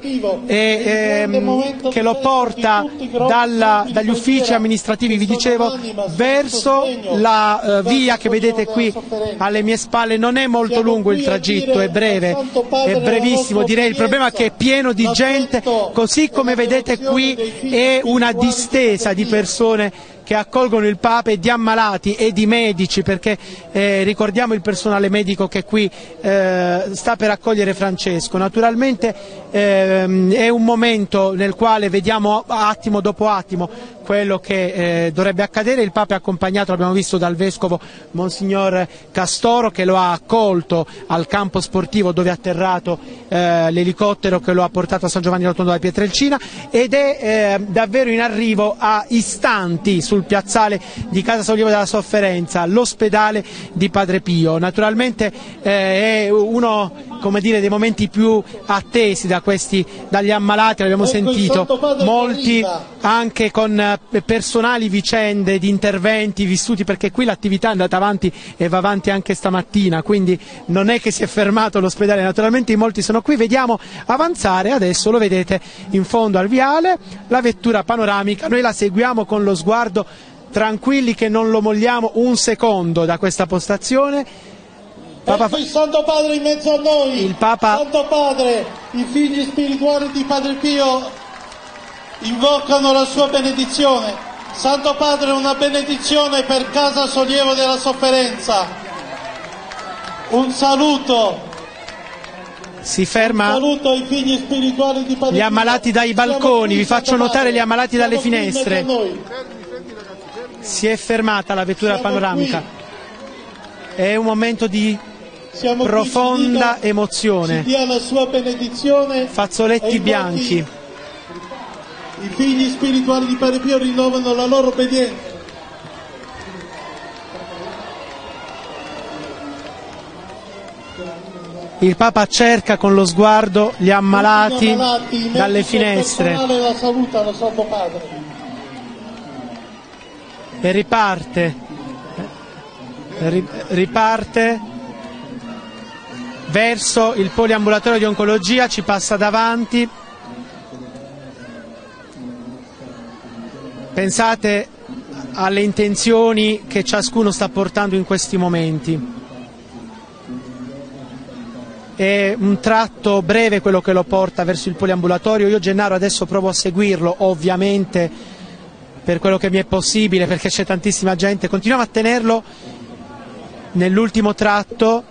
e, ehm, che lo porta dalla, dagli uffici amministrativi, vi dicevo, verso la eh, via che vedete qui alle mie spalle. Non è molto lungo il tragitto, è breve, è brevissimo, direi. Il problema è che è pieno di gente, così come vedete qui è una distesa di persone che accolgono il Papa, e di ammalati e di medici, perché eh, ricordiamo il personale medico che qui eh, sta per accogliere Francesco. Naturalmente eh, è un momento nel quale vediamo attimo dopo attimo quello che eh, dovrebbe accadere. Il Papa è accompagnato, l'abbiamo visto, dal Vescovo Monsignor Castoro, che lo ha accolto al campo sportivo dove è atterrato eh, l'elicottero che lo ha portato a San Giovanni Rotondo da Pietrelcina, ed è eh, davvero in arrivo a istanti sul piazzale di Casa Sollievo della Sofferenza, l'ospedale di Padre Pio. Naturalmente eh, è uno, come dire, dei momenti più attesi da questi, dagli ammalati, l'abbiamo sentito, molti anche con personali vicende di interventi vissuti, perché qui l'attività è andata avanti e va avanti anche stamattina, quindi non è che si è fermato l'ospedale. Naturalmente in molti sono qui, vediamo avanzare adesso, lo vedete in fondo al viale, la vettura panoramica, noi la seguiamo con lo sguardo, tranquilli che non lo molliamo un secondo da questa postazione. Papa... Ecco il Santo Padre in mezzo a noi, il Papa... Santo Padre, i figli spirituali di Padre Pio invocano la sua benedizione. Santo Padre, una benedizione per Casa Sollievo della Sofferenza, un saluto. Si ferma, un saluto ai figli spirituali di Padre gli ammalati dai balconi, vi faccio notare gli ammalati dalle Siamo finestre. Si è fermata la vettura Siamo panoramica, qui. È un momento di Siamo profonda qui, emozione, ci dia la sua benedizione, fazzoletti bianchi. I figli spirituali di Padre Pio rinnovano la loro obbedienza. Il Papa cerca con lo sguardo gli ammalati, ammalati dalle finestre. La saluta, lo Santo Padre. e riparte, riparte verso il poliambulatorio di oncologia, ci passa davanti. Pensate alle intenzioni che ciascuno sta portando in questi momenti. È un tratto breve quello che lo porta verso il poliambulatorio. Io, Gennaro, adesso provo a seguirlo, ovviamente per quello che mi è possibile, perché c'è tantissima gente. Continuiamo a tenerlo nell'ultimo tratto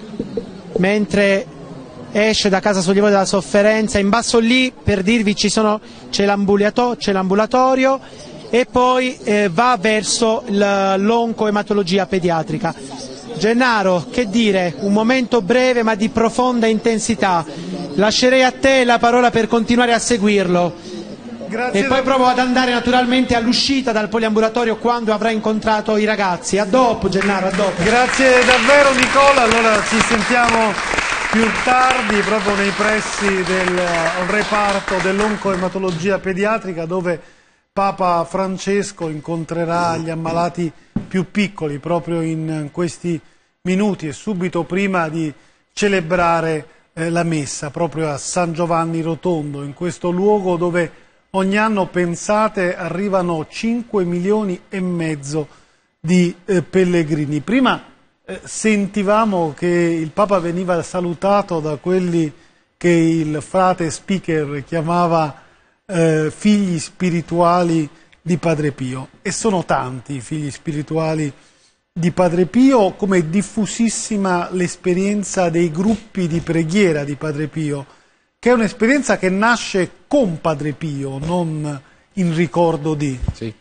mentre esce da Casa Sollievo della Sofferenza. In basso lì, per dirvi, c'è l'ambulatorio e poi eh, va verso l'oncoematologia pediatrica. Gennaro, che dire, un momento breve ma di profonda intensità. Lascerei a te la parola per continuare a seguirlo. Grazie e poi provo ad andare naturalmente all'uscita dal poliambulatorio quando avrà incontrato i ragazzi. A dopo, Gennaro, a dopo. Grazie davvero, Nicola. Allora ci sentiamo più tardi proprio nei pressi del reparto dell'oncoematologia pediatrica, dove Papa Francesco incontrerà gli ammalati più piccoli proprio in questi minuti e subito prima di celebrare eh, la messa proprio a San Giovanni Rotondo, in questo luogo dove ogni anno, pensate, arrivano cinque milioni e mezzo di eh, pellegrini. Prima eh, sentivamo che il Papa veniva salutato da quelli che il frate speaker chiamava eh, figli spirituali di Padre Pio, e sono tanti i figli spirituali di Padre Pio, come è diffusissima l'esperienza dei gruppi di preghiera di Padre Pio, che è un'esperienza che nasce con Padre Pio, non in ricordo di. Sì.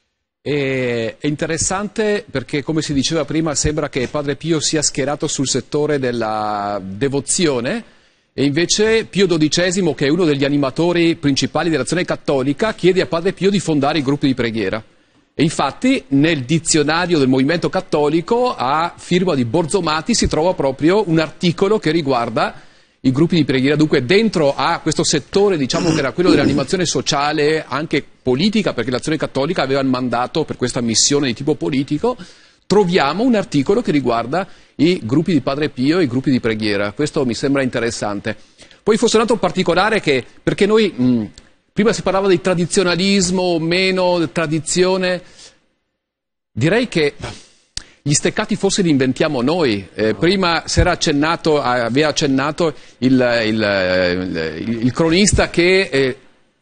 E, è interessante perché, come si diceva prima, sembra che Padre Pio sia schierato sul settore della devozione, e invece Pio dodicesimo, che è uno degli animatori principali dell'Azione Cattolica, chiede a Padre Pio di fondare i gruppi di preghiera. E infatti nel dizionario del movimento cattolico, a firma di Borzomati, si trova proprio un articolo che riguarda i gruppi di preghiera. Dunque dentro a questo settore, diciamo, che era quello dell'animazione sociale, anche politica, perché l'Azione Cattolica aveva il mandato per questa missione di tipo politico, troviamo un articolo che riguarda i gruppi di Padre Pio e i gruppi di preghiera. Questo mi sembra interessante. Poi fosse un altro particolare che, perché noi, mh, prima si parlava di tradizionalismo o meno tradizione, direi che gli steccati forse li inventiamo noi. Eh, prima si era accennato, aveva accennato il, il, il, il cronista che eh,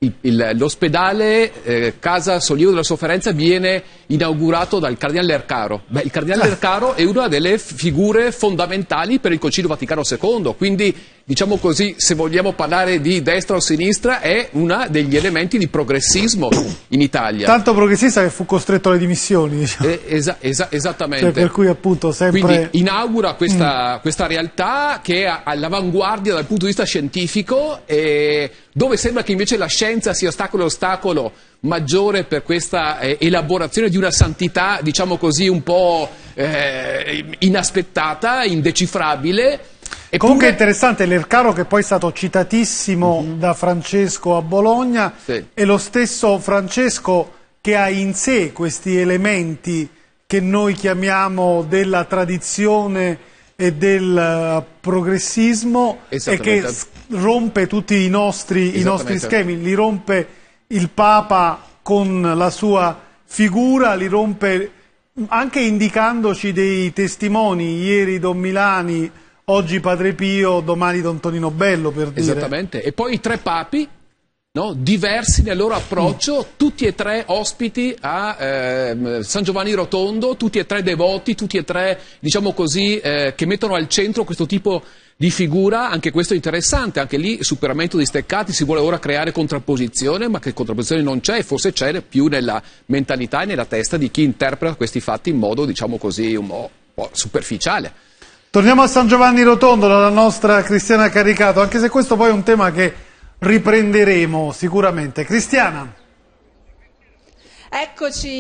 l'ospedale eh, Casa Sollievo della Sofferenza viene inaugurato dal Cardinale Lercaro. Beh, il Cardinale Lercaro è una delle figure fondamentali per il Concilio Vaticano secondo, quindi, diciamo così, se vogliamo parlare di destra o sinistra, è uno degli elementi di progressismo in Italia. Tanto progressista che fu costretto alle dimissioni, diciamo. Eh, esa esa esattamente. Cioè, per cui appunto sempre... Quindi inaugura questa, mm. questa realtà che è all'avanguardia dal punto di vista scientifico, e dove sembra che invece la scienza sia ostacolo e ostacolo maggiore per questa eh, elaborazione di una santità, diciamo così, un po' eh, inaspettata, indecifrabile. E comunque è interessante Lercaro, che poi è stato citatissimo mm-hmm. da Francesco a Bologna, sì. È lo stesso Francesco che ha in sé questi elementi che noi chiamiamo della tradizione e del uh, progressismo, e che rompe tutti i nostri, i nostri schemi, li rompe il Papa con la sua figura, li rompe anche indicandoci dei testimoni, ieri Don Milani, oggi Padre Pio, domani Don Tonino Bello, per dire. Esattamente, e poi i tre papi, no? Diversi nel loro approccio, mm. tutti e tre ospiti a eh, San Giovanni Rotondo, tutti e tre devoti, tutti e tre, diciamo così, eh, che mettono al centro questo tipo di figura. Anche questo è interessante, anche lì superamento di steccati, si vuole ora creare contrapposizione, ma che contrapposizione non c'è, e forse c'è più nella mentalità e nella testa di chi interpreta questi fatti in modo, diciamo così, un po' superficiale. Torniamo a San Giovanni Rotondo, dalla nostra Cristiana Caricato, anche se questo poi è un tema che riprenderemo sicuramente. Cristiana. Eccoci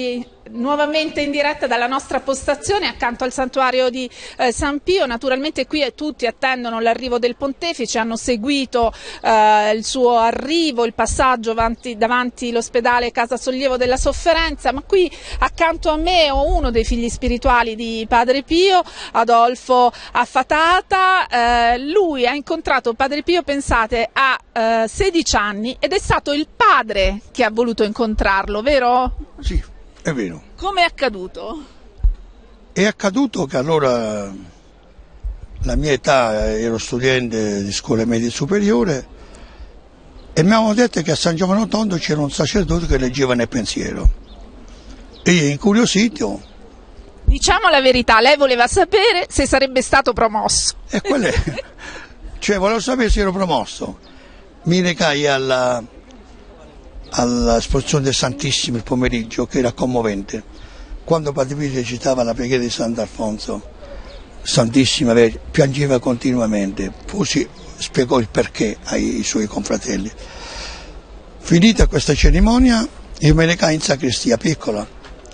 nuovamente in diretta dalla nostra postazione accanto al santuario di eh, San Pio. Naturalmente qui tutti attendono l'arrivo del pontefice, hanno seguito eh, il suo arrivo, il passaggio avanti, davanti l'ospedale Casa Sollievo della Sofferenza, ma qui accanto a me ho uno dei figli spirituali di Padre Pio, Adolfo Affatata. Eh, lui ha incontrato Padre Pio, pensate, a eh, sedici anni, ed è stato il padre che ha voluto incontrarlo, vero? Sì. È vero. Come è accaduto? È accaduto che allora, la mia età, ero studente di scuola media superiore e mi avevano detto che a San Giovanni Tondo c'era un sacerdote che leggeva nel pensiero. E io, incuriosito... Diciamo la verità, lei voleva sapere se sarebbe stato promosso. E quello è... Cioè, volevo sapere se ero promosso. Mi recai alla... all'esposizione del Santissimo il pomeriggio, che era commovente, quando Padre Pio recitava la preghiera di Sant'Alfonso, Santissima, piangeva continuamente, poi si spiegò il perché ai, ai suoi confratelli. Finita questa cerimonia, io me ne recai in sacrestia piccola,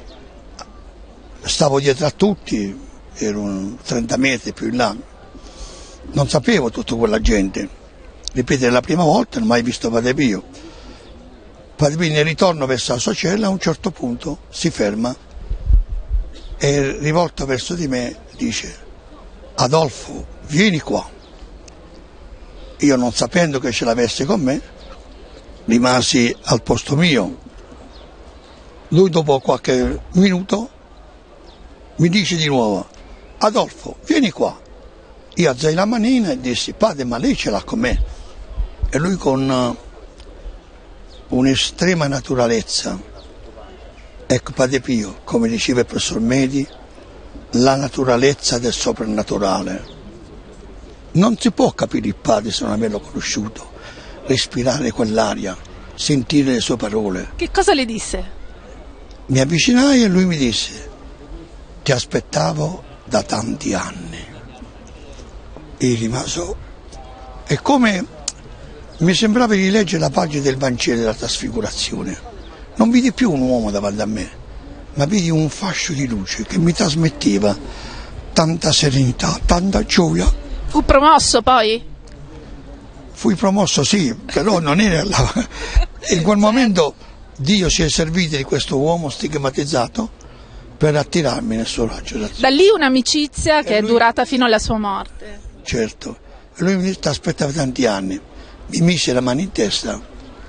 stavo dietro a tutti, ero trenta metri più in là, non sapevo tutta quella gente, ripeto, è la prima volta, non ho mai visto Padre Pio. Padre Pio nel ritorno verso la sua cella a un certo punto si ferma e rivolto verso di me dice: Adolfo, vieni qua. Io, non sapendo che ce l'avesse con me, rimasi al posto mio. Lui dopo qualche minuto mi dice di nuovo: Adolfo, vieni qua. Io alzai la manina e dissi: padre, ma lei ce l'ha con me? E lui, con un'estrema naturalezza, ecco Padre Pio, come diceva il professor Medi, la naturalezza del soprannaturale. Non si può capire il padre se non averlo conosciuto, respirare quell'aria, sentire le sue parole. Che cosa le disse? Mi avvicinai e lui mi disse: ti aspettavo da tanti anni. E rimaso, è come mi sembrava di leggere la pagina del Vangelo della Trasfigurazione. Non vidi più un uomo davanti a me, ma vidi un fascio di luce che mi trasmetteva tanta serenità, tanta gioia. Fu promosso poi? Fui promosso, sì, però non era la... In quel momento Dio si è servito di questo uomo stigmatizzato per attirarmi nel suo raggio d'azione. Da lì un'amicizia che lui... è durata fino alla sua morte. Certo, e lui mi disse: ti aspettava tanti anni. Mi mise la mano in testa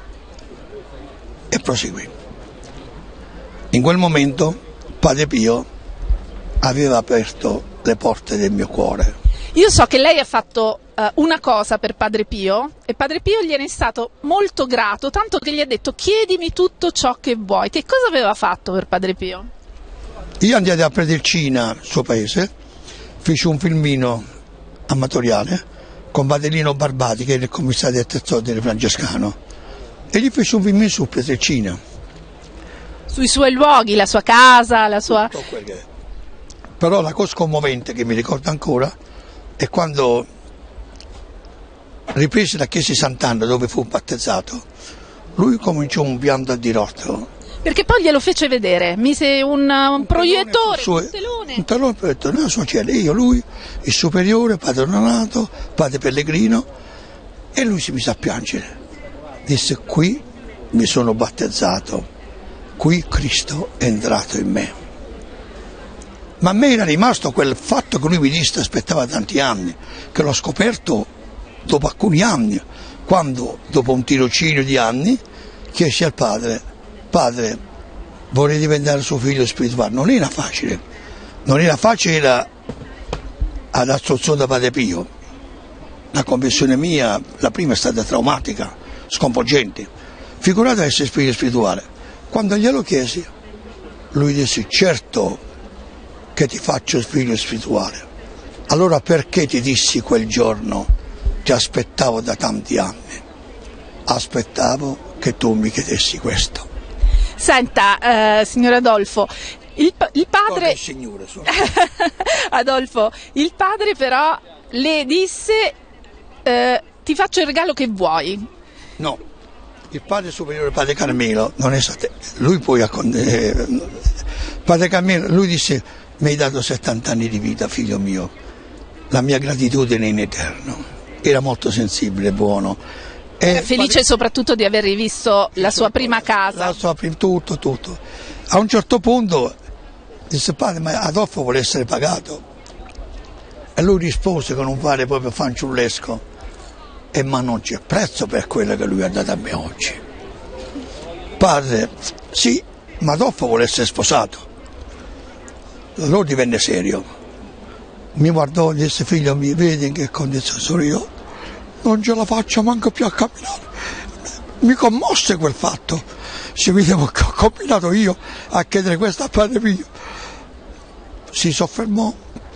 e proseguì. In quel momento Padre Pio aveva aperto le porte del mio cuore. Io so che lei ha fatto uh, una cosa per Padre Pio e Padre Pio gliene è stato molto grato, tanto che gli ha detto: chiedimi tutto ciò che vuoi. Che cosa aveva fatto per Padre Pio? Io andai a Predelcina, suo paese, feci un filmino amatoriale con Badellino Barbati, che era il commissario del terzo ordine francescano, e gli fece un film su Predelcina. Sui suoi luoghi, la sua casa, la sua... Però la cosa commovente che mi ricordo ancora è quando riprese la chiesa di Sant'Anna, dove fu battezzato, lui cominciò un pianto a dirotto. Perché poi glielo fece vedere, mise un, un proiettore, suo, un telone. Un telone proiettore, nella sua cella, io, lui, il superiore, padre Donato, padre Pellegrino, e lui si mise a piangere. Disse: qui mi sono battezzato, qui Cristo è entrato in me. Ma a me era rimasto quel fatto che lui mi disse, aspettava tanti anni, che l'ho scoperto dopo alcuni anni, quando dopo un tirocinio di anni chiesi al padre: padre, vorrei diventare suo figlio spirituale. Non era facile, non era facile, era ad assunzione da Padre Pio. La conversione mia, la prima è stata traumatica, sconvolgente. Figurate essere figlio spirituale. Quando glielo chiesi, lui disse: certo che ti faccio figlio spirituale. Allora perché ti dissi quel giorno: ti aspettavo da tanti anni? Aspettavo che tu mi chiedessi questo. Senta, eh, signor Adolfo, il, il padre... Il signore, Adolfo, il padre però le disse: eh, ti faccio il regalo che vuoi. No, il padre superiore, padre Carmelo, non è stato... Lui poi ha... Eh, Padre Carmelo, lui disse, mi hai dato settanta anni di vita, figlio mio, la mia gratitudine è in eterno. Era molto sensibile, buono. E felice padre... soprattutto di aver rivisto la sua prima casa. La sua prima, tutto, tutto. A un certo punto disse, padre, ma Adolfo vuole essere pagato. E lui rispose con un fare proprio fanciullesco, e ma non c'è prezzo per quello che lui ha dato a me oggi. Padre, sì, ma Adolfo vuole essere sposato. Allora divenne serio, mi guardò e disse, figlio mio, vedi in che condizione sono io, non ce la faccio manco più a camminare. Mi commosse quel fatto, si vedevo che ho combinato io a chiedere questo a Padre Pio. Si soffermò,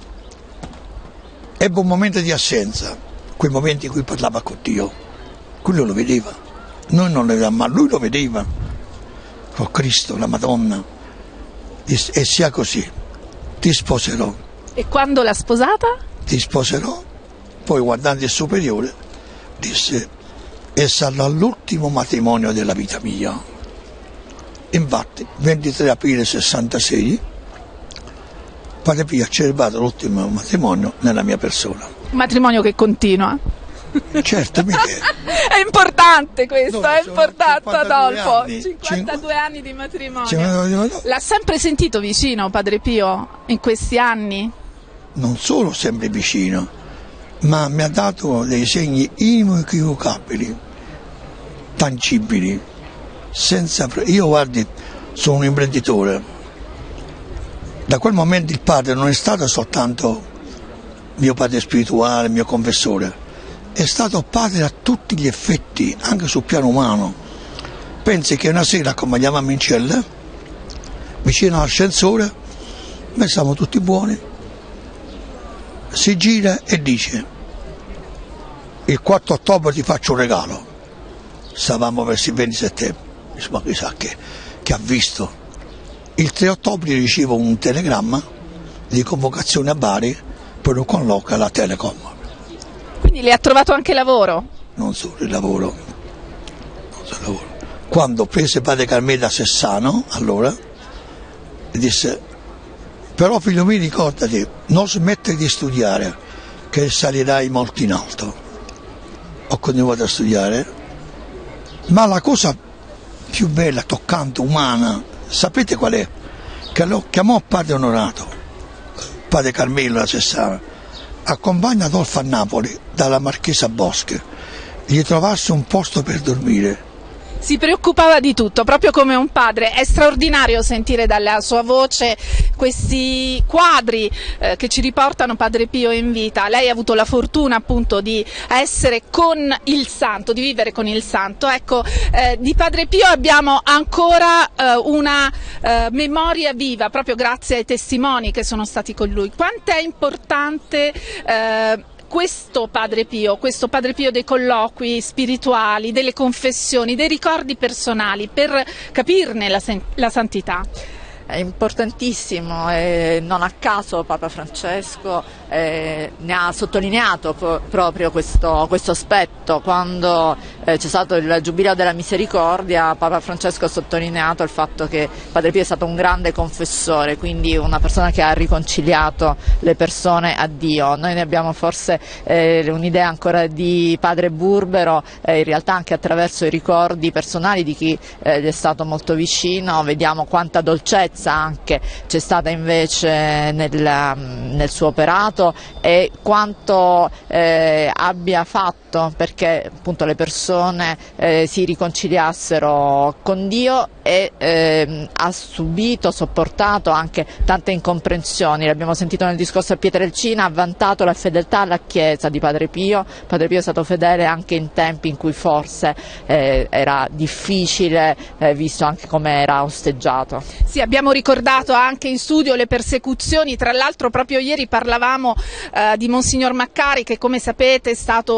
ebbe un momento di assenza, quei momenti in cui parlava con Dio, quello lo vedeva, noi non lo vedevamo, ma lui lo vedeva, con Cristo, la Madonna, disse, e sia così. Ti sposerò. E quando l'ha sposata? Ti sposerò. Poi guardando il superiore disse, e sarà l'ultimo matrimonio della vita mia. Infatti ventitré aprile sessantasei Padre Pio ha celebrato l'ultimo matrimonio nella mia persona. Un matrimonio che continua. Certo, Michele. È importante questo, no, è importante Adolfo. Anni, cinquantadue anni di matrimonio. cinquantadue L'ha sempre sentito vicino Padre Pio in questi anni? Non solo sempre vicino, ma mi ha dato dei segni inequivocabili, tangibili, senza... Io guardi, sono un imprenditore. Da quel momento il padre non è stato soltanto mio padre spirituale, mio confessore, è stato padre a tutti gli effetti, anche sul piano umano. Pensi che una sera accompagnavamo in cella, vicino all'ascensore, noi siamo tutti buoni, si gira e dice, il quattro ottobre ti faccio un regalo. Stavamo verso il venti settembre, dice, ma chissà che, che ha visto. Il tre ottobre ricevo un telegramma di convocazione a Bari per un colloquio alla Telecom. Quindi le ha trovato anche lavoro? Non solo il lavoro, non solo il lavoro. Quando prese Padre Carmelo da Sessano, allora, disse, però figlio mio ricordati, non smettere di studiare, che salirai molto in alto. Ho continuato a studiare, ma la cosa più bella, toccante, umana, sapete qual è? Che lo chiamò Padre Onorato, Padre Carmelo da Sessano, accompagna Adolfo a Napoli dalla Marchesa Boschi, gli trovasse un posto per dormire. Si preoccupava di tutto, proprio come un padre. È straordinario sentire dalla sua voce questi quadri eh, che ci riportano Padre Pio in vita. Lei ha avuto la fortuna appunto di essere con il santo, di vivere con il santo. Ecco, eh, di Padre Pio abbiamo ancora eh, una eh, memoria viva, proprio grazie ai testimoni che sono stati con lui. Quanto è importante eh, questo Padre Pio, questo Padre Pio dei colloqui spirituali, delle confessioni, dei ricordi personali, per capirne la, la santità? È importantissimo e non a caso Papa Francesco eh, ne ha sottolineato po- proprio questo, questo aspetto. Quando eh, c'è stato il Giubileo della Misericordia, Papa Francesco ha sottolineato il fatto che Padre Pio è stato un grande confessore, quindi una persona che ha riconciliato le persone a Dio. Noi ne abbiamo forse eh, un'idea ancora di Padre Burbero, eh, in realtà anche attraverso i ricordi personali di chi eh, gli è stato molto vicino, vediamo quanta dolcezza anche c'è stata invece nel, nel suo operato e quanto eh, abbia fatto perché appunto le persone eh, si riconciliassero con Dio e eh, ha subito, sopportato anche tante incomprensioni. L'abbiamo sentito nel discorso a Pietrelcina, ha vantato la fedeltà alla Chiesa di Padre Pio. Padre Pio è stato fedele anche in tempi in cui forse eh, era difficile, eh, visto anche come era osteggiato. Sì, abbiamo ricordato anche in studio le persecuzioni, tra l'altro proprio ieri parlavamo eh, di Monsignor Maccari che come sapete è stato un inquilino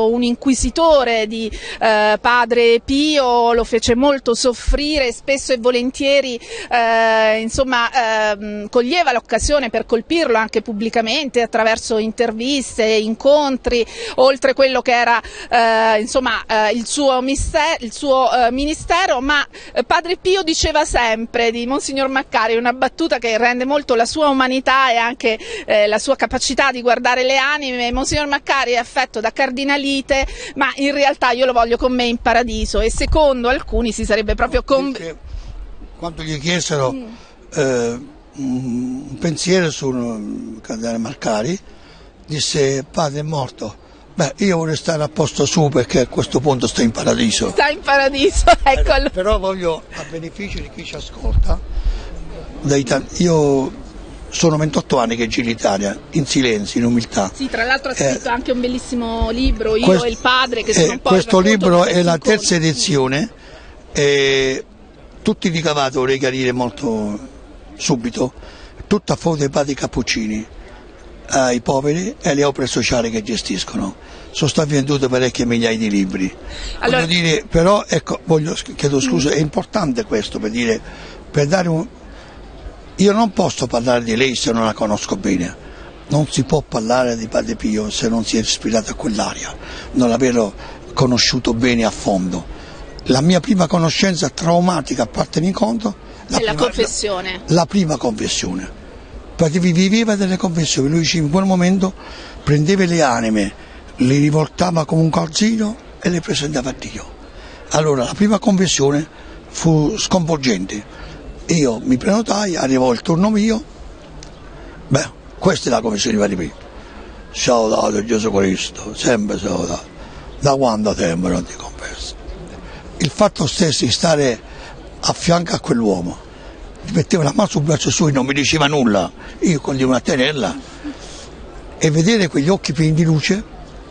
inquisitore di eh, Padre Pio, lo fece molto soffrire, spesso e volentieri eh, insomma eh, coglieva l'occasione per colpirlo anche pubblicamente attraverso interviste, incontri, oltre quello che era eh, insomma eh, il suo, mister- il suo eh, ministero, ma eh, Padre Pio diceva sempre di Monsignor Maccari una battuta che rende molto la sua umanità e anche eh, la sua capacità di guardare le anime. Monsignor Maccari è affetto da cardinalite, ma in realtà io lo voglio con me in paradiso, e secondo alcuni si sarebbe proprio con... Quando gli chiesero mm. eh, un pensiero sul cardinale Maccari, disse: padre è morto. Beh, io vorrei stare a posto su, perché a questo punto sto in paradiso. Sta in paradiso, eccolo. Però voglio, a beneficio di chi ci ascolta, dai tanti, io sono ventotto anni che giro l'Italia, in silenzio, in umiltà. Sì, tra l'altro ha scritto eh, anche un bellissimo libro, Io questo, e il padre, che sono eh, un po' questo libro è la incontri. terza edizione, e tutto il ricavato, vorrei chiarire molto subito, tutto a favore dei padri cappuccini, ai poveri e alle opere sociali che gestiscono. Sono stati venduti parecchie migliaia di libri. Allora... Voglio dire, però, ecco, voglio, chiedo scusa, è importante questo per dire, per dare un... Io non posso parlare di lei se non la conosco bene. Non si può parlare di Padre Pio se non si è ispirato a quell'aria, non averlo conosciuto bene a fondo. La mia prima conoscenza traumatica, a parte l'incontro, la, la prima, confessione. La, la prima confessione. Perché viveva delle confessioni, lui in quel momento prendeva le anime, le rivoltava come un calzino e le presentava a Dio. Allora la prima confessione fu sconvolgente. Io mi prenotai, arrivò il turno mio, beh, questa è la confessione di Padre Pio. Salutato Gesù Cristo, sempre salutato. Da quanto tempo non ti confesso? Il fatto stesso di stare a fianco a quell'uomo, metteva la mano sul braccio suo e non mi diceva nulla, io continuavo a tenerla, e vedere quegli occhi pieni di luce,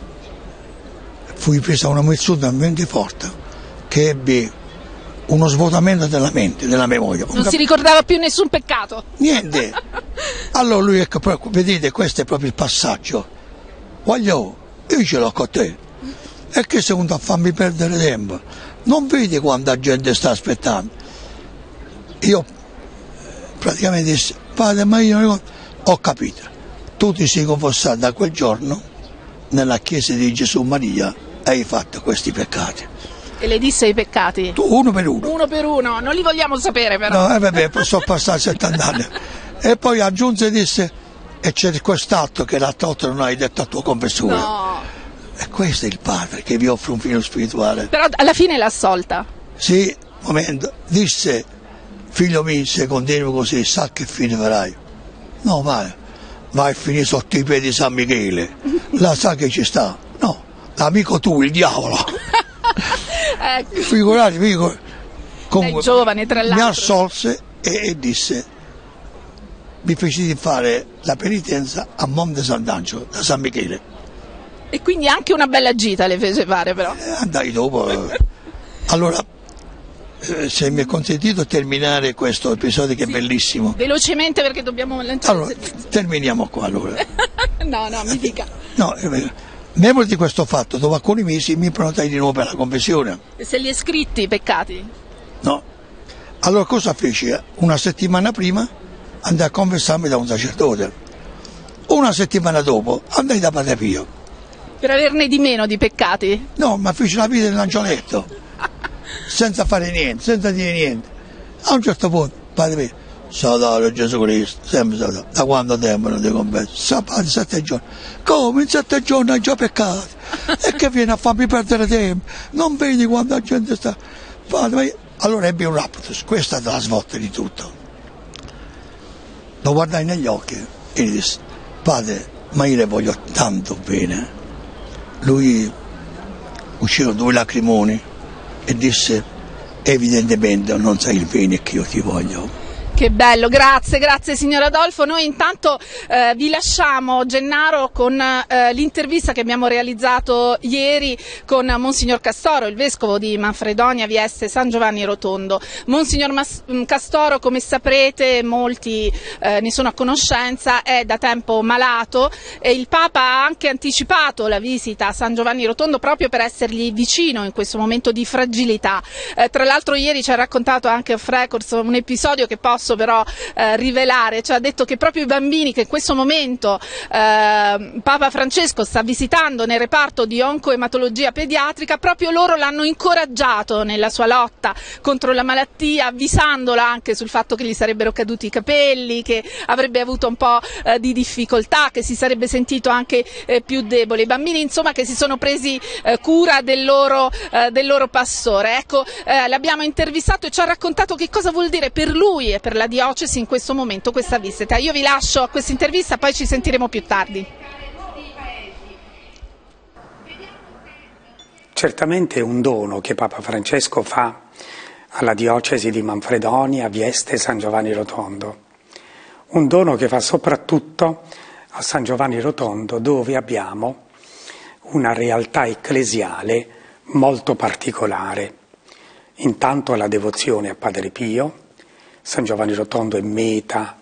fui presa una mezz'ora talmente forte che ebbi uno svuotamento della mente, della memoria. Non si ricordava più nessun peccato. Niente. Allora lui, ecco, vedete, questo è proprio il passaggio. Voglio, io ce l'ho con te. E che secondo a farmi perdere tempo? Non vedi quanta gente sta aspettando? Io praticamente disse: padre, ma io non ho capito, tu ti sei confessato da quel giorno nella chiesa di Gesù Maria, hai fatto questi peccati. E le disse i peccati? Tu, uno per uno. Uno per uno, non li vogliamo sapere però. No, eh, vabbè, sono passati settanta anni. E poi aggiunse e disse: e c'è quest'atto che l'altra volta non hai detto a tua confessore. No. E questo è il padre che vi offre un figlio spirituale. Però alla fine l'ha assolta. Sì, momento, disse: figlio mio, se continui così, sa che fine farai. No, vai, vai a finire sotto i piedi di San Michele, là sa che ci sta. No, l'amico tu, il diavolo. Ecco. Figurati, figurati. Comunque, sei giovane, tra l'altro. Mi assolse e, e disse: mi feci di fare la penitenza a Monte Sant'Angelo, da San Michele. E quindi anche una bella gita le fece fare però. Eh, andai dopo. Allora, eh, se mi è consentito terminare questo episodio che sì, è bellissimo. Velocemente, perché dobbiamo lanciare. Allora, terminiamo qua allora. No, no, mi dica. No, eh, memore di questo fatto, dopo alcuni mesi mi prenotai di nuovo per la confessione. E se li è scritti i peccati? No. Allora cosa feci? Una settimana prima andai a confessarmi da un sacerdote. Una settimana dopo andai da Padre Pio. Per averne di meno di peccati? No, ma feci la vita dell'angioletto, senza fare niente, senza dire niente. A un certo punto, Padre Pio: salutato Gesù Cristo, sempre salutato. Da quanto tempo non ti confesso? Sabato, sette giorni. Come in sette giorni hai già peccati? E che viene a farmi perdere tempo? Non vedi quanta gente sta? Padre, allora ebbi un raptus, questa è la svolta di tutto. Lo guardai negli occhi e gli disse: padre, ma io le voglio tanto bene. Lui uscirono due lacrimoni e disse: evidentemente non sai il bene che io ti voglio. Che bello, grazie, grazie signor Adolfo. Noi intanto eh, vi lasciamo, Gennaro, con eh, l'intervista che abbiamo realizzato ieri con Monsignor Castoro, il vescovo di Manfredonia, Vieste, San Giovanni Rotondo. Monsignor Mas Castoro, come saprete, molti eh, ne sono a conoscenza, è da tempo malato e il Papa ha anche anticipato la visita a San Giovanni Rotondo proprio per essergli vicino in questo momento di fragilità. Eh, tra l'altro ieri ci ha raccontato anche off records un episodio che posso però eh, rivelare, cioè ha detto che proprio i bambini che in questo momento eh, Papa Francesco sta visitando nel reparto di oncoematologia pediatrica, proprio loro l'hanno incoraggiato nella sua lotta contro la malattia, avvisandola anche sul fatto che gli sarebbero caduti i capelli, che avrebbe avuto un po' eh, di difficoltà, che si sarebbe sentito anche eh, più debole. I bambini insomma che si sono presi eh, cura del loro, eh, del loro pastore. Ecco, eh, l'abbiamo intervistato e ci ha raccontato che cosa vuol dire per lui e per la diocesi in questo momento questa visita. Io vi lascio a questa intervista, poi ci sentiremo più tardi. Certamente è un dono che Papa Francesco fa alla diocesi di Manfredonia, Vieste e San Giovanni Rotondo. Un dono che fa soprattutto a San Giovanni Rotondo, dove abbiamo una realtà ecclesiale molto particolare. Intanto la devozione a Padre Pio. San Giovanni Rotondo è meta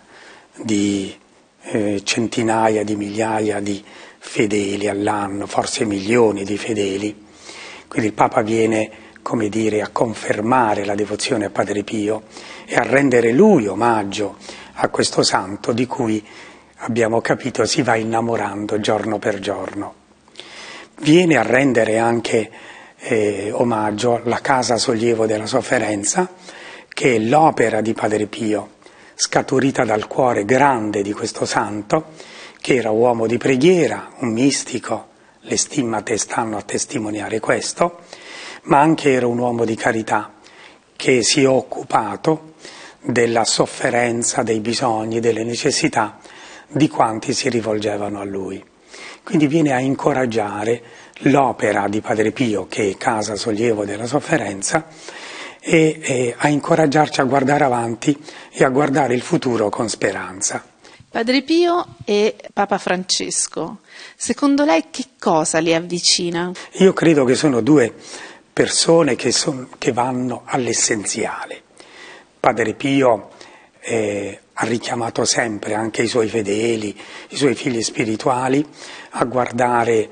di eh, centinaia di migliaia di fedeli all'anno, forse milioni di fedeli. Quindi il Papa viene, come dire, a confermare la devozione a Padre Pio e a rendere lui omaggio a questo santo di cui abbiamo capito si va innamorando giorno per giorno. Viene a rendere anche eh, omaggio alla Casa Sollievo della Sofferenza, che è l'opera di Padre Pio, scaturita dal cuore grande di questo santo, che era uomo di preghiera, un mistico, le stimmate stanno a testimoniare questo, ma anche era un uomo di carità, che si è occupato della sofferenza, dei bisogni, delle necessità di quanti si rivolgevano a lui. Quindi viene a incoraggiare l'opera di Padre Pio, che è Casa Sollievo della Sofferenza, e, e a incoraggiarci a guardare avanti e a guardare il futuro con speranza. Padre Pio e Papa Francesco, secondo lei che cosa li avvicina? Io credo che sono due persone che, son, che vanno all'essenziale. Padre Pio eh, ha richiamato sempre anche i suoi fedeli, i suoi figli spirituali a guardare,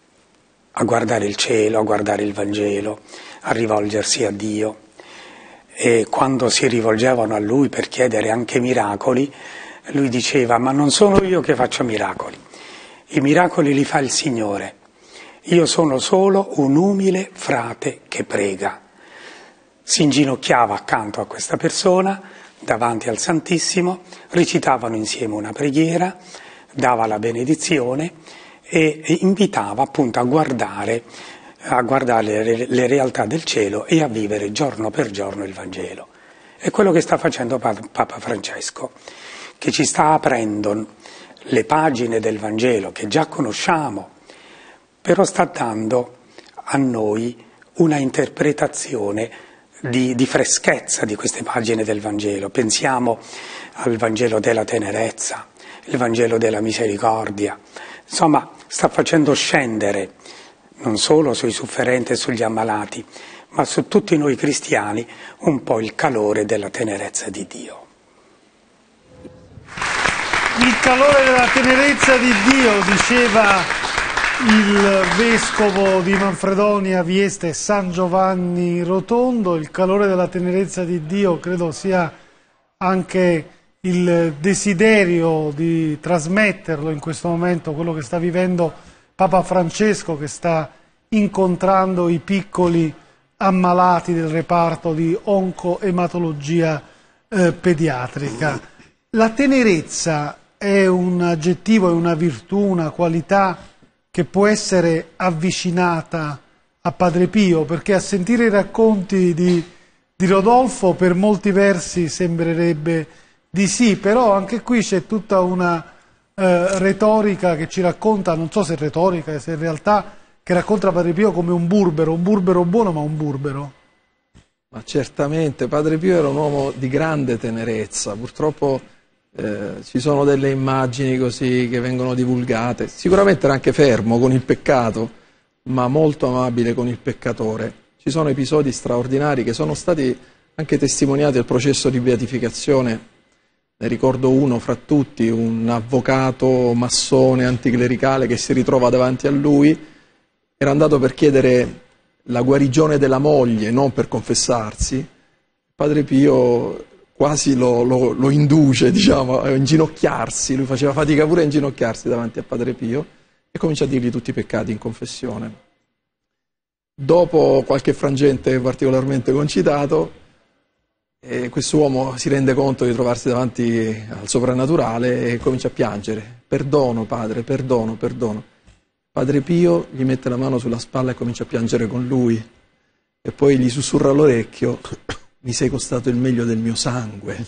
a guardare il cielo, a guardare il Vangelo, a rivolgersi a Dio. E quando si rivolgevano a lui per chiedere anche miracoli, lui diceva: ma non sono io che faccio miracoli, i miracoli li fa il Signore, io sono solo un umile frate che prega. Si inginocchiava accanto a questa persona, davanti al Santissimo, recitavano insieme una preghiera, dava la benedizione e, e invitava appunto a guardare a guardare le, le realtà del cielo e a vivere giorno per giorno il Vangelo. È quello che sta facendo Papa Francesco, che ci sta aprendo le pagine del Vangelo che già conosciamo, però sta dando a noi una interpretazione di, di freschezza di queste pagine del Vangelo. Pensiamo al Vangelo della tenerezza, il Vangelo della misericordia. Insomma, sta facendo scendere non solo sui sofferenti e sugli ammalati, ma su tutti noi cristiani un po' il calore della tenerezza di Dio. Il calore della tenerezza di Dio, diceva il vescovo di Manfredonia, Vieste e San Giovanni Rotondo. Il calore della tenerezza di Dio credo sia anche il desiderio di trasmetterlo in questo momento, quello che sta vivendo Papa Francesco, che sta incontrando i piccoli ammalati del reparto di oncoematologia eh, pediatrica. La tenerezza è un aggettivo, è una virtù, una qualità che può essere avvicinata a Padre Pio, perché a sentire i racconti di, di Rodolfo per molti versi sembrerebbe di sì, però anche qui c'è tutta una Eh, retorica che ci racconta, non so se è retorica, se in realtà, che racconta Padre Pio come un burbero, un burbero buono ma un burbero. Ma certamente, Padre Pio era un uomo di grande tenerezza, purtroppo eh, ci sono delle immagini così che vengono divulgate, sicuramente era anche fermo con il peccato, ma molto amabile con il peccatore. Ci sono episodi straordinari che sono stati anche testimoniati al processo di beatificazione, ne ricordo uno fra tutti, un avvocato massone anticlericale che si ritrova davanti a lui, era andato per chiedere la guarigione della moglie, non per confessarsi. Padre Pio quasi lo, lo, lo induce, diciamo, a inginocchiarsi, lui faceva fatica pure a inginocchiarsi davanti a Padre Pio e comincia a dirgli tutti i peccati in confessione. Dopo qualche frangente particolarmente concitato, eh, quest'uomo si rende conto di trovarsi davanti al soprannaturale e comincia a piangere. Perdono, padre, perdono, perdono. Padre Pio gli mette la mano sulla spalla e comincia a piangere con lui e poi gli sussurra all'orecchio: mi sei costato il meglio del mio sangue.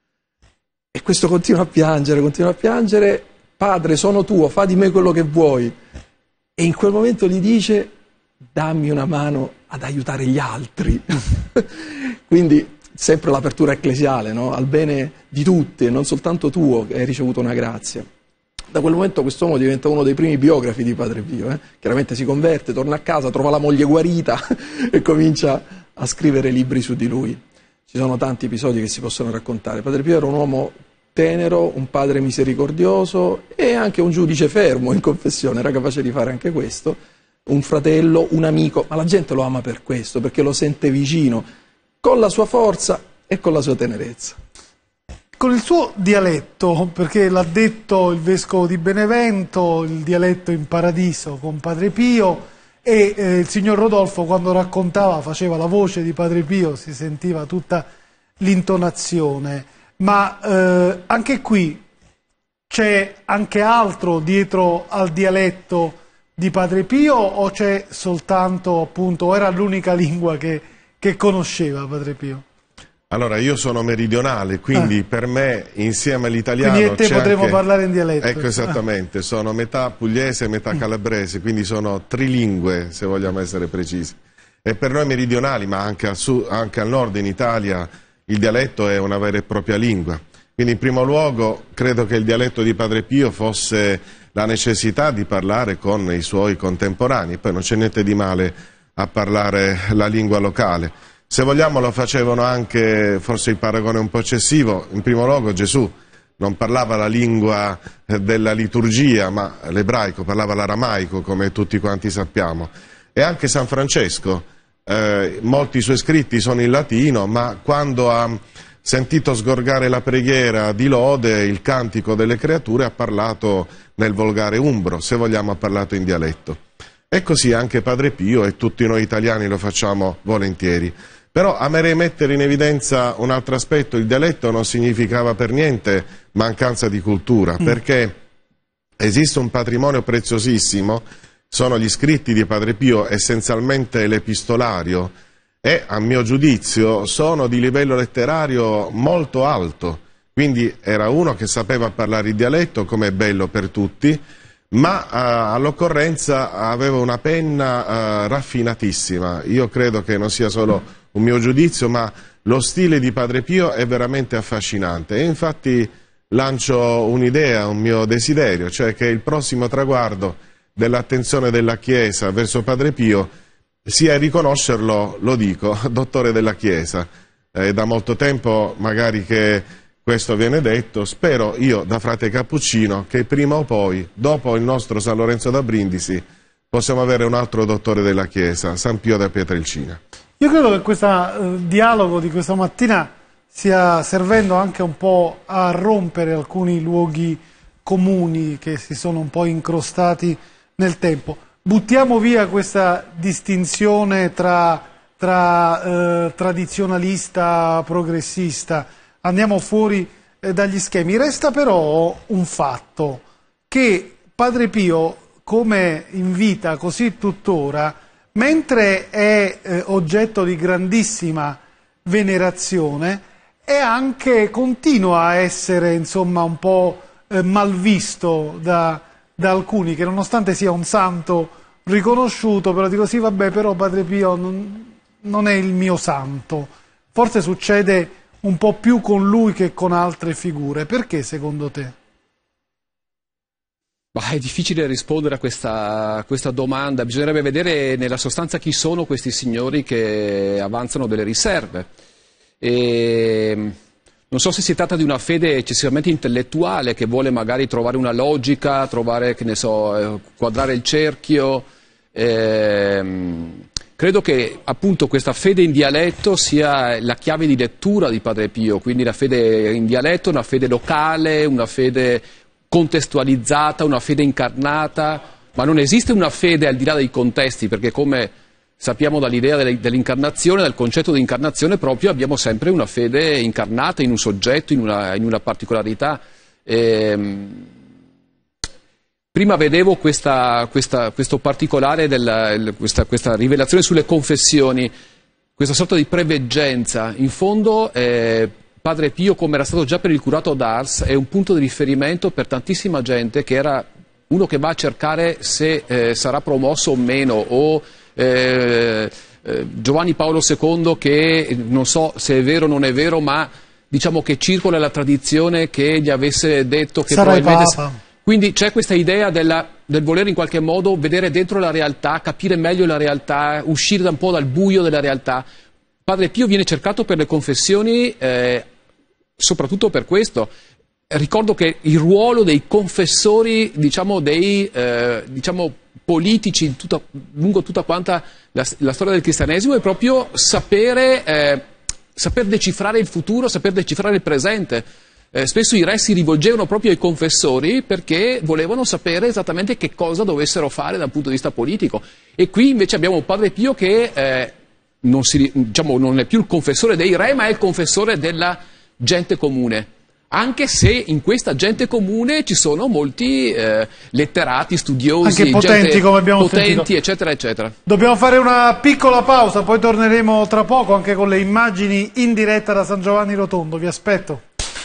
E questo continua a piangere, continua a piangere: padre, sono tuo, fa di me quello che vuoi. E in quel momento gli dice: dammi una mano ad aiutare gli altri. Quindi sempre l'apertura ecclesiale, no? Al bene di tutti, non soltanto tuo che hai ricevuto una grazia. Da quel momento quest'uomo diventa uno dei primi biografi di Padre Pio, eh? Chiaramente si converte, torna a casa, trova la moglie guarita e comincia a scrivere libri su di lui. Ci sono tanti episodi che si possono raccontare. Padre Pio era un uomo tenero, un padre misericordioso e anche un giudice fermo in confessione, era capace di fare anche questo, un fratello, un amico, ma la gente lo ama per questo, perché lo sente vicino, con la sua forza e con la sua tenerezza. Con il suo dialetto, perché l'ha detto il vescovo di Benevento, il dialetto in paradiso con Padre Pio, e eh, il signor Rodolfo quando raccontava, faceva la voce di Padre Pio, si sentiva tutta l'intonazione, ma eh, anche qui c'è anche altro dietro al dialetto di Padre Pio o c'è soltanto, appunto, o era l'unica lingua che, che conosceva Padre Pio? Allora, io sono meridionale, quindi ah. per me, insieme all'italiano... Quindi e te potremo anche... parlare in dialetto. Ecco, esattamente, ah. sono metà pugliese e metà calabrese, quindi sono trilingue, se vogliamo essere precisi. E per noi meridionali, ma anche al, sud, anche al nord in Italia, il dialetto è una vera e propria lingua. Quindi in primo luogo credo che il dialetto di Padre Pio fosse la necessità di parlare con i suoi contemporanei, poi non c'è niente di male a parlare la lingua locale. Se vogliamo lo facevano anche, forse il paragone è un po' eccessivo, in primo luogo Gesù non parlava la lingua della liturgia, ma l'ebraico, parlava l'aramaico, come tutti quanti sappiamo. E anche San Francesco, eh, molti suoi scritti sono in latino, ma quando ha sentito sgorgare la preghiera di lode, il cantico delle creature, ha parlato nel volgare umbro, se vogliamo ha parlato in dialetto. E così anche Padre Pio, e tutti noi italiani lo facciamo volentieri. Però amerei mettere in evidenza un altro aspetto: il dialetto non significava per niente mancanza di cultura, mm. perché esiste un patrimonio preziosissimo, sono gli scritti di Padre Pio, essenzialmente l'epistolario, e a mio giudizio sono di livello letterario molto alto, quindi era uno che sapeva parlare il dialetto, come è bello per tutti, ma uh, all'occorrenza aveva una penna uh, raffinatissima. Io credo che non sia solo un mio giudizio, ma lo stile di Padre Pio è veramente affascinante, e infatti lancio un'idea, un mio desiderio, cioè che il prossimo traguardo dell'attenzione della Chiesa verso Padre Pio sia riconoscerlo, lo dico, dottore della Chiesa. È da molto tempo magari che questo viene detto, spero io da frate cappuccino che prima o poi, dopo il nostro San Lorenzo da Brindisi, possiamo avere un altro dottore della Chiesa, San Pio da Pietrelcina. Io credo che questo eh, dialogo di questa mattina stia servendo anche un po' a rompere alcuni luoghi comuni che si sono un po' incrostati nel tempo. Buttiamo via questa distinzione tra, tra eh, tradizionalista, progressista, andiamo fuori eh, dagli schemi. Resta però un fatto, che Padre Pio, come in vita così tuttora, mentre è eh, oggetto di grandissima venerazione, è anche, continua a essere, insomma, un po' eh, malvisto da, da alcuni, che nonostante sia un santo riconosciuto, però dico sì, vabbè, però Padre Pio non, non è il mio santo. Forse succede un po' più con lui che con altre figure. Perché secondo te? Bah, è difficile rispondere a questa, a questa domanda, bisognerebbe vedere nella sostanza chi sono questi signori che avanzano delle riserve. E non so se si tratta di una fede eccessivamente intellettuale che vuole magari trovare una logica, trovare, che ne so, eh, quadrare il cerchio. Ehm, credo che appunto questa fede in dialetto sia la chiave di lettura di Padre Pio, quindi la fede in dialetto, una fede locale, una fede contestualizzata, una fede incarnata, ma non esiste una fede al di là dei contesti, perché come sappiamo dall'idea dell'incarnazione, dal concetto di incarnazione proprio, abbiamo sempre una fede incarnata in un soggetto, in una, in una particolarità. Ehm, prima vedevo questa, questa, questo particolare, della, questa, questa rivelazione sulle confessioni, questa sorta di preveggenza. In fondo eh, Padre Pio, come era stato già per il curato d'Ars, è un punto di riferimento per tantissima gente che era uno che va a cercare se eh, sarà promosso o meno, o eh, eh, Giovanni Paolo secondo che non so se è vero o non è vero, ma diciamo che circola la tradizione che gli avesse detto che sarai probabilmente... Papa. Quindi c'è questa idea della, del voler in qualche modo vedere dentro la realtà, capire meglio la realtà, uscire da un po' dal buio della realtà. Padre Pio viene cercato per le confessioni eh, soprattutto per questo. Ricordo che il ruolo dei confessori, diciamo, dei eh, diciamo, politici in tutta, lungo tutta quanta la, la storia del cristianesimo è proprio sapere, eh, saper decifrare il futuro, saper decifrare il presente. Eh, spesso i re si rivolgevano proprio ai confessori perché volevano sapere esattamente che cosa dovessero fare dal punto di vista politico. E qui invece abbiamo Padre Pio che eh, non, si, diciamo, non è più il confessore dei re, ma è il confessore della gente comune, anche se in questa gente comune ci sono molti eh, letterati, studiosi, anche potenti, gente come abbiamo potenti, sentito. eccetera, eccetera. Dobbiamo fare una piccola pausa, poi torneremo tra poco anche con le immagini in diretta da San Giovanni Rotondo. Vi aspetto.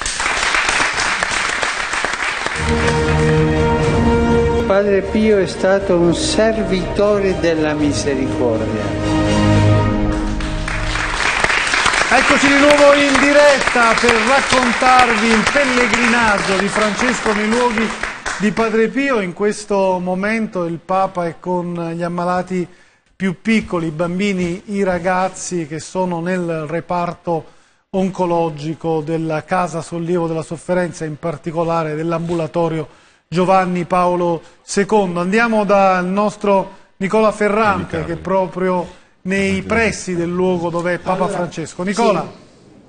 Padre Pio è stato un servitore della misericordia. Eccoci di nuovo in diretta per raccontarvi il pellegrinaggio di Francesco nei luoghi di Padre Pio. In questo momento il Papa è con gli ammalati più piccoli, i bambini, i ragazzi che sono nel reparto oncologico della Casa Sollievo della Sofferenza, in particolare dell'ambulatorio Giovanni Paolo secondo. Andiamo dal nostro Nicola Ferrante che è proprio nei pressi del luogo dove è Papa Francesco. Nicola. Sì.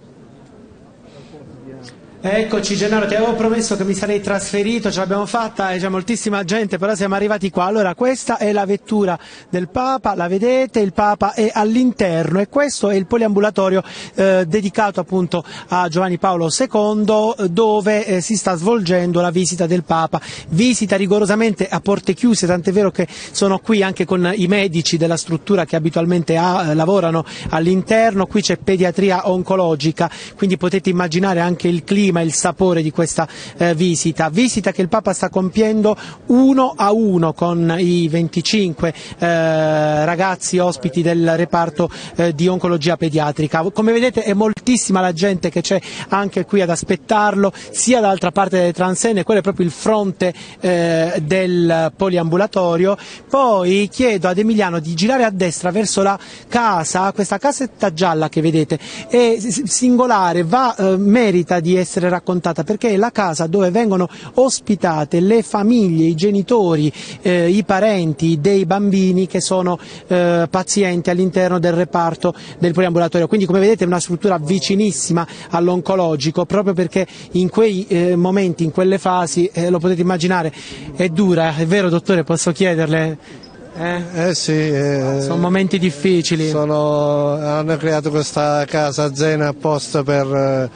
Eccoci Gennaro, ti avevo promesso che mi sarei trasferito, ce l'abbiamo fatta, c'è moltissima gente, però siamo arrivati qua. Allora questa è la vettura del Papa, la vedete, il Papa è all'interno e questo è il poliambulatorio eh, dedicato appunto a Giovanni Paolo secondo, dove eh, si sta svolgendo la visita del Papa, visita rigorosamente a porte chiuse, tant'è vero che sono qui anche con i medici della struttura che abitualmente ha, eh, lavorano all'interno. Qui c'è pediatria oncologica, quindi potete immaginare anche il clima, il sapore di questa eh, visita, visita che il Papa sta compiendo uno a uno con i venticinque eh, ragazzi ospiti del reparto eh, di oncologia pediatrica. Come vedete è moltissima la gente che c'è anche qui ad aspettarlo, sia dall'altra parte delle transenne, quello è proprio il fronte eh, del poliambulatorio. Poi chiedo ad Emiliano di girare a destra verso la casa, questa casetta gialla che vedete è singolare, va, eh, merita di essere raccontata perché è la casa dove vengono ospitate le famiglie, i genitori, eh, i parenti dei bambini che sono eh, pazienti all'interno del reparto del poliambulatorio. Quindi come vedete è una struttura vicinissima all'oncologico, proprio perché in quei eh, momenti, in quelle fasi, eh, lo potete immaginare, è dura, è vero dottore, posso chiederle? Eh? Eh sì, eh, sono momenti difficili. Sono, hanno creato questa casa Zena apposta per,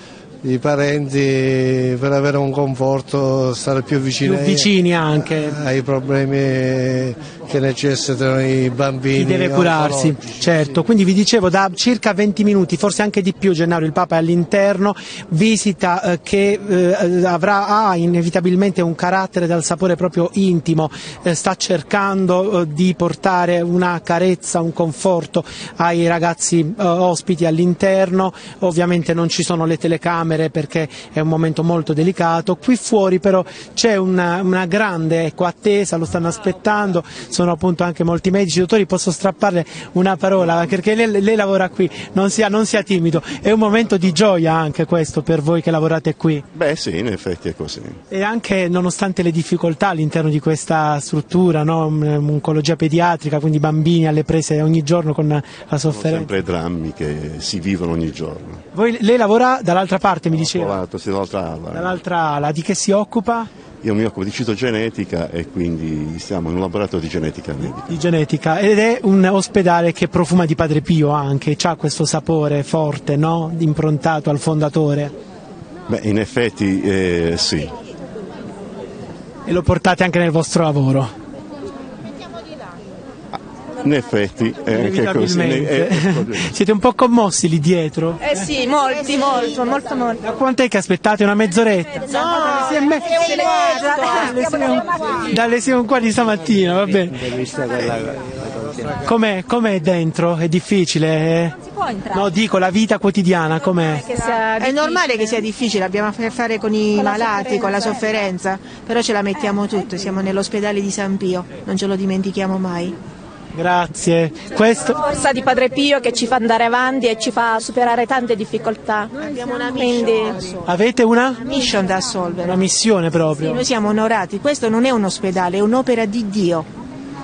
i parenti, per avere un conforto, stare più vicini, più vicini anche ai problemi che necessitano i bambini. Chi deve curarsi, oncologici. certo. Quindi vi dicevo, da circa venti minuti, forse anche di più, Gennaro, il Papa è all'interno, visita eh, che eh, avrà ha inevitabilmente un carattere dal sapore proprio intimo, eh, sta cercando eh, di portare una carezza, un conforto ai ragazzi eh, ospiti all'interno. Ovviamente non ci sono le telecamere perché è un momento molto delicato. Qui fuori però c'è una, una grande ecco, attesa, lo stanno aspettando, sono appunto anche molti medici. Dottori, posso strapparle una parola perché lei, lei lavora qui, non sia, non sia timido, è un momento di gioia anche questo per voi che lavorate qui? Beh sì, in effetti è così. E anche nonostante le difficoltà all'interno di questa struttura, no? Oncologia pediatrica, quindi bambini alle prese ogni giorno con la sofferenza. Sono sempre drammi che si vivono ogni giorno. Voi, lei lavora dall'altra parte, mi diceva? Provato, sì, dall'altra ala. Dall'altra ala, di che si occupa? Io mi occupo di citogenetica e quindi siamo in un laboratorio di genetica medica. Di genetica, ed è un ospedale che profuma di Padre Pio anche, ha questo sapore forte, no? Improntato al fondatore. Beh, in effetti eh, sì. E lo portate anche nel vostro lavoro? In effetti è anche così. È, è Siete un po' commossi lì dietro? Eh sì, molti, molto, molto, molto. Da quant'è che aspettate? Una mezz'oretta? No, dalle sei e un quarto di stamattina, va bene. Com'è, com'è dentro? È difficile? Si può entrare? No, dico, la vita quotidiana com'è? È normale che sia difficile, abbiamo a che fare con i malati, con la sofferenza, però ce la mettiamo tutto, siamo nell'ospedale di San Pio, non ce lo dimentichiamo mai. Grazie. Questo... La forza di Padre Pio che ci fa andare avanti e ci fa superare tante difficoltà. Noi abbiamo una mission, Quindi... Avete una? una mission da assolvere. Una missione proprio. Sì, noi siamo onorati, questo non è un ospedale, è un'opera di Dio.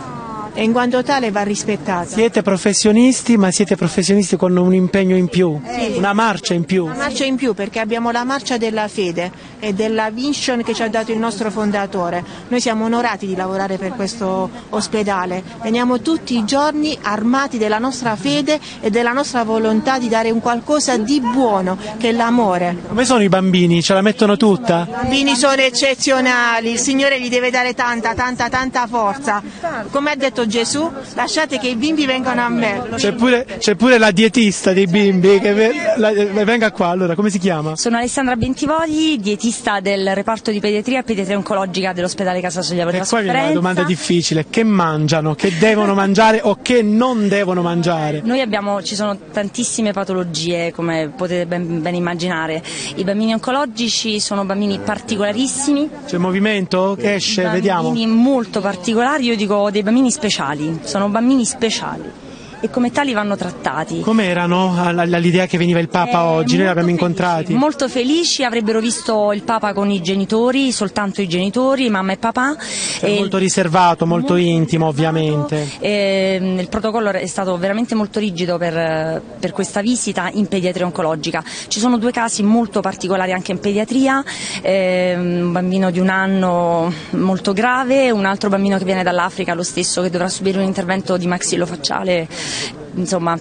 E in quanto tale va rispettata. Siete professionisti, ma siete professionisti con un impegno in più, sì. Una marcia in più. Una marcia in più perché abbiamo la marcia della fede e della vision che ci ha dato il nostro fondatore. Noi siamo onorati di lavorare per questo ospedale, veniamo tutti i giorni armati della nostra fede e della nostra volontà di dare un qualcosa di buono, che è l'amore. Come sono i bambini? Ce la mettono tutta? I bambini sono eccezionali, il Signore gli deve dare tanta, tanta, tanta forza. Come ha detto Gesù, lasciate che i bimbi vengano a me. C'è pure, c'è pure la dietista dei bimbi, che la, venga qua, allora, come si chiama? Sono Alessandra Bentivogli, dietista del reparto di pediatria e pediatria oncologica dell'ospedale Casa Sollievo della Sofferenza. E qua viene una domanda difficile, che mangiano, che devono mangiare o che non devono mangiare? Noi abbiamo, ci sono tantissime patologie, come potete ben, ben immaginare. I bambini oncologici sono bambini particolarissimi. C'è movimento che esce, vediamo. Bambini molto particolari, io dico dei bambini speciali. Sono bambini speciali e come tali vanno trattati. Com'erano all'idea che veniva il Papa eh, oggi? Noi l'abbiamo incontrati. Molto felici, avrebbero visto il Papa con i genitori, soltanto i genitori, mamma e papà. Cioè, e molto riservato, molto, molto intimo ovviamente. E, il protocollo è stato veramente molto rigido per, per questa visita in pediatria oncologica. Ci sono due casi molto particolari anche in pediatria, eh, un bambino di un anno molto grave, un altro bambino che viene dall'Africa, lo stesso, che dovrà subire un intervento di maxillofacciale. Insomma,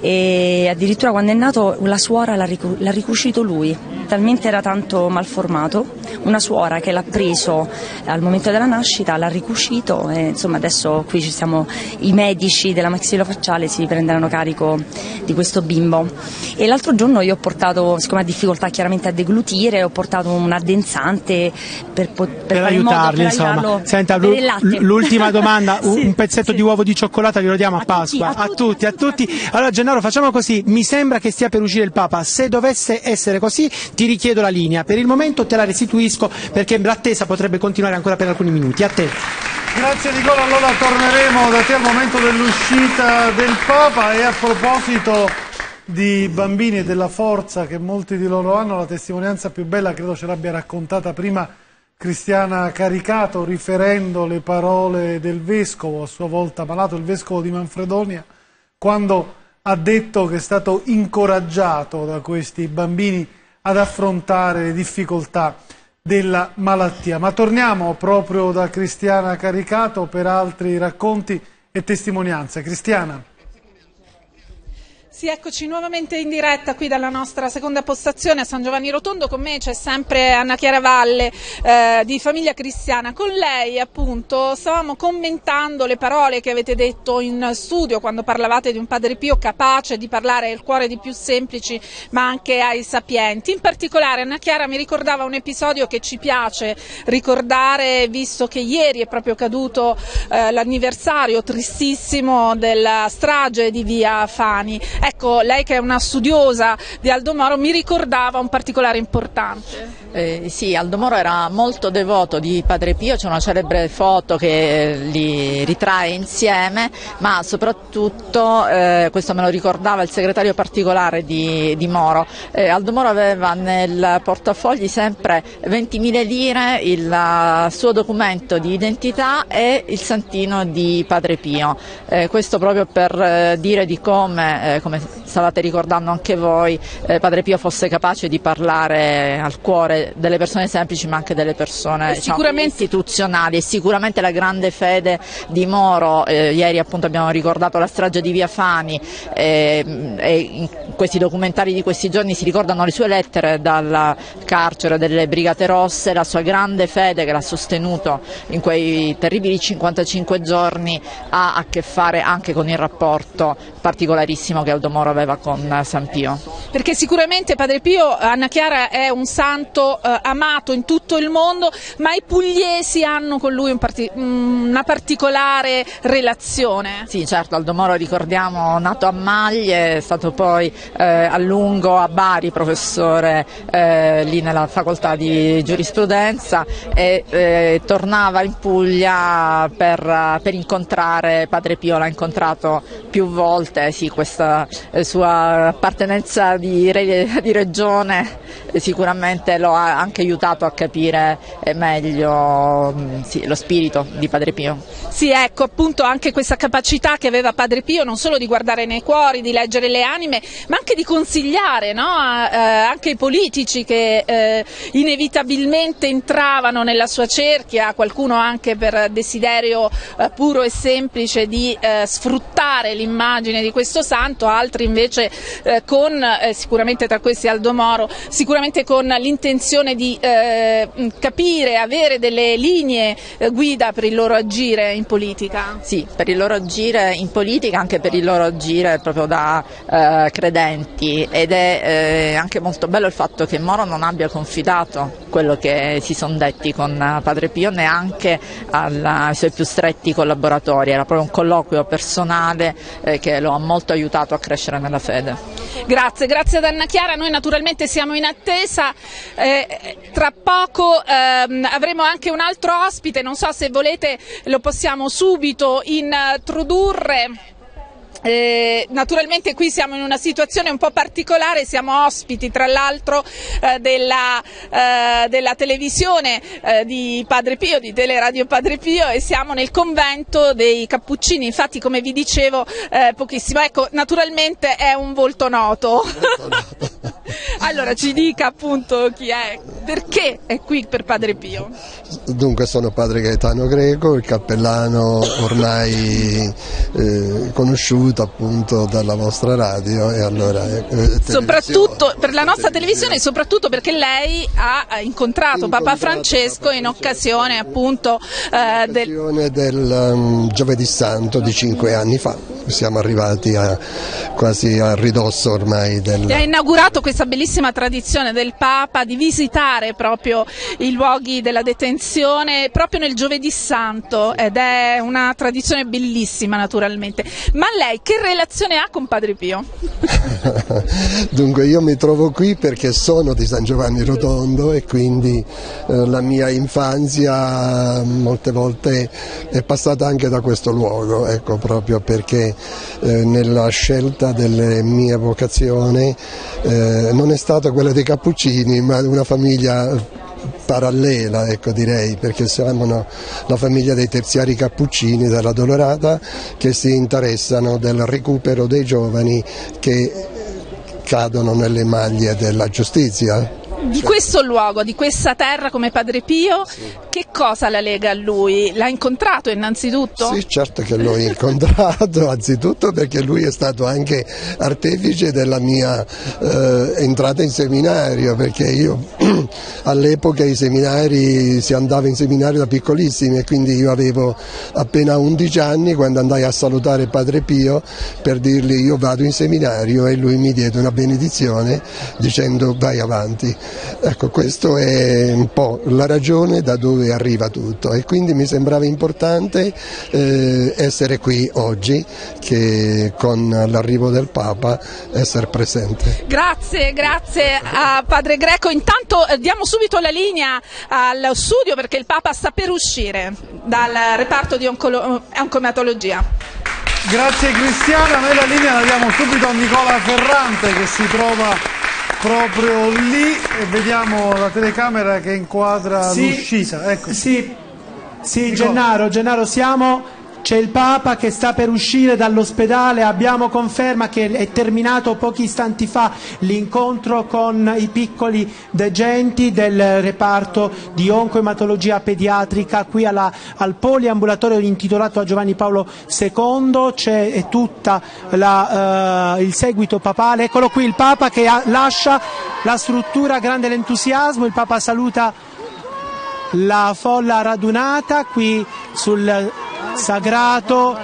e addirittura quando è nato la suora l'ha, ricu- l'ha ricucito lui, talmente era tanto malformato. Una suora che l'ha preso al momento della nascita, l'ha ricucito e insomma adesso qui ci siamo, i medici della maxillofacciale si prenderanno carico di questo bimbo. E l'altro giorno io ho portato, siccome ha difficoltà chiaramente a deglutire, ho portato un addensante per, per, per aiutarli, modo, per insomma. Senta, l'ultima domanda, sì, un pezzetto sì. di uovo di cioccolata glielo diamo a, a Pasqua, tutti, a, a tutti, a tutti. Allora Gennaro, facciamo così, mi sembra che stia per uscire il Papa, se dovesse essere così ti richiedo la linea, per il momento te la restituisco perché l'attesa potrebbe continuare ancora per alcuni minuti. A te. Grazie Nicola, allora torneremo da te al momento dell'uscita del Papa. E a proposito di bambini e della forza che molti di loro hanno, la testimonianza più bella credo ce l'abbia raccontata prima Cristiana Caricato, riferendo le parole del vescovo, a sua volta malato, il vescovo di Manfredonia, quando ha detto che è stato incoraggiato da questi bambini ad affrontare le difficoltà della malattia. Ma torniamo proprio da Cristiana Caricato per altri racconti e testimonianze. Cristiana. Sì, eccoci nuovamente in diretta qui dalla nostra seconda postazione a San Giovanni Rotondo. Con me c'è sempre Anna Chiara Valle eh, di Famiglia Cristiana. Con lei appunto stavamo commentando le parole che avete detto in studio quando parlavate di un Padre Pio capace di parlare al cuore di più semplici ma anche ai sapienti. In particolare Anna Chiara mi ricordava un episodio che ci piace ricordare, visto che ieri è proprio caduto eh, l'anniversario tristissimo della strage di via Fani. Ecco, lei che è una studiosa di Aldo Moro mi ricordava un particolare importante. Eh, sì, Aldo Moro era molto devoto di Padre Pio, c'è una celebre foto che li ritrae insieme, ma soprattutto, eh, questo me lo ricordava il segretario particolare di, di Moro, eh, Aldo Moro aveva nel portafogli sempre ventimila lire, il suo documento di identità e il santino di Padre Pio, eh, questo proprio per eh, dire di come, eh, come stavate ricordando anche voi, eh, Padre Pio fosse capace di parlare al cuore delle persone semplici ma anche delle persone diciamo, sicuramente istituzionali, e sicuramente la grande fede di Moro, eh, ieri appunto abbiamo ricordato la strage di via Fani, eh, e in questi documentari di questi giorni si ricordano le sue lettere dal carcere delle Brigate Rosse, la sua grande fede che l'ha sostenuto in quei terribili cinquantacinque giorni ha a che fare anche con il rapporto particolarissimo che Aldo Moro aveva con San Pio. Perché sicuramente Padre Pio, Anna Chiara, è un santo eh, amato in tutto il mondo, ma i pugliesi hanno con lui un parti- una particolare relazione. Sì, certo, Aldo Moro, ricordiamo, nato a Maglie, è stato poi eh, a lungo a Bari professore eh, lì nella facoltà di giurisprudenza e eh, tornava in Puglia per, per incontrare Padre Pio, l'ha incontrato più volte, sì, questa eh, sua appartenenza di, re, di regione eh, sicuramente lo ha anche aiutato a capire eh, meglio mh, sì, lo spirito di Padre Pio. Sì, ecco, appunto anche questa capacità che aveva Padre Pio non solo di guardare nei cuori, di leggere le anime, ma anche di consigliare, no? eh, anche i politici che eh, inevitabilmente entravano nella sua cerchia, qualcuno anche per desiderio eh, puro e semplice di eh, sfruttare l'immagine di questo santo, altri invece eh, con, eh, sicuramente tra questi Aldo Moro, sicuramente con l'intenzione di eh, capire, avere delle linee eh, guida per il loro agire in politica. Sì, per il loro agire in politica, anche per il loro agire proprio da eh, credenti, ed è eh, anche molto bello il fatto che Moro non abbia confidato quello che si sono detti con Padre Pio neanche alla, ai suoi più stretti collaboratori, era proprio un colloquio personale eh, che lo ha molto aiutato a crescere nella fede. Grazie, grazie ad Anna Chiara, noi naturalmente siamo in attesa, eh, tra poco ehm, avremo anche un altro ospite, non so se volete lo possiamo subito introdurre. Eh, naturalmente qui siamo in una situazione un po' particolare, siamo ospiti tra l'altro eh, della, eh, della televisione eh, di Padre Pio, di Teleradio Padre Pio, e siamo nel convento dei Cappuccini, infatti come vi dicevo eh, pochissimo, ecco, naturalmente è un volto noto. Allora ci dica appunto chi è, perché è qui per Padre Pio? Dunque sono Padre Gaetano Greco, il cappellano ormai eh, conosciuto appunto dalla vostra radio e allora eh, soprattutto per la nostra televisione, soprattutto perché lei ha incontrato, incontrato Papa Francesco in occasione appunto eh, del... del um, Giovedì Santo di cinque anni fa. Siamo arrivati a, quasi a ridosso ormai del... E ha inaugurato questa bellissima tradizione del Papa di visitare proprio i luoghi della detenzione proprio nel Giovedì Santo, ed è una tradizione bellissima naturalmente. Ma lei che relazione ha con Padre Pio? Dunque io mi trovo qui perché sono di San Giovanni Rotondo e quindi eh, la mia infanzia molte volte è passata anche da questo luogo, ecco, proprio perché eh, nella scelta delle mie vocazioni eh, non è stata quella dei Cappuccini ma una famiglia parallela, ecco, direi, perché siamo la famiglia dei terziari Cappuccini della Dolorata che si interessano del recupero dei giovani che cadono nelle maglie della giustizia. di questo luogo, di questa terra come Padre Pio, sì. Che cosa la lega a lui? L'ha incontrato innanzitutto? Sì, certo che l'ho incontrato, anzitutto perché lui è stato anche artefice della mia eh, entrata in seminario, perché io all'epoca i seminari, si andava in seminario da piccolissimi, e quindi io avevo appena undici anni quando andai a salutare Padre Pio per dirgli io vado in seminario, e lui mi diede una benedizione dicendo vai avanti. Ecco, questo è un po' la ragione da dove arriva tutto, e quindi mi sembrava importante eh, essere qui oggi, che con l'arrivo del Papa essere presente. Grazie, grazie a Padre Greco. Intanto eh, diamo subito la linea al studio perché il Papa sta per uscire dal reparto di oncolo- oncomatologia. Grazie Cristiana, noi la linea la diamo subito a Nicola Ferrante che si trova proprio lì, e vediamo la telecamera che inquadra sì, l'uscita. Ecco. Sì, sì Gennaro, Gennaro, siamo... C'è il Papa che sta per uscire dall'ospedale, abbiamo conferma che è terminato pochi istanti fa l'incontro con i piccoli degenti del reparto di oncoematologia pediatrica qui alla, al poliambulatorio intitolato a Giovanni Paolo secondo, c'è tutto uh, il seguito papale. Eccolo qui il Papa che ha, lascia la struttura, grande l'entusiasmo, il Papa saluta la folla radunata qui sul Sagrato,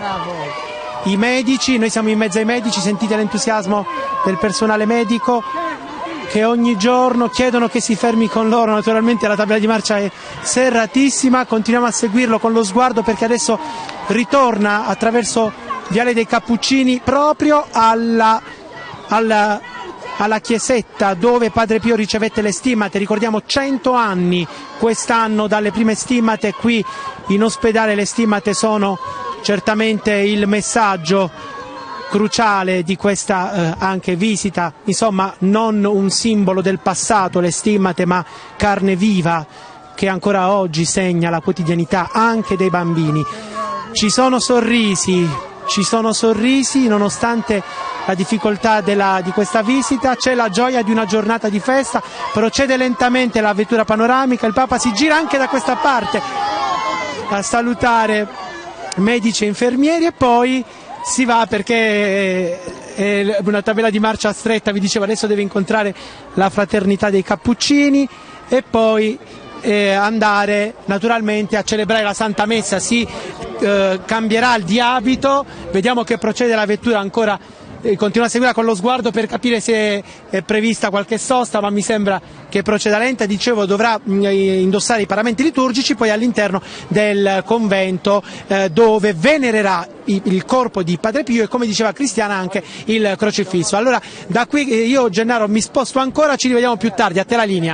i medici, noi siamo in mezzo ai medici, sentite l'entusiasmo del personale medico che ogni giorno chiedono che si fermi con loro. Naturalmente la tabella di marcia è serratissima, continuiamo a seguirlo con lo sguardo perché adesso ritorna attraverso Viale dei Cappuccini proprio alla, alla alla chiesetta dove Padre Pio ricevette le stimmate. Ricordiamo cento anni quest'anno dalle prime stimmate qui in ospedale. Le stimmate sono certamente il messaggio cruciale di questa eh, anche visita, insomma non un simbolo del passato le stimmate, ma carne viva che ancora oggi segna la quotidianità anche dei bambini. Ci sono sorrisi, ci sono sorrisi nonostante la difficoltà della, di questa visita, c'è la gioia di una giornata di festa, procede lentamente la vettura panoramica, il Papa si gira anche da questa parte a salutare medici e infermieri e poi si va perché è una tabella di marcia stretta, vi dicevo adesso deve incontrare la fraternità dei Cappuccini e poi eh, andare naturalmente a celebrare la Santa Messa, si eh, cambierà di abito, vediamo che procede la vettura ancora. Continua a seguire con lo sguardo per capire se è prevista qualche sosta, ma mi sembra che proceda lenta. Dicevo, dovrà indossare i paramenti liturgici, poi all'interno del convento eh, dove venererà il corpo di Padre Pio e, come diceva Cristiana, anche il crocifisso. Allora da qui io, Gennaro, mi sposto ancora, ci rivediamo più tardi, a te la linea.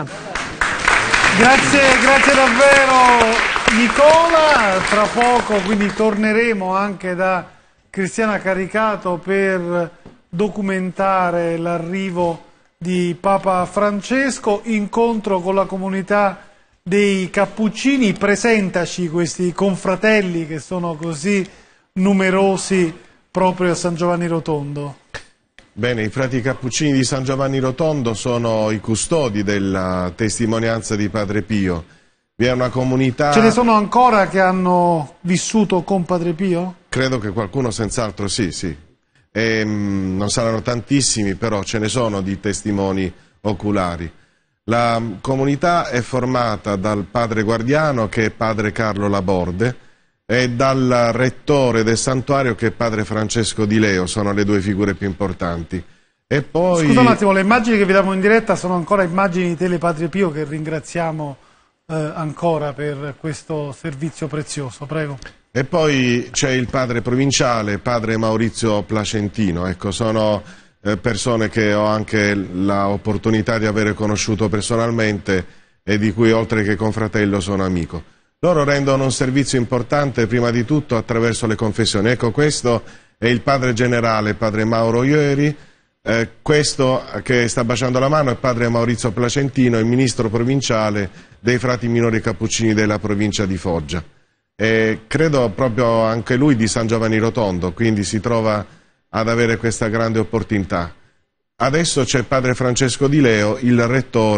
Grazie, grazie davvero Nicola, tra poco quindi torneremo anche da Cristiana Caricato per documentare l'arrivo di Papa Francesco, incontro con la comunità dei Cappuccini. Presentaci questi confratelli che sono così numerosi proprio a San Giovanni Rotondo. Bene, i frati Cappuccini di San Giovanni Rotondo sono i custodi della testimonianza di Padre Pio. Vi è una comunità... Ce ne sono ancora che hanno vissuto con Padre Pio? Credo che qualcuno senz'altro sì, sì. E, mh, non saranno tantissimi, però ce ne sono di testimoni oculari. La mh, comunità è formata dal padre guardiano, che è padre Carlo Laborde, e dal rettore del santuario, che è padre Francesco Di Leo. Sono le due figure più importanti. E poi... Scusa un attimo, le immagini che vediamo in diretta sono ancora immagini di Tele Padre Pio, che ringraziamo eh, ancora per questo servizio prezioso. Prego. E poi c'è il padre provinciale, padre Maurizio Placentino. Ecco, sono eh, persone che ho anche l'opportunità di avere conosciuto personalmente e di cui, oltre che confratello, sono amico. Loro rendono un servizio importante prima di tutto attraverso le confessioni. Ecco, questo è il padre generale, padre Mauro Ieri. Eh, questo che sta baciando la mano è padre Maurizio Placentino, il ministro provinciale dei frati minori cappuccini della provincia di Foggia. E credo proprio anche lui di San Giovanni Rotondo, quindi si trova ad avere questa grande opportunità. Adesso c'è padre Francesco Di Leo, il rettore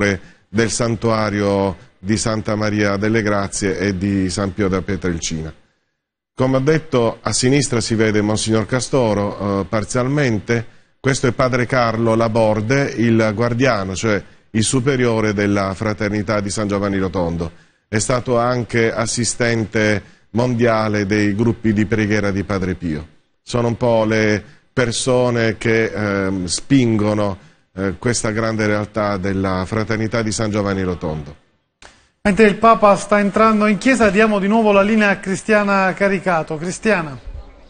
del santuario di Santa Maria delle Grazie e di San Pio da Pietrelcina. Come ho detto, a sinistra si vede Monsignor Castoro, eh, parzialmente. Questo è Padre Carlo Laborde, il guardiano, cioè il superiore della Fraternità di San Giovanni Rotondo. È stato anche assistente mondiale dei gruppi di preghiera di Padre Pio. Sono un po' le persone che eh, spingono eh, questa grande realtà della Fraternità di San Giovanni Rotondo. Mentre il Papa sta entrando in chiesa, diamo di nuovo la linea a Cristiana Caricato. Cristiana.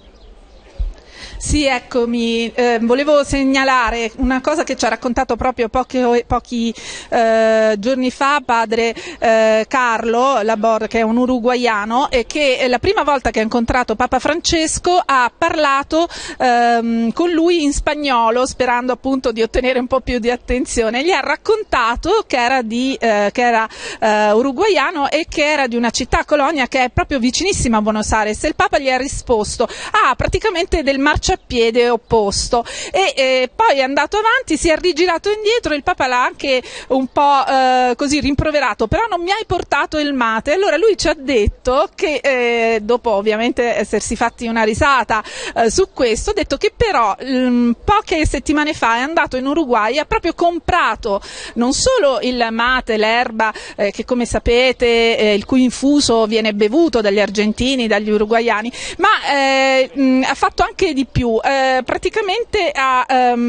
Sì, eccomi, eh, volevo segnalare una cosa che ci ha raccontato proprio pochi, pochi eh, giorni fa padre eh, Carlo Laborde, che è un uruguaiano, e che la prima volta che ha incontrato Papa Francesco ha parlato ehm, con lui in spagnolo, sperando appunto di ottenere un po' più di attenzione. Gli ha raccontato che era, di, eh, che era eh, uruguaiano e che era di una città, Colonia, che è proprio vicinissima a Buenos Aires, e il Papa gli ha risposto, ah, praticamente del marciapiede piede opposto, e eh, poi è andato avanti, si è rigirato indietro, il Papa l'ha anche un po' eh, così rimproverato, però non mi hai portato il mate. Allora lui ci ha detto che eh, dopo ovviamente essersi fatti una risata eh, su questo, ha detto che però mh, poche settimane fa è andato in Uruguay e ha proprio comprato non solo il mate, l'erba eh, che come sapete eh, il cui infuso viene bevuto dagli argentini, dagli uruguaiani, ma eh, mh, ha fatto anche di più. Eh, praticamente ha,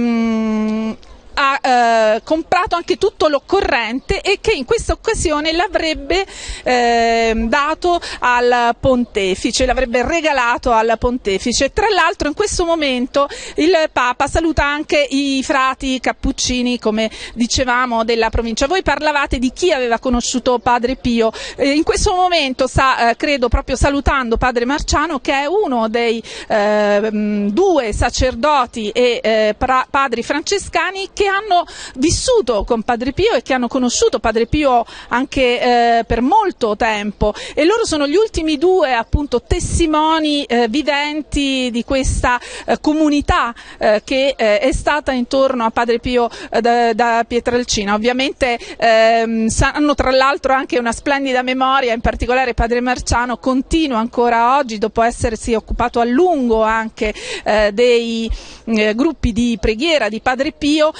um, ha eh, comprato anche tutto l'occorrente, e che in questa occasione l'avrebbe eh, dato al pontefice, l'avrebbe regalato al pontefice. Tra l'altro in questo momento il Papa saluta anche i frati cappuccini, come dicevamo, della provincia. Voi parlavate di chi aveva conosciuto Padre Pio, eh, in questo momento sta eh, credo proprio salutando Padre Marciano, che è uno dei eh, due sacerdoti e eh, padri francescani che hanno vissuto con Padre Pio e che hanno conosciuto Padre Pio anche eh, per molto tempo, e loro sono gli ultimi due appunto testimoni eh, viventi di questa eh, comunità eh, che eh, è stata intorno a Padre Pio eh, da, da Pietrelcina. Ovviamente ehm, hanno tra l'altro anche una splendida memoria, in particolare Padre Marciano continua ancora oggi, dopo essersi occupato a lungo anche eh, dei eh, gruppi di preghiera di Padre Pio,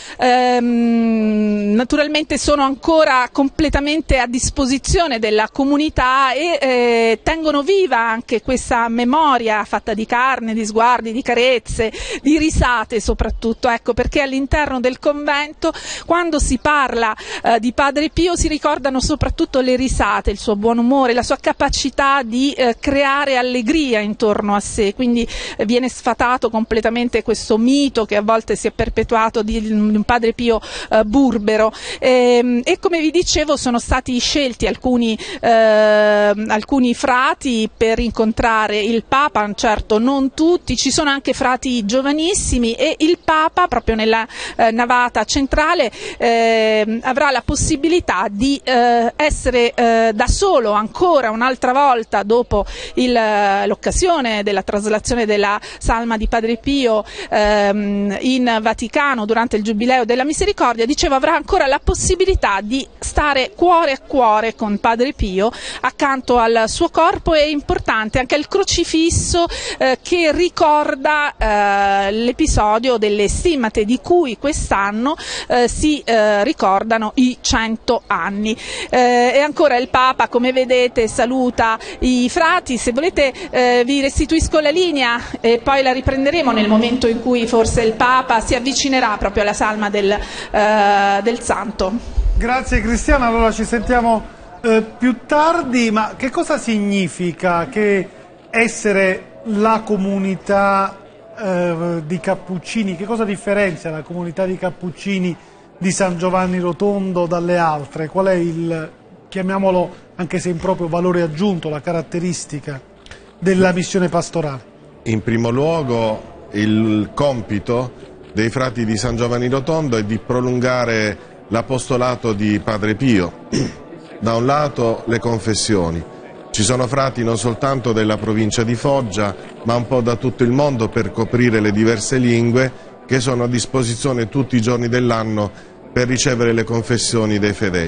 ehm, naturalmente sono ancora completamente a disposizione della comunità e eh, tengono viva anche questa memoria fatta di carne, di sguardi, di carezze, di risate soprattutto, ecco perché all'interno del convento quando si parla eh, di Padre Pio si ricordano soprattutto le risate, il suo buon umore, la sua capacità di eh, creare allegria intorno a sé, quindi eh, viene sfatato completamente questo mito che a volte si è perpetuato di un Padre Pio eh, burbero, e, e come vi dicevo sono stati scelti alcuni, eh, alcuni frati per incontrare il Papa, certo non tutti, ci sono anche frati giovanissimi, e il Papa proprio nella eh, navata centrale eh, avrà la possibilità di eh, essere eh, da solo ancora un'altra volta dopo l'occasione della traslazione della salma di Padre Pio ehm, in Vaticano durante il Giubileo della Misericordia. Dicevo, avrà ancora la possibilità di stare cuore a cuore con Padre Pio accanto al suo corpo. È importante anche il crocifisso eh, che ricorda eh, l'episodio delle stimmate di cui quest'anno eh, si eh, ricordano i cento anni. Eh, e ancora il Papa, come vedete, saluta i frati. Se volete eh, vi restituisco la linea e poi la riprenderemo nel momento in cui forse il Papa si avvicinerà proprio alla salma del, eh, del Santo. Grazie Cristiana, allora ci sentiamo eh, più tardi. Ma che cosa significa che essere la comunità eh, di Cappuccini, che cosa differenzia la comunità di Cappuccini di San Giovanni Rotondo dalle altre? Qual è il, chiamiamolo anche se improprio, valore aggiunto, la caratteristica della missione pastorale? In primo luogo il compito dei frati di San Giovanni Rotondo è di prolungare l'apostolato di Padre Pio. Da un lato le confessioni, ci sono frati non soltanto della provincia di Foggia ma un po' da tutto il mondo per coprire le diverse lingue che sono a disposizione tutti i giorni dell'anno per ricevere le confessioni dei fedeli.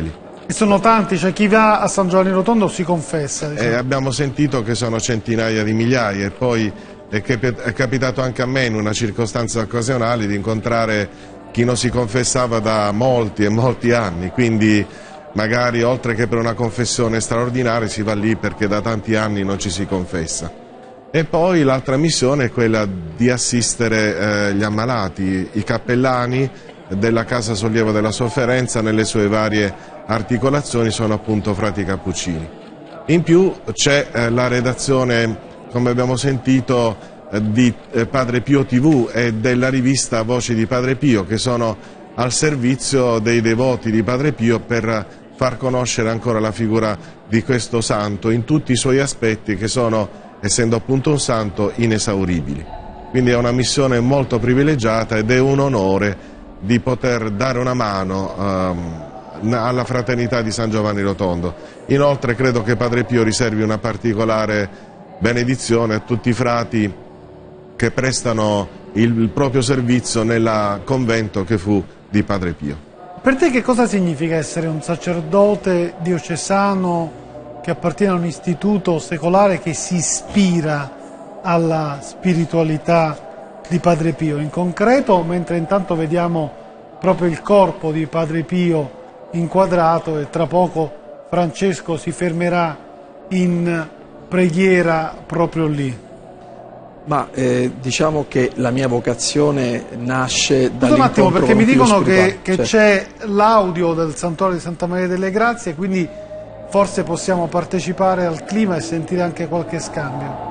E sono tanti, cioè chi va a San Giovanni Rotondo si confessa. Diciamo. E abbiamo sentito che sono centinaia di migliaia e poi è, è capitato anche a me in una circostanza occasionale di incontrare chi non si confessava da molti e molti anni, quindi magari oltre che per una confessione straordinaria si va lì perché da tanti anni non ci si confessa. E poi l'altra missione è quella di assistere eh, gli ammalati, i cappellani della Casa Sollievo della Sofferenza nelle sue varie articolazioni sono appunto frati cappuccini. In più c'è eh, la redazione, come abbiamo sentito, eh, di eh, Padre Pio tivù e della rivista Voci di Padre Pio, che sono al servizio dei devoti di Padre Pio per far conoscere ancora la figura di questo santo in tutti i suoi aspetti che sono, essendo appunto un santo, inesauribili. Quindi è una missione molto privilegiata ed è un onore di poter dare una mano um, alla fraternità di San Giovanni Rotondo. Inoltre credo che Padre Pio riservi una particolare benedizione a tutti i frati che prestano il proprio servizio nel convento che fu di Padre Pio. Per te che cosa significa essere un sacerdote diocesano che appartiene a un istituto secolare che si ispira alla spiritualità di Padre Pio in concreto, mentre intanto vediamo proprio il corpo di Padre Pio inquadrato e tra poco Francesco si fermerà in preghiera proprio lì? Ma eh, diciamo che la mia vocazione nasce dall'incontro. Scusa un attimo, perché mi dicono che, che cioè. c'è l'audio del Santuario di Santa Maria delle Grazie, quindi forse possiamo partecipare al clima e sentire anche qualche scambio.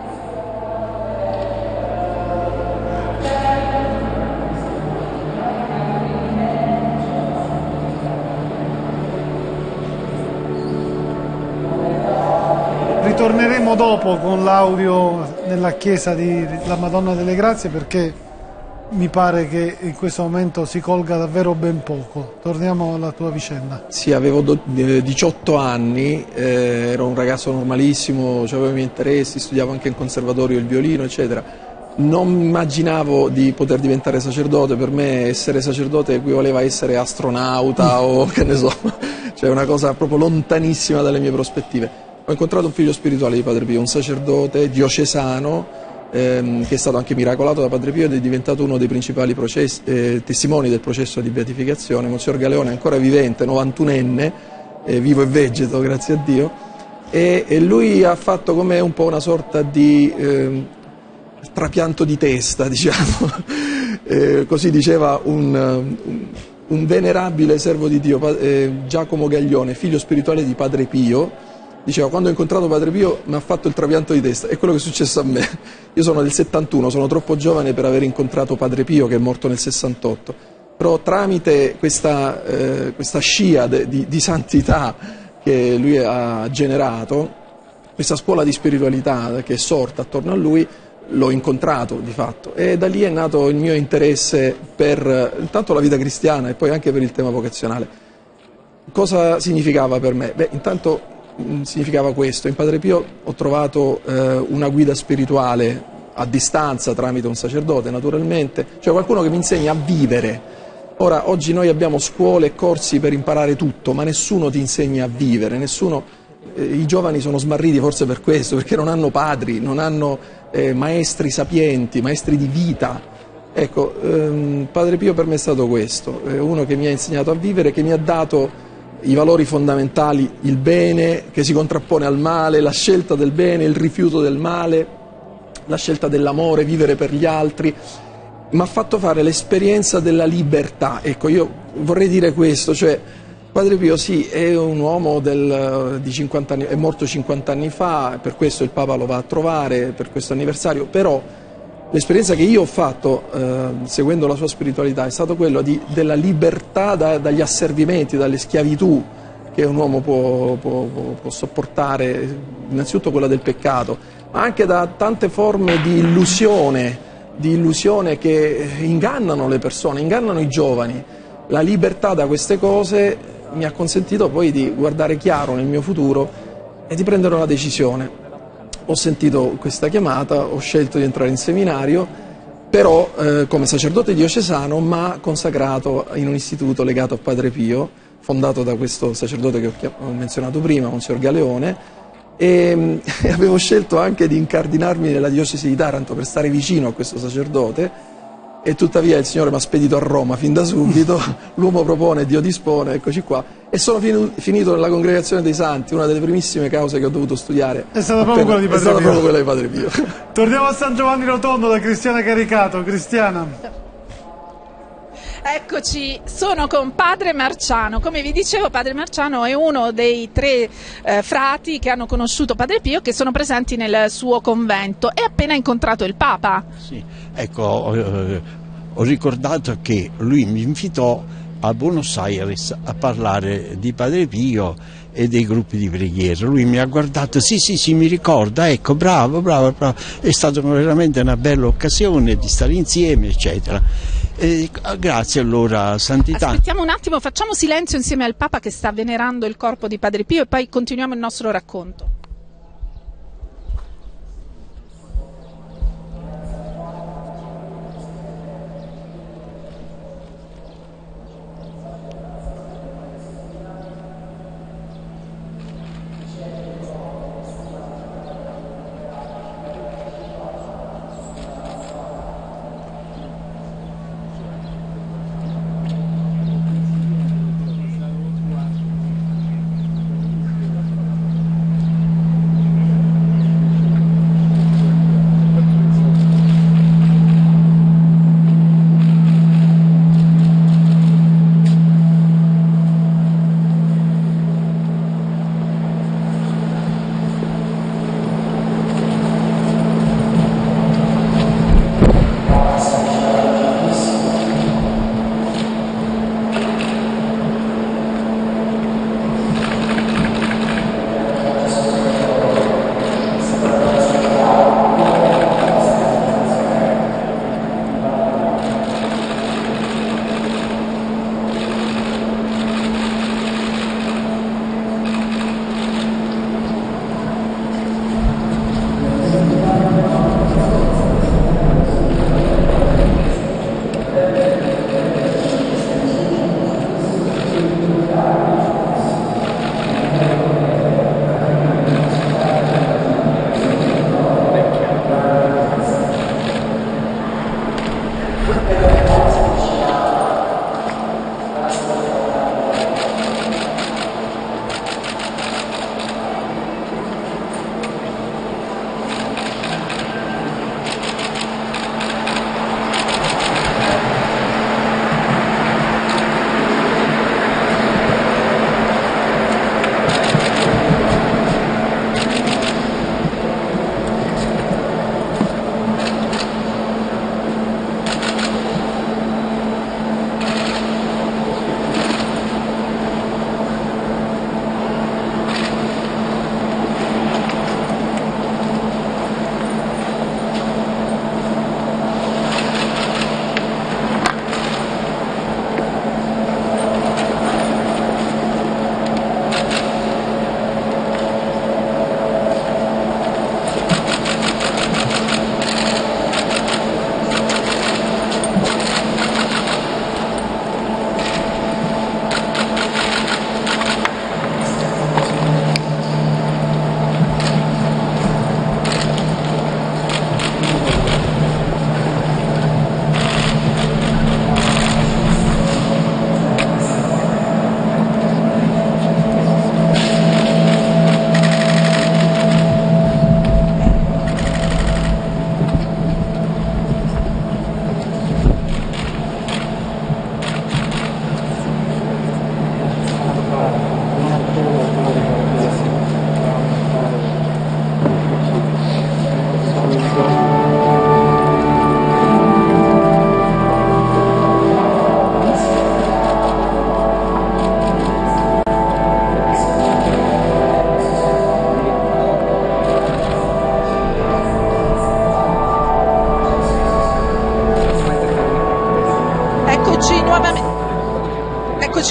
Ritorneremo dopo con l'audio nella chiesa della Madonna delle Grazie perché mi pare che in questo momento si colga davvero ben poco. Torniamo alla tua vicenda. Sì, avevo diciotto anni, eh, ero un ragazzo normalissimo, avevo i miei interessi, studiavo anche in conservatorio il violino, eccetera. Non immaginavo di poter diventare sacerdote, per me essere sacerdote equivaleva a essere astronauta o che ne so, cioè una cosa proprio lontanissima dalle mie prospettive. Ho incontrato un figlio spirituale di Padre Pio, un sacerdote diocesano ehm, che è stato anche miracolato da Padre Pio ed è diventato uno dei principali processi, eh, testimoni del processo di beatificazione. Monsignor Galeone è ancora vivente, novantunenne, eh, vivo e vegeto, grazie a Dio, e, e lui ha fatto come un po' una sorta di eh, trapianto di testa, diciamo, eh, così diceva un, un, un venerabile servo di Dio, eh, Giacomo Gaglione, figlio spirituale di Padre Pio. Diceva, quando ho incontrato Padre Pio mi ha fatto il trapianto di testa, è quello che è successo a me. Io sono del settantuno, sono troppo giovane per aver incontrato Padre Pio che è morto nel sessantotto, però tramite questa, eh, questa scia de, di, di santità che lui ha generato, questa scuola di spiritualità che è sorta attorno a lui, l'ho incontrato di fatto e da lì è nato il mio interesse per intanto la vita cristiana e poi anche per il tema vocazionale. Cosa significava per me? Beh, intanto significava questo: in Padre Pio ho trovato eh, una guida spirituale a distanza tramite un sacerdote naturalmente, cioè qualcuno che mi insegna a vivere. Ora, oggi noi abbiamo scuole e corsi per imparare tutto, ma nessuno ti insegna a vivere, nessuno, eh, i giovani sono smarriti forse per questo, perché non hanno padri, non hanno eh, maestri sapienti, maestri di vita. Ecco, ehm, Padre Pio per me è stato questo, eh, uno che mi ha insegnato a vivere, che mi ha dato i valori fondamentali, il bene che si contrappone al male, la scelta del bene, il rifiuto del male, la scelta dell'amore, vivere per gli altri. Mi ha fatto fare l'esperienza della libertà. Ecco, io vorrei dire questo, cioè Padre Pio sì, è un uomo del, di cinquanta anni, è morto cinquanta anni fa, per questo il Papa lo va a trovare, per questo anniversario, però l'esperienza che io ho fatto eh, seguendo la sua spiritualità è stato quello di, della libertà da, dagli asservimenti, dalle schiavitù che un uomo può, può, può sopportare, innanzitutto quella del peccato, ma anche da tante forme di illusione, di illusione che ingannano le persone, ingannano i giovani. La libertà da queste cose mi ha consentito poi di guardare chiaro nel mio futuro e di prendere una decisione. Ho sentito questa chiamata, ho scelto di entrare in seminario, però eh, come sacerdote diocesano, ma consacrato in un istituto legato a Padre Pio, fondato da questo sacerdote che ho menzionato prima, Monsignor Galeone, e, e avevo scelto anche di incardinarmi nella diocesi di Taranto per stare vicino a questo sacerdote, e tuttavia il Signore mi ha spedito a Roma fin da subito. L'uomo propone, Dio dispone, eccoci qua, e sono finito nella Congregazione dei Santi, una delle primissime cause che ho dovuto studiare. È stata proprio quella di Padre Pio. È stata proprio quella di Padre Pio. Torniamo a San Giovanni Rotondo da Cristiana Caricato. Cristiana. Eccoci, sono con Padre Marciano. Come vi dicevo, Padre Marciano è uno dei tre eh, frati che hanno conosciuto Padre Pio, che sono presenti nel suo convento, e ha appena incontrato il Papa. Sì, ecco, eh, ho ricordato che lui mi invitò a Buenos Aires a parlare di Padre Pio e dei gruppi di preghiera. Lui mi ha guardato, sì sì sì, mi ricorda, ecco, bravo, bravo, bravo. È stata veramente una bella occasione di stare insieme, eccetera. E, grazie allora, Santità. Aspettiamo un attimo, facciamo silenzio insieme al Papa che sta venerando il corpo di Padre Pio, e poi continuiamo il nostro racconto.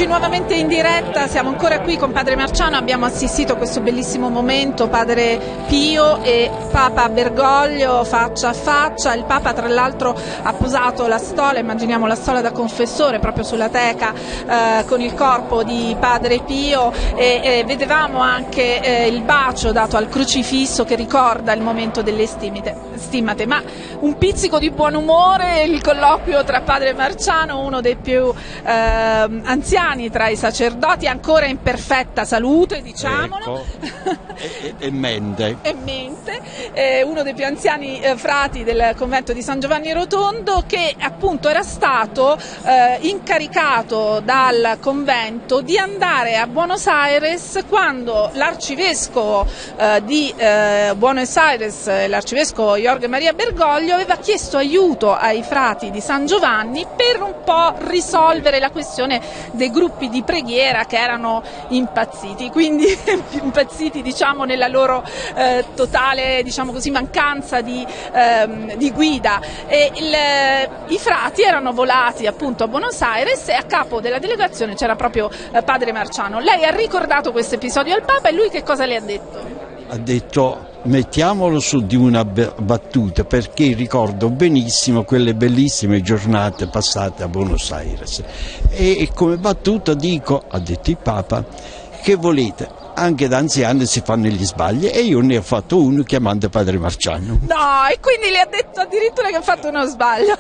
Eccoci nuovamente in diretta, siamo ancora qui con Padre Marciano, abbiamo assistito a questo bellissimo momento, Padre Pio e Papa Bergoglio faccia a faccia. Il Papa tra l'altro ha posato la stola, immaginiamo la stola da confessore proprio sulla teca eh, con il corpo di Padre Pio e eh, vedevamo anche eh, il bacio dato al crocifisso che ricorda il momento delle stimate, stimate. Ma un pizzico di buon umore, il colloquio tra Padre Marciano, uno dei più eh, anziani tra i sacerdoti, ancora in perfetta salute, diciamolo, ecco. e, e mente, e mente eh, uno dei più anziani eh, frati del convento di San Giovanni Rotondo, che appunto era stato eh, incaricato dal convento di andare a Buenos Aires quando l'arcivescovo eh, di eh, Buenos Aires, l'arcivescovo Jorge Maria Bergoglio, aveva chiesto aiuto ai frati di San Giovanni per un po' risolvere la questione dei gruppi di preghiera che erano impazziti, quindi impazziti diciamo nella loro eh, totale, diciamo così, mancanza di, ehm, di guida, e il, i frati erano volati appunto a Buenos Aires e a capo della delegazione c'era proprio eh, Padre Marciano. Lei ha ricordato questo episodio al Papa e lui che cosa le ha detto? Ha detto: mettiamolo su di una battuta, perché ricordo benissimo quelle bellissime giornate passate a Buenos Aires, e come battuta dico, ha detto il Papa, che volete, anche da anziani si fanno gli sbagli, e io ne ho fatto uno chiamando Padre Marciano. No, e quindi le ha detto addirittura che ha fatto uno sbaglio.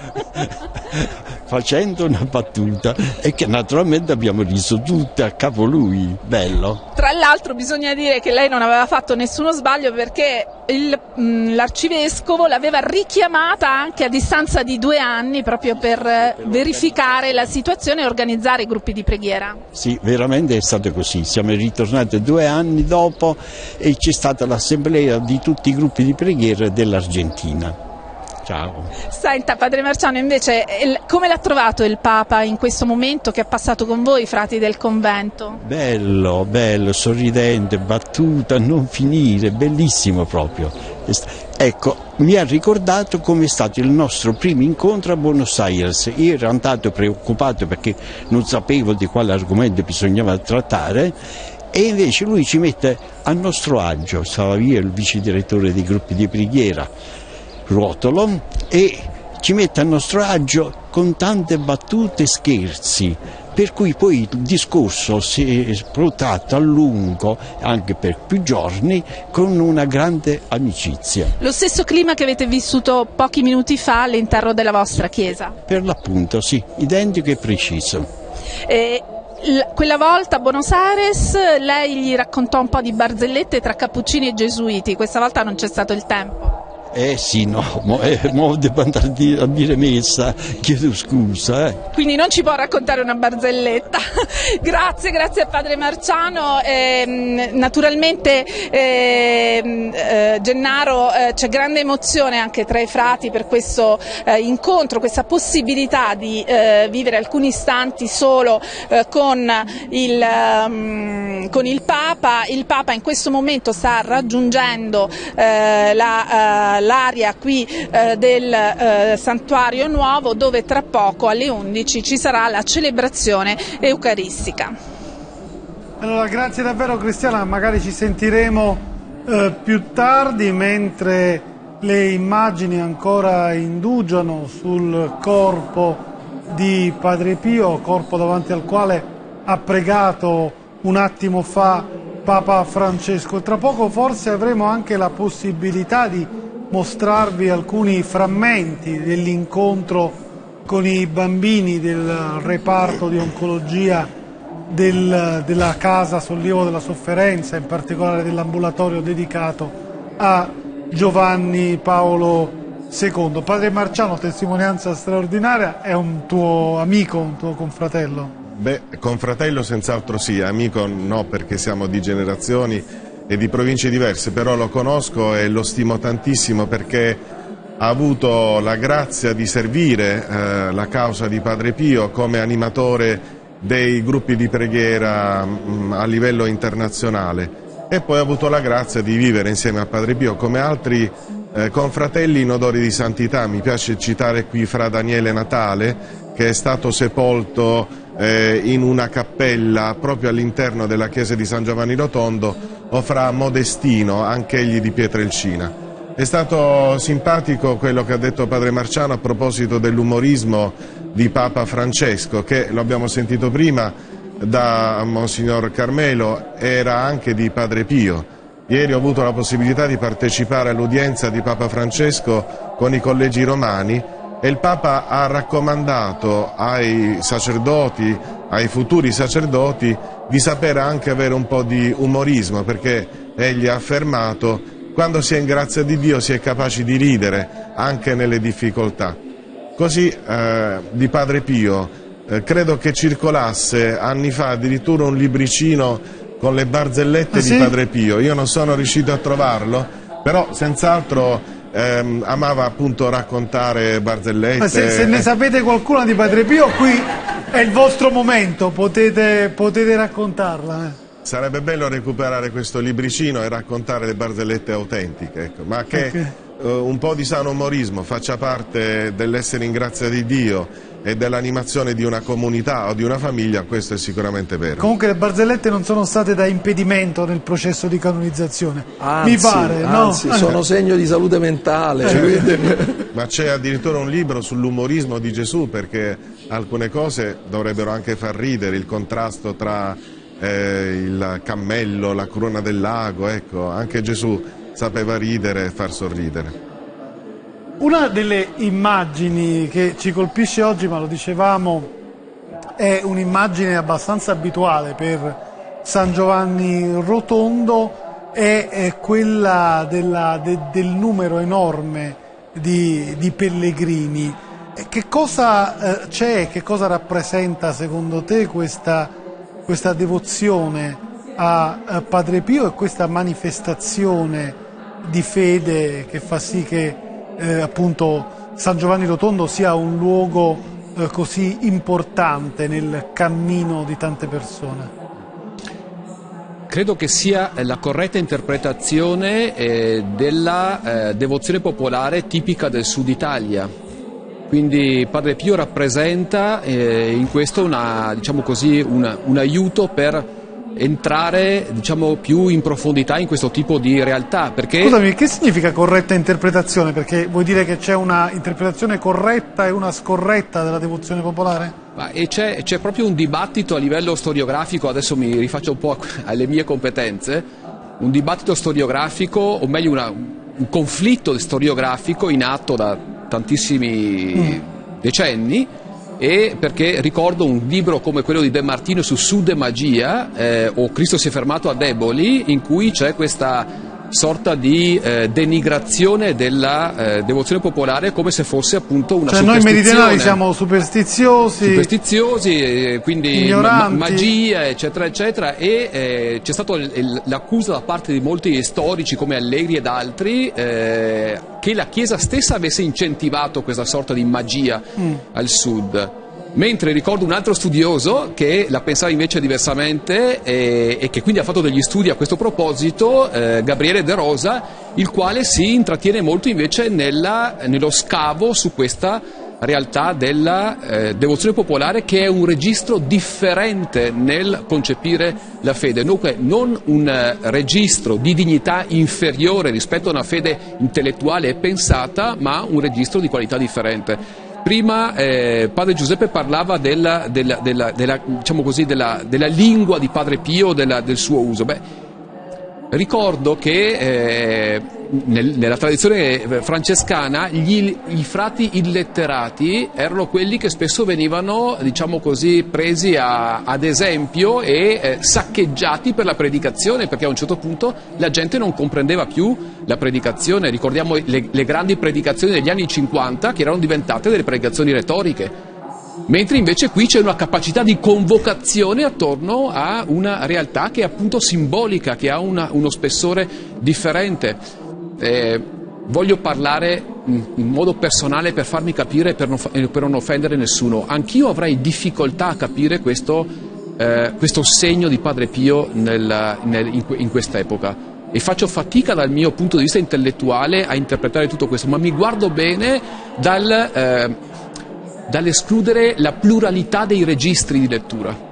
Facendo una battuta, e che naturalmente abbiamo riso tutti a capo lui, bello. Tra l'altro bisogna dire che lei non aveva fatto nessuno sbaglio, perché il, mh, l'arcivescovo l'aveva richiamata anche a distanza di due anni proprio per verificare la situazione e organizzare i gruppi di preghiera. Sì, veramente è stato così, siamo ritornati due anni dopo e c'è stata l'assemblea di tutti i gruppi di preghiera dell'Argentina. Ciao. Senta, Padre Marciano, invece come l'ha trovato il Papa in questo momento che ha passato con voi, frati del convento? Bello, bello, sorridente, battuta, non finire, bellissimo proprio. Ecco, mi ha ricordato come è stato il nostro primo incontro a Buenos Aires. Io ero andato preoccupato perché non sapevo di quale argomento bisognava trattare, e invece lui ci mette a nostro agio. Stava via il vice direttore dei gruppi di preghiera, Ruotolo, e ci mette a nostro agio con tante battute e scherzi, per cui poi il discorso si è protratta a lungo, anche per più giorni, con una grande amicizia. Lo stesso clima che avete vissuto pochi minuti fa all'interno della vostra chiesa? Per l'appunto sì, identico e preciso. E quella volta a Buenos Aires lei gli raccontò un po' di barzellette tra cappuccini e gesuiti, questa volta non c'è stato il tempo. Eh sì, no, mo, eh, mo devo andare a dire messa, chiedo scusa. Eh. Quindi non ci può raccontare una barzelletta. Grazie, grazie a Padre Marciano. Eh, naturalmente eh, eh, Gennaro, eh, c'è grande emozione anche tra i frati per questo eh, incontro, questa possibilità di eh, vivere alcuni istanti solo eh, con, il, um, con il Papa. Il Papa in questo momento sta raggiungendo eh, la... Uh, l'area qui eh, del eh, Santuario Nuovo, dove tra poco alle undici ci sarà la celebrazione eucaristica. Allora, grazie davvero Cristiana, magari ci sentiremo eh, più tardi, mentre le immagini ancora indugiano sul corpo di Padre Pio, corpo davanti al quale ha pregato un attimo fa Papa Francesco. Tra poco forse avremo anche la possibilità di mostrarvi alcuni frammenti dell'incontro con i bambini del reparto di oncologia del, della Casa Sollievo della Sofferenza, in particolare dell'ambulatorio dedicato a Giovanni Paolo secondo. Padre Marciano, testimonianza straordinaria, è un tuo amico, un tuo confratello? Beh, confratello senz'altro sì, amico no, perché siamo di generazioni e di province diverse, però lo conosco e lo stimo tantissimo perché ha avuto la grazia di servire eh, la causa di Padre Pio come animatore dei gruppi di preghiera mh, a livello internazionale, e poi ha avuto la grazia di vivere insieme a Padre Pio come altri eh, confratelli in odori di santità. Mi piace citare qui Fra Daniele Natale, che è stato sepolto eh, in una cappella proprio all'interno della chiesa di San Giovanni Rotondo o fra Modestino, anch'egli di Pietrelcina. È stato simpatico quello che ha detto padre Marciano a proposito dell'umorismo di Papa Francesco, che lo abbiamo sentito prima da Monsignor Carmelo, era anche di Padre Pio. Ieri ho avuto la possibilità di partecipare all'udienza di Papa Francesco con i collegi romani e il Papa ha raccomandato ai sacerdoti, ai futuri sacerdoti, di sapere anche avere un po' di umorismo, perché egli ha affermato: quando si è in grazia di Dio si è capaci di ridere anche nelle difficoltà. Così eh, di Padre Pio eh, credo che circolasse anni fa addirittura un libricino con le barzellette ah, di sì? Padre Pio. Io non sono riuscito a trovarlo, però senz'altro ehm, amava appunto raccontare barzellette. Ma se, se ne sapete qualcuna di Padre Pio, qui è il vostro momento, potete, potete raccontarla. Eh. Sarebbe bello recuperare questo libricino e raccontare le barzellette autentiche, ecco, ma che okay. uh, un po' di sano umorismo faccia parte dell'essere in grazia di Dio e dell'animazione di una comunità o di una famiglia, questo è sicuramente vero. Comunque le barzellette non sono state da impedimento nel processo di canonizzazione, anzi, mi pare, anzi, no? sono segno di salute mentale. Cioè, ma c'è addirittura un libro sull'umorismo di Gesù, perché alcune cose dovrebbero anche far ridere, il contrasto tra eh, il cammello, la corona del lago, ecco, anche Gesù sapeva ridere e far sorridere. Una delle immagini che ci colpisce oggi, ma lo dicevamo, è un'immagine abbastanza abituale per San Giovanni Rotondo, è, è quella della, de, del numero enorme di, di pellegrini. Che cosa eh, c'è, che cosa rappresenta secondo te questa, questa devozione a, a Padre Pio e questa manifestazione di fede che fa sì che Eh, appunto San Giovanni Rotondo sia un luogo eh, così importante nel cammino di tante persone? Credo che sia la corretta interpretazione eh, della eh, devozione popolare tipica del Sud Italia. Quindi Padre Pio rappresenta eh, in questo una, diciamo così, una, un aiuto per entrare, diciamo, più in profondità in questo tipo di realtà. Perché... Scusami, che significa corretta interpretazione? Perché vuoi dire che c'è una interpretazione corretta e una scorretta della devozione popolare? Ma e c'è, c'è proprio un dibattito a livello storiografico, adesso mi rifaccio un po' alle mie competenze, un dibattito storiografico, o meglio una, un conflitto storiografico in atto da tantissimi mm. decenni, e perché ricordo un libro come quello di De Martino su Sud e Magia, eh, o Cristo si è fermato a Deboli, in cui c'è questa sorta di eh, denigrazione della eh, devozione popolare come se fosse appunto una cioè superstizione. Noi meridionali siamo superstiziosi, superstiziosi eh, quindi ma magia eccetera eccetera, e eh, c'è stata l'accusa da parte di molti storici come Allegri ed altri eh, che la Chiesa stessa avesse incentivato questa sorta di magia mm. al Sud. Mentre ricordo un altro studioso che la pensava invece diversamente e, e che quindi ha fatto degli studi a questo proposito, eh, Gabriele De Rosa, il quale si intrattiene molto invece nella, nello scavo su questa realtà della eh, devozione popolare, che è un registro differente nel concepire la fede. Dunque non un eh, registro di dignità inferiore rispetto a una fede intellettuale e pensata, ma un registro di qualità differente. Prima eh, Padre Giuseppe parlava della, della, della, della, diciamo così, della, della lingua di Padre Pio, della, del suo uso. Beh, ricordo che eh, nel, nella tradizione francescana gli, i frati illetterati erano quelli che spesso venivano, diciamo così, presi a, ad esempio e eh, saccheggiati per la predicazione, perché a un certo punto la gente non comprendeva più la predicazione. Ricordiamo le, le grandi predicazioni degli anni cinquanta, che erano diventate delle predicazioni retoriche. Mentre invece qui c'è una capacità di convocazione attorno a una realtà che è appunto simbolica, che ha una, uno spessore differente. Eh, voglio parlare in, in modo personale per farmi capire, per non, per non offendere nessuno. Anch'io avrei difficoltà a capire questo, eh, questo segno di Padre Pio nel, nel, in, in quest'epoca. E faccio fatica dal mio punto di vista intellettuale a interpretare tutto questo, ma mi guardo bene dal... Eh, dall'escludere la pluralità dei registri di lettura.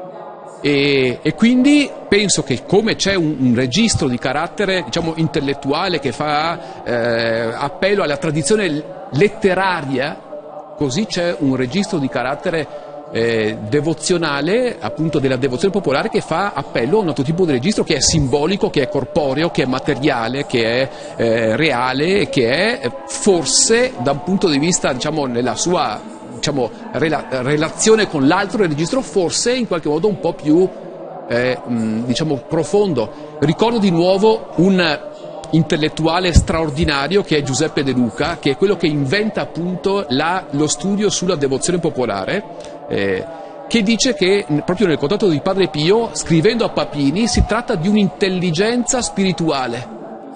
E, e quindi penso che come c'è un, un registro di carattere, diciamo, intellettuale che fa eh, appello alla tradizione letteraria, così c'è un registro di carattere eh, devozionale, appunto della devozione popolare, che fa appello a un altro tipo di registro che è simbolico, che è corporeo, che è materiale, che è eh, reale, che è forse da un punto di vista, diciamo, nella sua diciamo, rela- relazione con l'altro registro, forse in qualche modo un po' più eh, mh, diciamo profondo. Ricordo di nuovo un intellettuale straordinario che è Giuseppe De Luca, che è quello che inventa appunto la, lo studio sulla devozione popolare, eh, che dice che proprio nel contatto di Padre Pio, scrivendo a Papini, si tratta di un'intelligenza spirituale.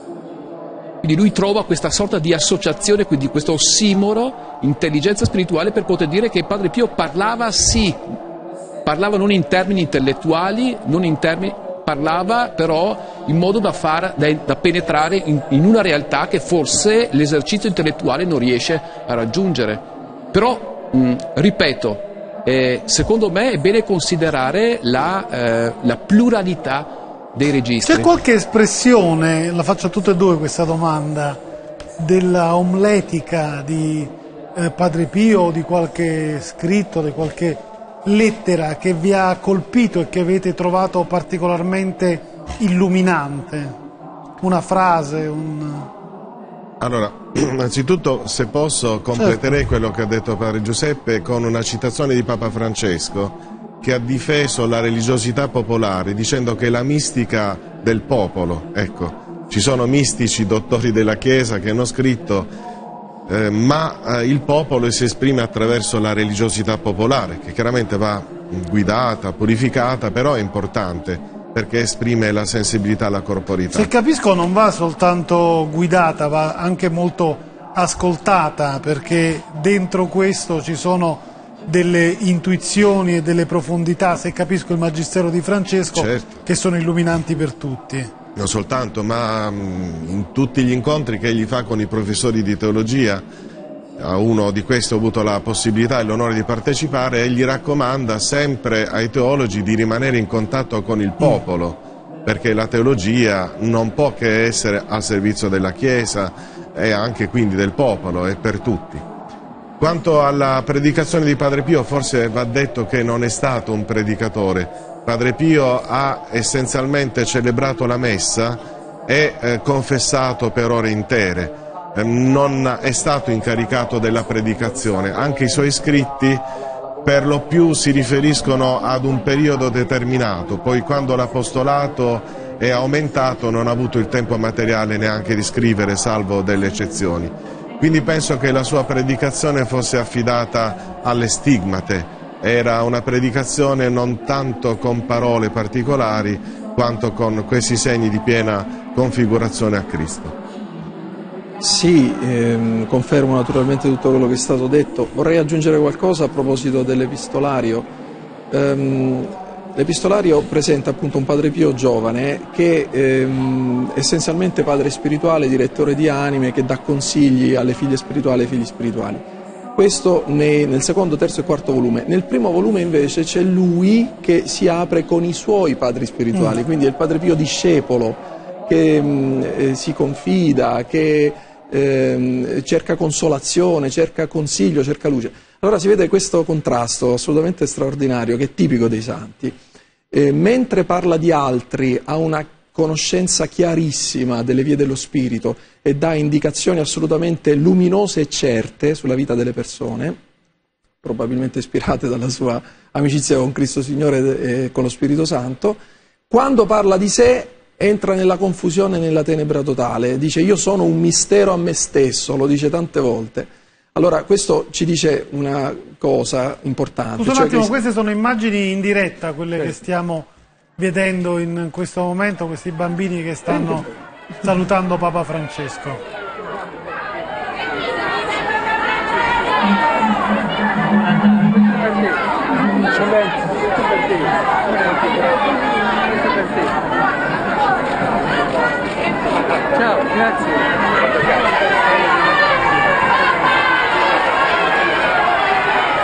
Quindi lui trova questa sorta di associazione, quindi questo ossimoro, intelligenza spirituale, per poter dire che Padre Pio parlava, sì, parlava non in termini intellettuali, non in termini, parlava però in modo da, far, da, da penetrare in, in una realtà che forse l'esercizio intellettuale non riesce a raggiungere. Però, mh, ripeto, eh, secondo me è bene considerare la, eh, la pluralità dei registri. C'è qualche espressione, la faccio a tutte e due questa domanda, della omletica di eh, Padre Pio, o di qualche scritto, di qualche lettera che vi ha colpito e che avete trovato particolarmente illuminante? Una frase, un... Allora, innanzitutto, se posso, completerei certo. quello che ha detto Padre Giuseppe con una citazione di Papa Francesco, che ha difeso la religiosità popolare dicendo che è la mistica del popolo. Ecco, ci sono mistici, dottori della Chiesa che hanno scritto eh, ma eh, il popolo si esprime attraverso la religiosità popolare, che chiaramente va guidata, purificata, però è importante perché esprime la sensibilità alla corporità. Se capisco, non va soltanto guidata, va anche molto ascoltata, perché dentro questo ci sono delle intuizioni e delle profondità, se capisco il Magistero di Francesco, certo, che sono illuminanti per tutti. Non soltanto, ma in tutti gli incontri che egli fa con i professori di teologia, a uno di questi ho avuto la possibilità e l'onore di partecipare, egli raccomanda sempre ai teologi di rimanere in contatto con il popolo, perché la teologia non può che essere al servizio della Chiesa e anche quindi del popolo, è per tutti. Quanto alla predicazione di Padre Pio, forse va detto che non è stato un predicatore. Padre Pio ha essenzialmente celebrato la messa e eh, confessato per ore intere. Eh, non è stato incaricato della predicazione. Anche i suoi scritti per lo più si riferiscono ad un periodo determinato, poi quando l'apostolato è aumentato non ha avuto il tempo materiale neanche di scrivere, salvo delle eccezioni. Quindi penso che la sua predicazione fosse affidata alle stigmate, era una predicazione non tanto con parole particolari quanto con questi segni di piena configurazione a Cristo. Sì, ehm, confermo naturalmente tutto quello che è stato detto. Vorrei aggiungere qualcosa a proposito dell'epistolario. Ehm, L'epistolario presenta appunto un Padre Pio giovane che ehm, essenzialmente padre spirituale, direttore di anime, che dà consigli alle figlie spirituali e ai figli spirituali. Questo nei, nel secondo, terzo e quarto volume. Nel primo volume invece c'è lui che si apre con i suoi padri spirituali, mm. quindi è il Padre Pio discepolo che mh, eh, si confida, che eh, cerca consolazione, cerca consiglio, cerca luce. Allora si vede questo contrasto assolutamente straordinario che è tipico dei santi. Eh, mentre parla di altri ha una conoscenza chiarissima delle vie dello spirito e dà indicazioni assolutamente luminose e certe sulla vita delle persone, probabilmente ispirate dalla sua amicizia con Cristo Signore e con lo Spirito Santo. Quando parla di sé entra nella confusione e nella tenebra totale, dice io sono un mistero a me stesso, lo dice tante volte. Allora questo ci dice una cosa importante. Scusa un cioè attimo, che... queste sono immagini in diretta, quelle sì. che stiamo vedendo in questo momento, questi bambini che stanno salutando Papa Francesco. Ciao, grazie.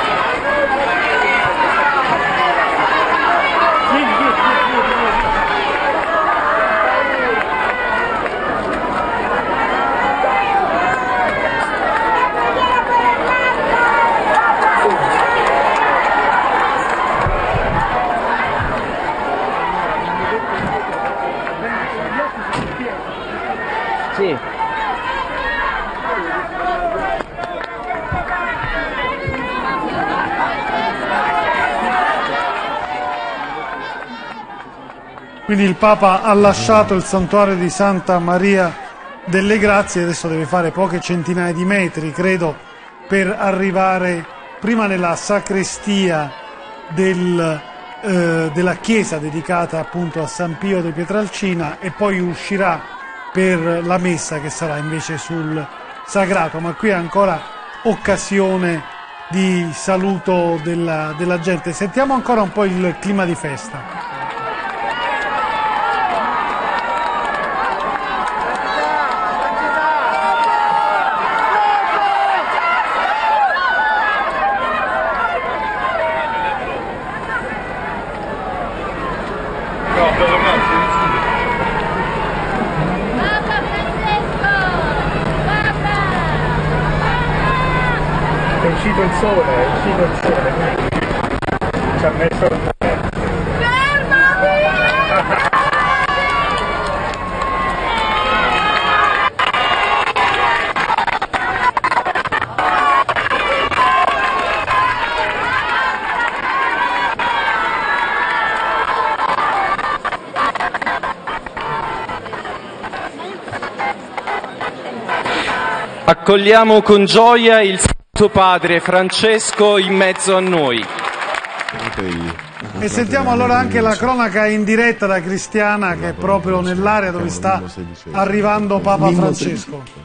Quindi il Papa ha lasciato il santuario di Santa Maria delle Grazie, adesso deve fare poche centinaia di metri, credo, per arrivare prima nella sacrestia del, eh, della chiesa dedicata appunto a San Pio di Pietrelcina, e poi uscirà per la messa che sarà invece sul sagrato. Ma qui è ancora occasione di saluto della, della gente. Sentiamo ancora un po' il clima di festa. È uscito il sole, è uscito il sole, quindi ci ha messo il Accogliamo con gioia il Santo Padre Francesco in mezzo a noi. E sentiamo allora anche la cronaca in diretta da Cristiana, che è proprio nell'area dove sta arrivando Papa Francesco.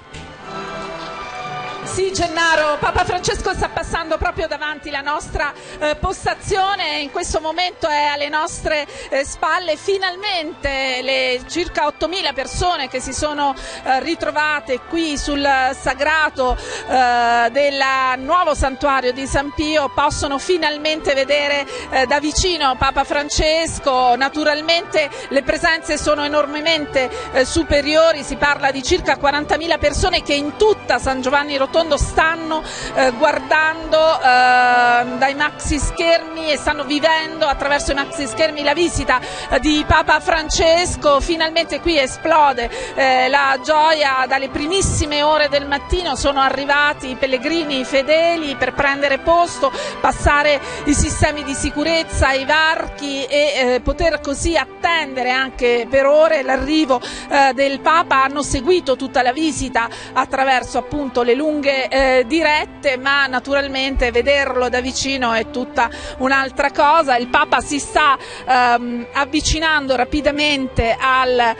Sì, Gennaro, Papa Francesco sta passando proprio davanti la nostra eh, postazione, in questo momento è alle nostre eh, spalle. Finalmente le circa ottomila persone che si sono eh, ritrovate qui sul sagrato eh, del nuovo santuario di San Pio possono finalmente vedere eh, da vicino Papa Francesco. Naturalmente le presenze sono enormemente eh, superiori, si parla di circa quarantamila persone che in tutta San Giovanni Rotondo stanno eh, guardando eh, dai maxi schermi e stanno vivendo attraverso i maxi schermi la visita eh, di Papa Francesco. Finalmente qui esplode eh, la gioia. Dalle primissime ore del mattino sono arrivati i pellegrini fedeli per prendere posto, passare i sistemi di sicurezza, i varchi e eh, poter così attendere anche per ore l'arrivo eh, del Papa. Hanno seguito tutta la visita attraverso appunto le lunghe Eh, dirette, ma naturalmente vederlo da vicino è tutta un'altra cosa. Il Papa si sta ehm, avvicinando rapidamente al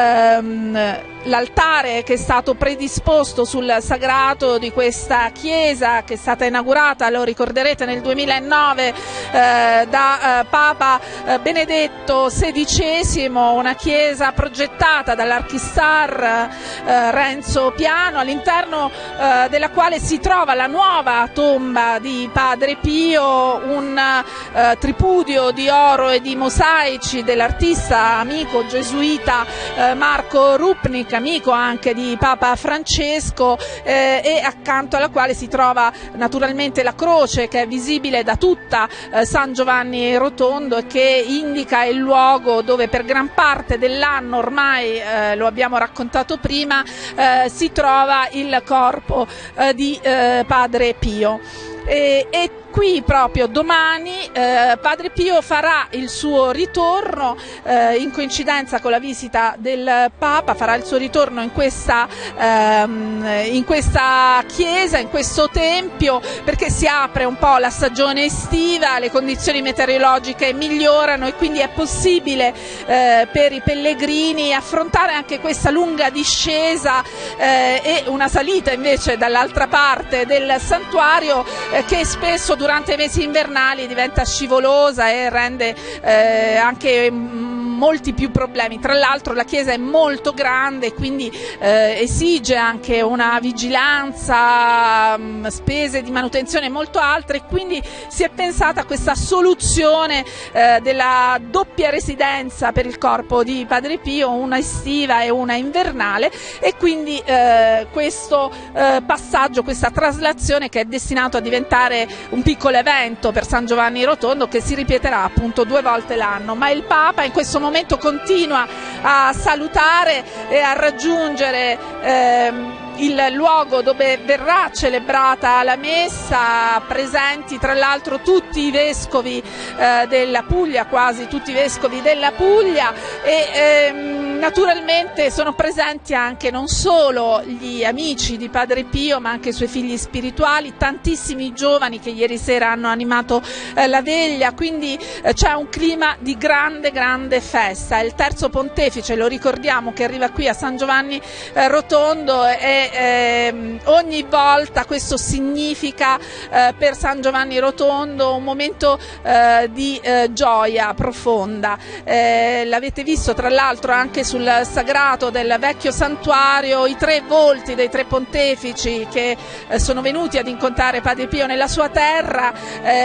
ehm, l'altare che è stato predisposto sul sagrato di questa chiesa, che è stata inaugurata, lo ricorderete, nel duemilanove eh, da eh, Papa eh, Benedetto sedicesimo, una chiesa progettata dall'archistar eh, Renzo Piano, all'interno eh, della quale si trova la nuova tomba di Padre Pio, un eh, tripudio di oro e di mosaici dell'artista amico gesuita eh, Marco Rupnik, amico anche di Papa Francesco, eh, e accanto alla quale si trova naturalmente la croce che è visibile da tutta eh, San Giovanni Rotondo e che indica il luogo dove per gran parte dell'anno, ormai eh, lo abbiamo raccontato prima, eh, si trova il corpo eh, di eh, Padre Pio. E, e qui proprio domani eh, Padre Pio farà il suo ritorno eh, in coincidenza con la visita del Papa, farà il suo ritorno in questa, ehm, in questa chiesa, in questo tempio, perché si apre un po' la stagione estiva, le condizioni meteorologiche migliorano e quindi è possibile eh, per i pellegrini affrontare anche questa lunga discesa eh, e una salita invece dall'altra parte del santuario eh, che spesso durante i mesi invernali diventa scivolosa e rende eh, anche molti più problemi. Tra l'altro la chiesa è molto grande, quindi eh, esige anche una vigilanza, mh, spese di manutenzione molto alte, e quindi si è pensata a questa soluzione eh, della doppia residenza per il corpo di Padre Pio, una estiva e una invernale, e quindi eh, questo eh, passaggio, questa traslazione che è destinato a diventare un piccolo evento per San Giovanni Rotondo che si ripeterà appunto due volte l'anno. Ma il Papa in questo momento continua a salutare e a raggiungere ehm, il luogo dove verrà celebrata la messa, presenti tra l'altro tutti i vescovi eh, della Puglia, quasi tutti i vescovi della Puglia, e ehm, naturalmente sono presenti anche non solo gli amici di Padre Pio ma anche i suoi figli spirituali, tantissimi giovani che ieri sera hanno animato eh, la veglia, quindi eh, c'è un clima di grande grande festa. Il terzo pontefice, lo ricordiamo, che arriva qui a San Giovanni eh, Rotondo, e eh, ogni volta questo significa eh, per San Giovanni Rotondo un momento eh, di eh, gioia profonda. Eh, l'avete visto tra l'altro anche sul sagrato del vecchio santuario, i tre volti dei tre pontefici che eh, sono venuti ad incontrare Padre Pio nella sua terra,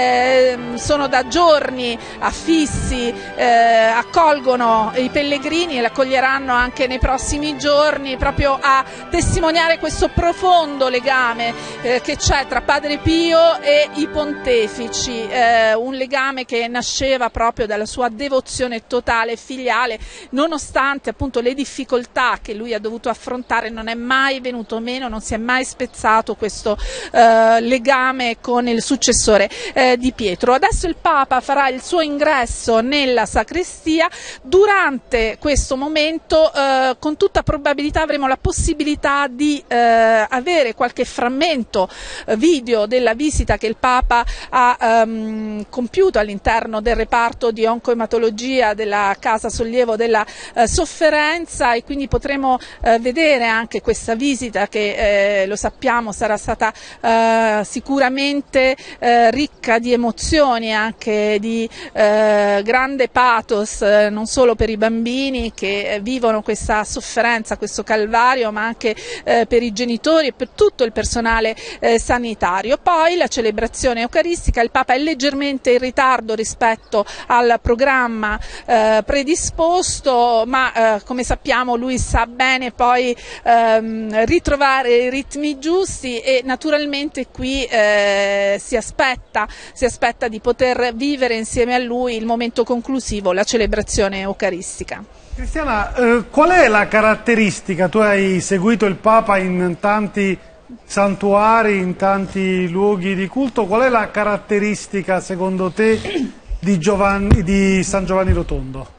eh, sono da giorni affissi, eh, accolgono i pellegrini e l'accoglieranno anche nei prossimi giorni, proprio a testimoniare questo profondo legame eh, che c'è tra Padre Pio e i pontefici, eh, un legame che nasceva proprio dalla sua devozione totale e filiale, nonostante appunto le difficoltà che lui ha dovuto affrontare. Non è mai venuto meno, non si è mai spezzato questo eh, legame con il successore eh, di Pietro. Adesso il Papa farà il suo ingresso nella sacrestia. Durante questo momento eh, con tutta probabilità avremo la possibilità di eh, avere qualche frammento eh, video della visita che il Papa ha ehm, compiuto all'interno del reparto di oncoematologia della Casa Sollievo della eh, Sofferenza, e quindi potremo eh, vedere anche questa visita che eh, lo sappiamo sarà stata eh, sicuramente eh, ricca di emozioni, anche di eh, grande pathos, eh, non solo per i bambini che eh, vivono questa sofferenza, questo calvario, ma anche eh, per i genitori e per tutto il personale eh, sanitario. Poi la celebrazione eucaristica, il Papa è leggermente in ritardo rispetto al programma eh, predisposto, ma eh, come sappiamo lui sa bene poi ehm, ritrovare i ritmi giusti, e naturalmente qui eh, si aspetta, si aspetta di poter vivere insieme a lui il momento conclusivo, la celebrazione eucaristica. Cristiana, eh, qual è la caratteristica? Tu hai seguito il Papa in tanti santuari, in tanti luoghi di culto, qual è la caratteristica secondo te di, Giovanni, di San Giovanni Rotondo?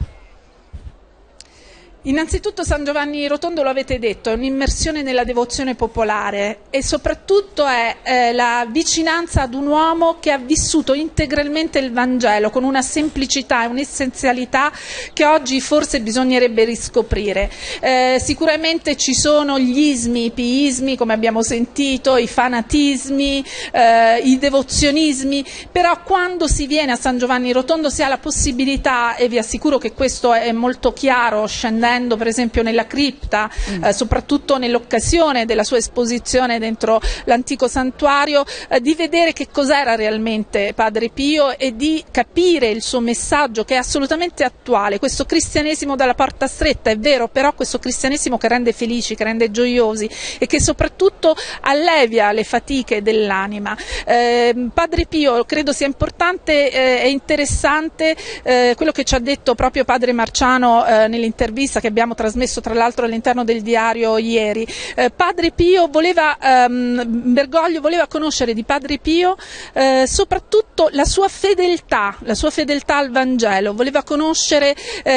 Innanzitutto San Giovanni Rotondo, lo avete detto, è un'immersione nella devozione popolare, e soprattutto è eh, la vicinanza ad un uomo che ha vissuto integralmente il Vangelo con una semplicità e un'essenzialità che oggi forse bisognerebbe riscoprire. Eh, sicuramente ci sono gli ismi, i piismi, come abbiamo sentito, i fanatismi, eh, i devozionismi, però quando si viene a San Giovanni Rotondo si ha la possibilità, e vi assicuro che questo è molto chiaro scendendo per esempio nella cripta, mm. eh, soprattutto nell'occasione della sua esposizione dentro l'antico santuario, eh, di vedere che cos'era realmente Padre Pio e di capire il suo messaggio, che è assolutamente attuale. Questo cristianesimo dalla porta stretta, è vero, però questo cristianesimo che rende felici, che rende gioiosi e che soprattutto allevia le fatiche dell'anima. Eh, Padre Pio, credo sia importante e eh, interessante eh, quello che ci ha detto proprio Padre Marciano eh, nell'intervista che abbiamo trasmesso tra l'altro all'interno del diario ieri. Eh, Padre Pio voleva, ehm, Bergoglio voleva conoscere di Padre Pio eh, soprattutto la sua fedeltà, la sua fedeltà al Vangelo, voleva conoscere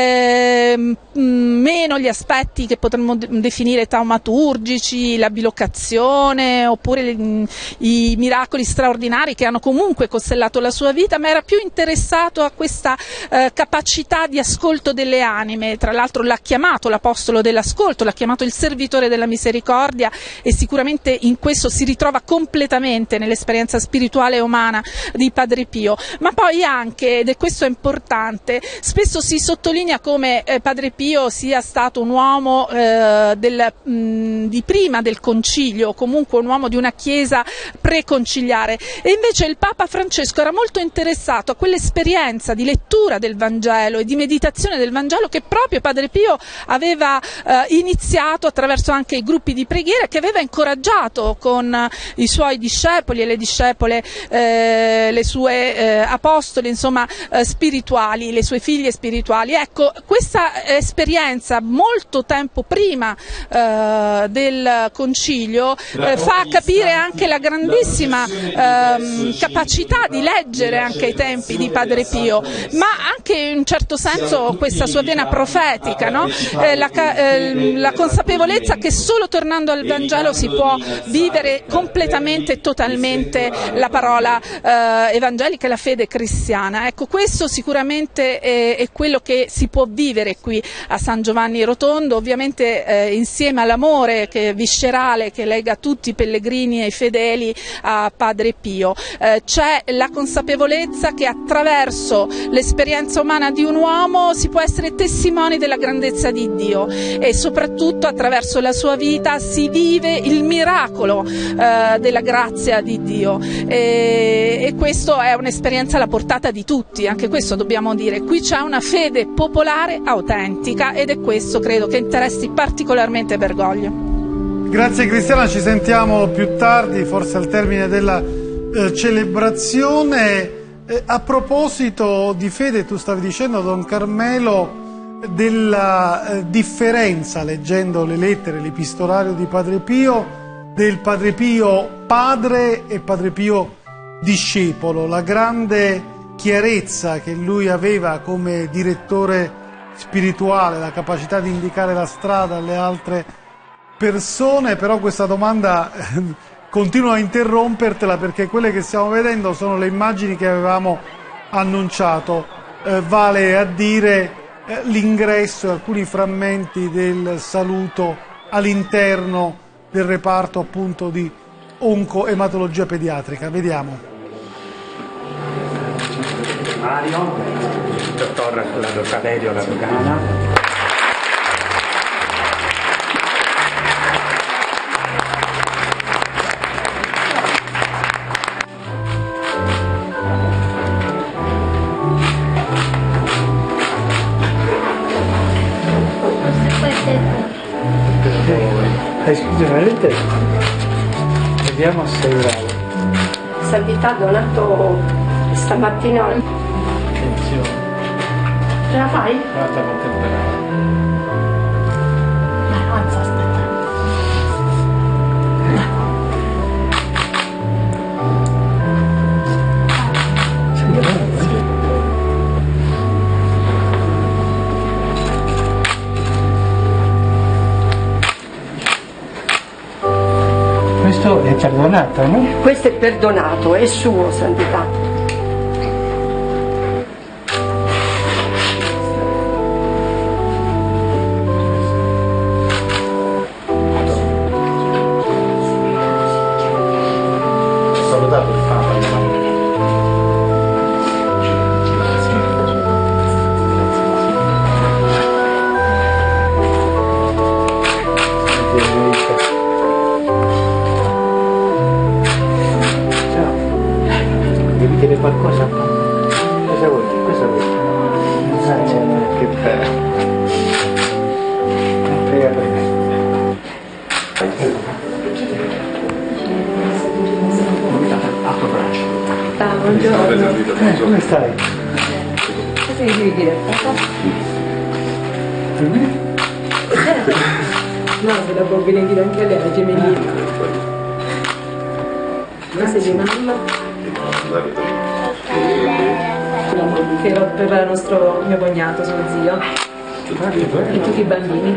eh, meno gli aspetti che potremmo definire taumaturgici, la bilocazione oppure le, i miracoli straordinari che hanno comunque costellato la sua vita, ma era più interessato a questa eh, capacità di ascolto delle anime. Tra l'altro l'ha chiamato l'apostolo dell'ascolto, l'ha chiamato il servitore della misericordia, e sicuramente in questo si ritrova completamente nell'esperienza spirituale e umana di Padre Pio. Ma poi anche, ed è questo è importante, spesso si sottolinea come eh, Padre Pio sia stato un uomo eh, del, mh, di prima del concilio, comunque un uomo di una chiesa preconciliare, e invece il Papa Francesco era molto interessato a quell'esperienza di lettura del Vangelo e di meditazione del Vangelo che proprio Padre Pio aveva eh, iniziato attraverso anche i gruppi di preghiera, che aveva incoraggiato con eh, i suoi discepoli e le discepole, eh, le sue eh, apostoli, insomma eh, spirituali, le sue figlie spirituali. Ecco, questa esperienza molto tempo prima eh, del concilio eh, fa capire anche la grandissima eh, capacità di leggere anche ai tempi di Padre Pio, ma anche in un certo senso questa sua vena profetica, no? eh, la, eh, la consapevolezza che solo tornando al Vangelo si può vivere completamente e totalmente la parola eh, evangelica e la fede cristiana. Ecco, questo sicuramente è, è quello che si può vivere qui a San Giovanni Rotondo, ovviamente eh, insieme all'amore che, viscerale che lega tutti i pellegrini e i fedeli a Padre Pio. Eh, c'è la consapevolezza che attraverso l'esperienza umana di un uomo si può essere testimoni della grandezza di Dio, e soprattutto attraverso la sua vita si vive il miracolo eh, della grazia di Dio, e, e questo è un'esperienza alla portata di tutti, anche questo dobbiamo dire. Qui c'è una fede popolare autentica, ed è questo credo che interessi particolarmente Bergoglio. Grazie Cristiana, ci sentiamo più tardi, forse al termine della eh, celebrazione. Eh, a proposito di fede, tu stavi dicendo, Don Carmelo, della eh, differenza, leggendo le lettere, l'epistolario di Padre Pio, del Padre Pio padre e Padre Pio discepolo, la grande chiarezza che lui aveva come direttore spirituale, la capacità di indicare la strada alle altre persone. Però questa domanda eh, continuo a interrompertela, perché quelle che stiamo vedendo sono le immagini che avevamo annunciato, eh, vale a dire eh, l'ingresso e alcuni frammenti del saluto all'interno del reparto appunto di oncoematologia pediatrica. Vediamo. Mario, dottor Valerio La Dogana. Hai scritto una lettera? Vediamo se sei bravo. Santità donato stamattina. Attenzione. Ce la fai? Guarda quanto è bravo. Dai, avanza, aspetta. Sei bravo, eh? Questo è perdonato, no? Questo è perdonato, è suo, Santità. Salutato il Papa. Devi dire qualcosa? Cosa vuoi? Cosa vuoi? Ah, che bello. Prega per me. A tuo braccio. Ah, buongiorno. Eh, come stai? Cosa mi devi dire? Per me? No, se la può benedire anche lei, la gemellina. Questa è di mamma. Che era per il nostro mio cognato, suo zio. E tutti i bambini.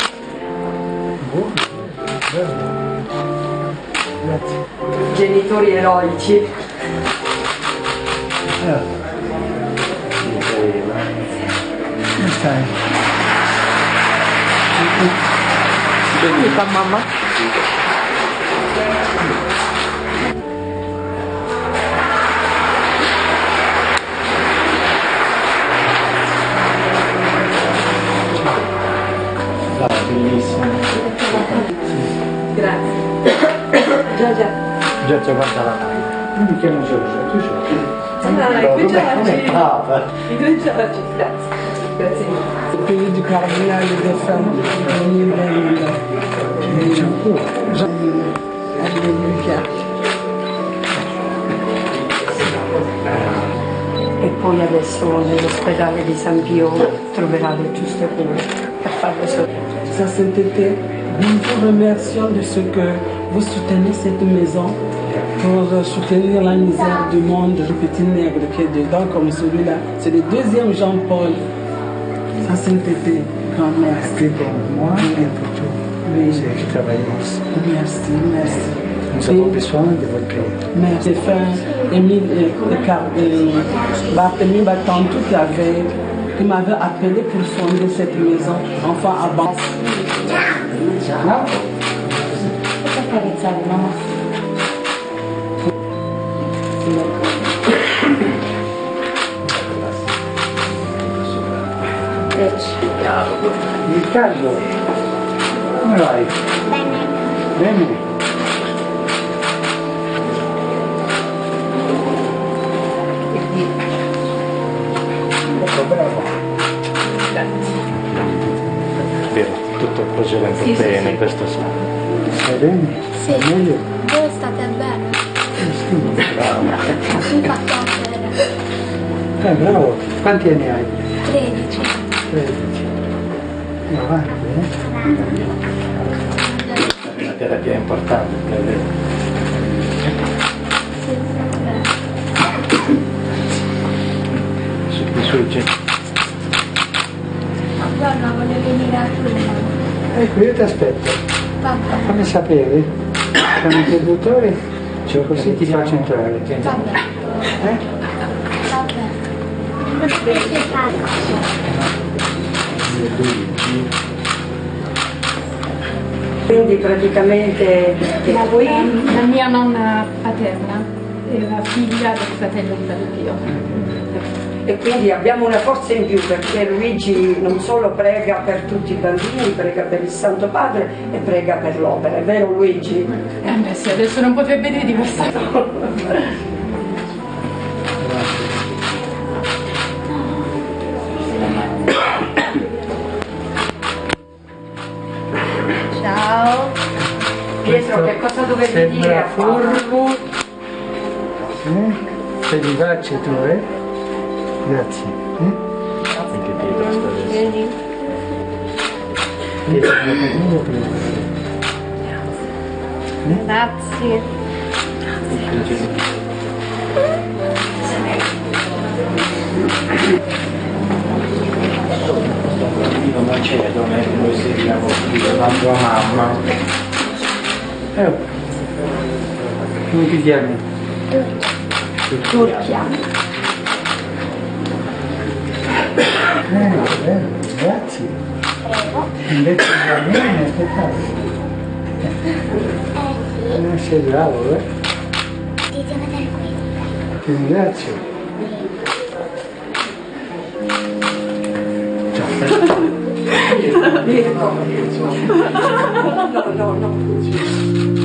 Grazie. Genitori eroici. Ah. Come stai? Come sta mamma? Bellissimo. Grazie. Giorgia. Giorgia, guarda la mano. Mi chiamo Giorgia, tu sei. Ah, i due Giorgi. Come brava. I due Giorgi, grazie. Grazie mille. pays du cardinal de Saint Alleluia. E poi adesso nell'ospedale di San Pio troverà le giuste cure per farlo sorridere. Sa Sainteté, nous vous remercions de ce que vous soutenez cette maison pour soutenir la misère du monde, le petit nègre qui est dedans comme celui-là. C'est le deuxième Jean-Paul. Sa Sainteté, grand merci. Pour moi et pour tous oui. ceux qui travaillent ici. Merci, merci. Nous avons besoin de votre prière. Merci. J'ai fait Émile et Barthélemy Batantou qui avait qui m'avait appelé pour fonder cette maison, enfant abandonné. Ciao. Posso accarezzare, mamma? Riccardo, come vai? Bene. Bene. Bravo. Vero, tutto procedendo Sì, sì, bene sì. questo sera. Stai bene? Sì. Stai meglio? Voi state bene? Sì. Impattate. Eh, bravo. Quanti anni hai? tredici. tredici. E avanti, eh? La terapia è importante, è vero? Sì, state bene. Su qui su c'è. Guarda, voglio venire a Roma. Ecco, io ti aspetto. Vabbè. Fammi sapere. Sono interlocutore, cioè così ti faccio entrare. Vabbè. Eh? Vabbè. Perché Quindi praticamente La, qui la mia nonna paterna era figlia del fratello di Padre Pio. e quindi abbiamo una forza in più perché Luigi non solo prega per tutti i bambini, prega per il Santo Padre e prega per l'opera, è vero Luigi? Eh beh sì, adesso non potrebbe dire diversamente. Ciao. Pietro, che cosa dovevi dire a furbo? Eh? Sei vivace tu, eh? Grazie. Eh? Anche Pietro sta adesso. Pietro, prego, prego. Eh? Grazie. Io Macedone, noi seguiamo qui la tua mamma. Eh, come ti chiami? Turchia. Eh, bello, grazie. Prego. Invece va bene, aspettare. Eh, sei bravo, eh? Dite vedere qui. Ti ringrazio. Ciao. No, no, no.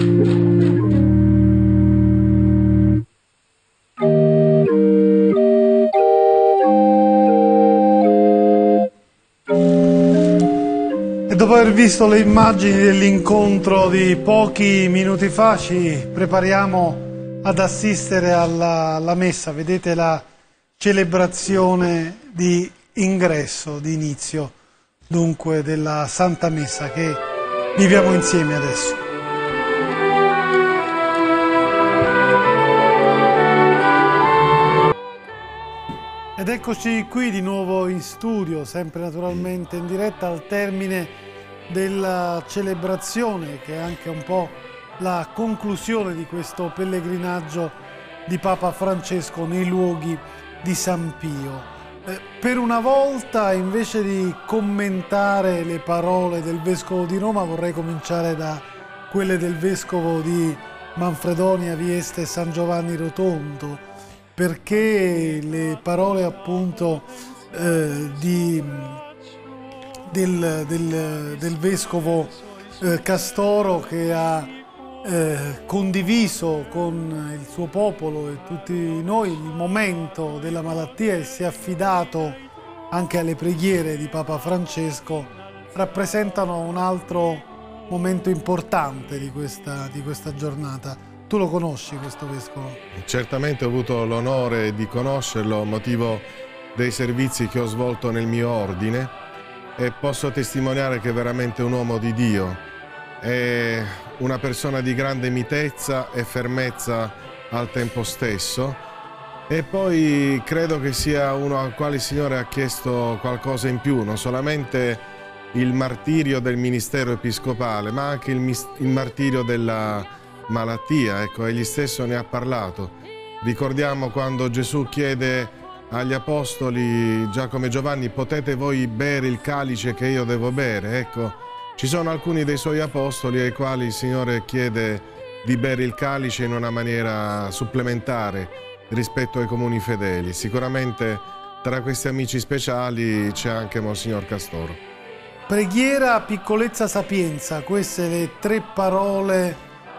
Dopo aver visto le immagini dell'incontro di pochi minuti fa ci prepariamo ad assistere alla, alla messa, vedete la celebrazione di ingresso, di inizio dunque della Santa Messa che viviamo insieme adesso. Ed eccoci qui di nuovo in studio, sempre naturalmente in diretta al termine della celebrazione che è anche un po' la conclusione di questo pellegrinaggio di Papa Francesco nei luoghi di San Pio. Eh, per una volta invece di commentare le parole del Vescovo di Roma vorrei cominciare da quelle del Vescovo di Manfredonia, Vieste e San Giovanni Rotondo, perché le parole appunto eh, di, del, del, del Vescovo eh, Castoro che ha eh, condiviso con il suo popolo e tutti noi il momento della malattia e si è affidato anche alle preghiere di Papa Francesco, rappresentano un altro momento importante di questa, di questa giornata. Tu lo conosci questo vescovo? Certamente ho avuto l'onore di conoscerlo, motivo dei servizi che ho svolto nel mio ordine, e posso testimoniare che è veramente un uomo di Dio, è una persona di grande mitezza e fermezza al tempo stesso, e poi credo che sia uno al quale il Signore ha chiesto qualcosa in più, non solamente il martirio del ministero episcopale, ma anche il, il martirio della malattia. Ecco, egli stesso ne ha parlato. Ricordiamo quando Gesù chiede agli apostoli Giacomo e Giovanni: potete voi bere il calice che io devo bere? Ecco, ci sono alcuni dei suoi apostoli ai quali il Signore chiede di bere il calice in una maniera supplementare rispetto ai comuni fedeli. Sicuramente tra questi amici speciali c'è anche Monsignor Castoro. Preghiera, piccolezza, sapienza, queste le tre parole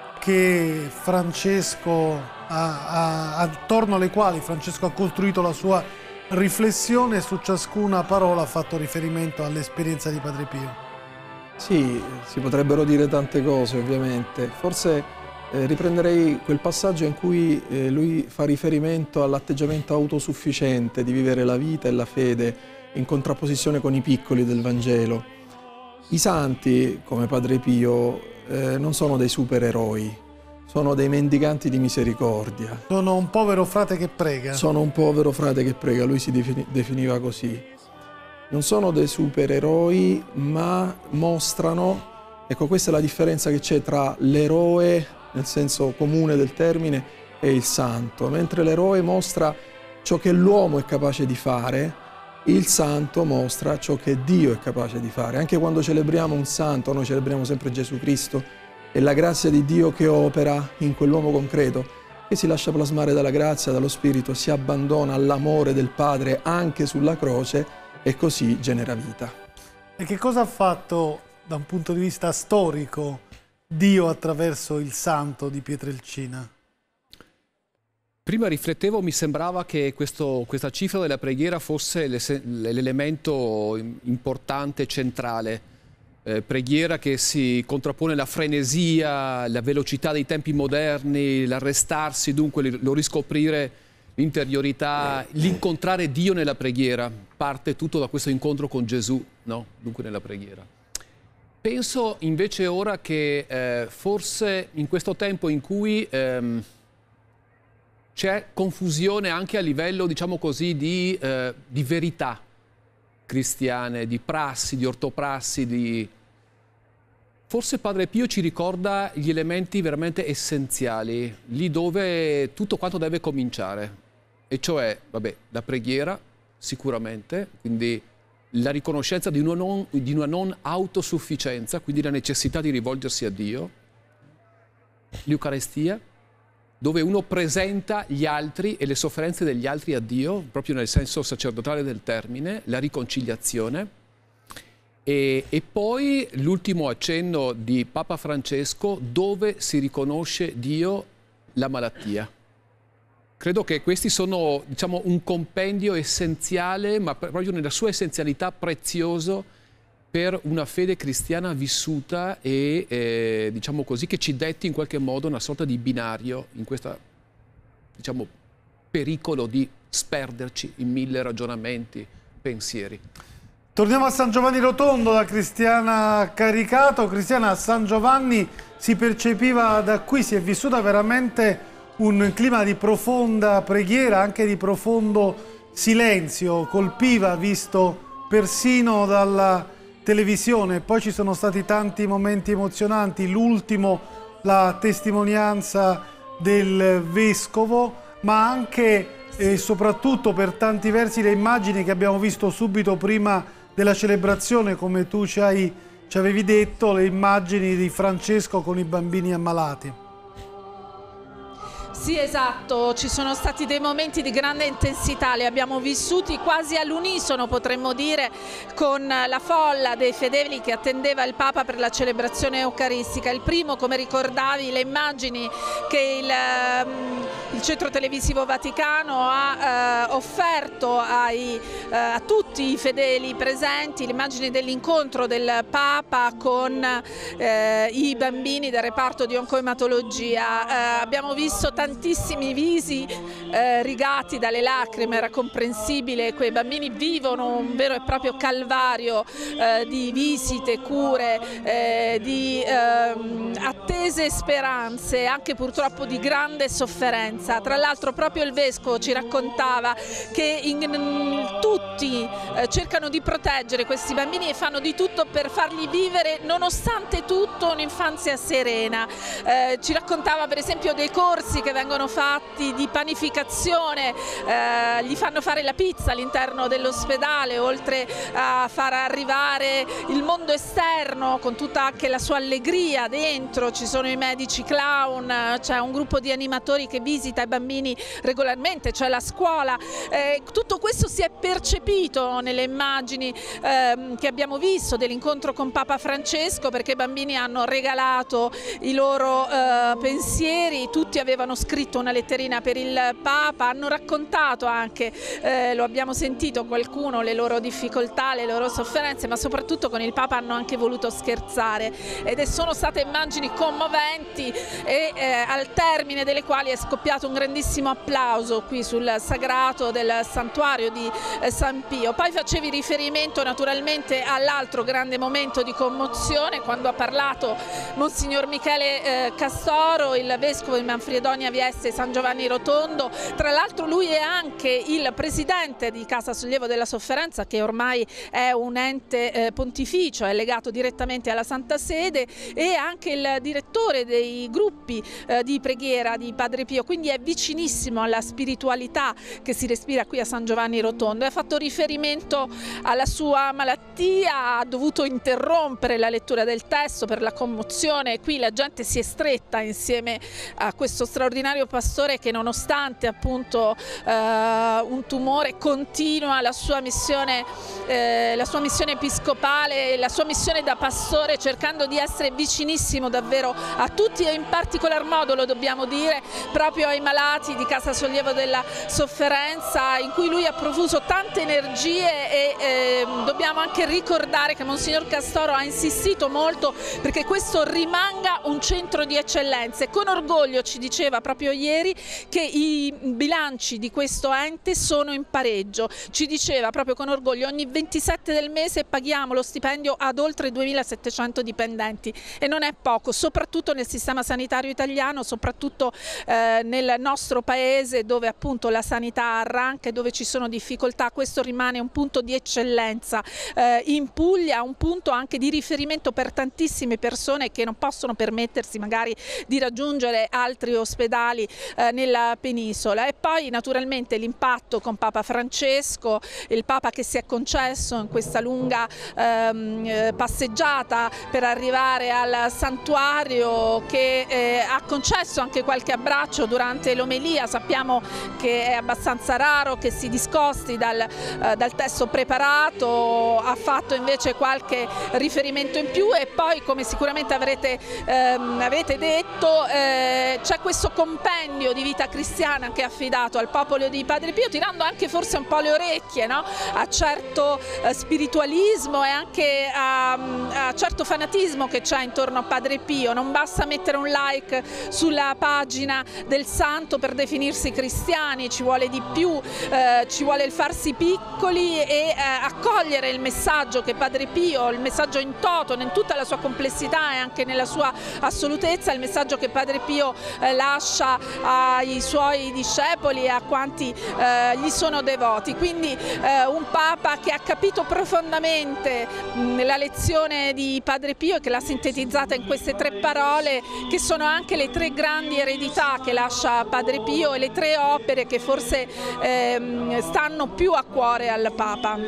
che Francesco ha, ha, attorno alle quali Francesco ha costruito la sua riflessione. Su ciascuna parola ha fatto riferimento all'esperienza di Padre Pio. Sì, si potrebbero dire tante cose ovviamente. Forse eh, riprenderei quel passaggio in cui eh, lui fa riferimento all'atteggiamento autosufficiente di vivere la vita e la fede in contrapposizione con i piccoli del Vangelo. I santi, come Padre Pio, eh, non sono dei supereroi, sono dei mendicanti di misericordia. Sono un povero frate che prega. Sono un povero frate che prega, lui si defini- definiva così. Non sono dei supereroi, ma mostrano, ecco, questa è la differenza che c'è tra l'eroe, nel senso comune del termine, e il santo. Mentre l'eroe mostra ciò che l'uomo è capace di fare, il santo mostra ciò che Dio è capace di fare. Anche quando celebriamo un santo, noi celebriamo sempre Gesù Cristo, è la grazia di Dio che opera in quell'uomo concreto, che si lascia plasmare dalla grazia, dallo Spirito, si abbandona all'amore del Padre anche sulla croce e così genera vita. E che cosa ha fatto da un punto di vista storico Dio attraverso il santo di Pietrelcina? Prima riflettevo, mi sembrava che questo, questa cifra della preghiera fosse l'elemento importante, centrale. Eh, preghiera che si contrappone alla frenesia, la velocità dei tempi moderni, l'arrestarsi, dunque lo riscoprire, l'interiorità, l'incontrare Dio nella preghiera. Parte tutto da questo incontro con Gesù, no? Dunque nella preghiera. Penso invece ora che eh, forse in questo tempo in cui ehm, c'è confusione anche a livello, diciamo così, di, eh, di verità cristiane, di prassi, di ortoprassi, di... Forse Padre Pio ci ricorda gli elementi veramente essenziali, lì dove tutto quanto deve cominciare, e cioè, vabbè, la preghiera, sicuramente, quindi la riconoscenza di una non, di una non autosufficienza, quindi la necessità di rivolgersi a Dio, l'Eucarestia, dove uno presenta gli altri e le sofferenze degli altri a Dio, proprio nel senso sacerdotale del termine, la riconciliazione, e, e poi l'ultimo accenno di Papa Francesco, dove si riconosce Dio, la malattia. Credo che questi sono, diciamo, un compendio essenziale, ma proprio nella sua essenzialità prezioso, per una fede cristiana vissuta e, eh, diciamo così, che ci detti in qualche modo una sorta di binario in questo, diciamo, pericolo di sperderci in mille ragionamenti, pensieri. Torniamo a San Giovanni Rotondo da Cristiana Caricato. Cristiana, a San Giovanni si percepiva da qui, si è vissuta veramente un clima di profonda preghiera, anche di profondo silenzio, colpiva, visto persino dalla televisione. Poi ci sono stati tanti momenti emozionanti, l'ultimo la testimonianza del vescovo, ma anche e soprattutto per tanti versi le immagini che abbiamo visto subito prima della celebrazione, come tu ci, hai, ci avevi detto, le immagini di Francesco con i bambini ammalati. Sì, esatto, ci sono stati dei momenti di grande intensità, li abbiamo vissuti quasi all'unisono, potremmo dire, con la folla dei fedeli che attendeva il Papa per la celebrazione eucaristica. Il primo, come ricordavi, le immagini che il, il Centro Televisivo Vaticano ha eh, offerto ai, eh, a tutti i fedeli presenti l'immagine dell'incontro del Papa con eh, i bambini del reparto di oncoematologia. Eh, abbiamo visto tantissimi visi eh, rigati dalle lacrime, era comprensibile, quei bambini vivono un vero e proprio calvario eh, di visite, cure, eh, di eh, attese e speranze, anche purtroppo di grande sofferenza. Tra l'altro proprio il Vescovo ci raccontava che in, in, tutti eh, cercano di proteggere questi bambini e fanno di tutto per fargli vivere nonostante tutto un'infanzia serena. Eh, ci raccontava per esempio dei corsi che vengono fatti di panificazione, eh, gli fanno fare la pizza all'interno dell'ospedale, oltre a far arrivare il mondo esterno con tutta anche la sua allegria dentro. Ci sono i medici clown, c'è un gruppo di animatori che visita i bambini regolarmente, c'è la scuola. Eh, tutto questo si è percepito nelle immagini eh, che abbiamo visto dell'incontro con Papa Francesco, perché i bambini hanno regalato i loro eh, pensieri, tutti avevano scritto una letterina per il Papa, hanno raccontato anche, eh, lo abbiamo sentito qualcuno, le loro difficoltà, le loro sofferenze, ma soprattutto con il Papa hanno anche voluto scherzare, ed sono state immagini commoventi e eh, al termine delle quali è scoppiato un grandissimo applauso qui sul sagrato del santuario di eh, San Pio. Poi facevi riferimento naturalmente all'altro grande momento di commozione, quando ha parlato Monsignor Michele eh, Castoro, il vescovo di Manfredonia Vieste San Giovanni Rotondo. Tra l'altro lui è anche il presidente di Casa Sollievo della Sofferenza, che ormai è un ente eh, pontificio, è legato direttamente alla Santa Sede, e anche il direttore dei gruppi eh, di preghiera di Padre Pio, quindi è vicinissimo alla spiritualità che si respira qui a San Giovanni Rotondo. Ha fatto riferimento alla sua malattia, ha dovuto interrompere la lettura del testo per la commozione, qui la gente si è stretta insieme a questo straordinario pastore che, nonostante appunto eh, un tumore, continua la sua missione, eh, la sua missione episcopale, la sua missione da pastore, cercando di essere vicinissimo davvero a tutti, e in particolar modo, lo dobbiamo dire, proprio ai malati di Casa Sollievo della Sofferenza, in cui lui ha profuso tante energie. E eh, dobbiamo anche ricordare che Monsignor Castoro ha insistito molto perché questo rimanga un centro di eccellenze. Con orgoglio ci diceva proprio ieri che i bilanci di questo ente sono in pareggio, ci diceva proprio con orgoglio: ogni ventisette del mese paghiamo lo stipendio ad oltre duemilasettecento dipendenti, e non è poco, soprattutto nel sistema sanitario italiano, soprattutto eh, nel nostro paese, dove appunto la sanità arranca e dove ci sono difficoltà. Questo rimane un punto di eccellenza eh, in Puglia, un punto anche di riferimento per tantissime persone che non possono permettersi magari di raggiungere altri ospedali eh, nella penisola. E poi naturalmente l'impatto con Papa Francesco, il Papa che si è concesso in questa lunga ehm, passeggiata per arrivare al santuario, che eh, ha concesso anche qualche abbraccio durante l'omelia. Sappiamo che è abbastanza raro che si discosti dal, eh, dal testo preparato, ha fatto invece qualche riferimento in più. E poi, come sicuramente avrete, ehm, avete detto, eh, c'è questo compendio di vita cristiana che è affidato al popolo di Padre Pio, tirando anche forse un po' le orecchie, no? a certo eh, spiritualismo e anche a, a certo fanatismo che c'è intorno a Padre Pio. Non basta mettere un like sulla pagina del santo per definirsi cristiani, ci vuole di più, eh, ci vuole il farsi piccoli e eh, accogliere il messaggio che Padre Pio, il messaggio in toto, in tutta la sua complessità e anche nella sua assolutezza, il messaggio che Padre Pio eh, lascia ai suoi discepoli e a quanti eh, gli sono devoti. Quindi eh, un Papa che ha capito profondamente mh, la lezione di Padre Pio e che l'ha sintetizzata in queste tre parole, che sono anche le tre grandi eredità che lascia Padre Pio e le tre opere che forse ehm, stanno più a cuore al Papa.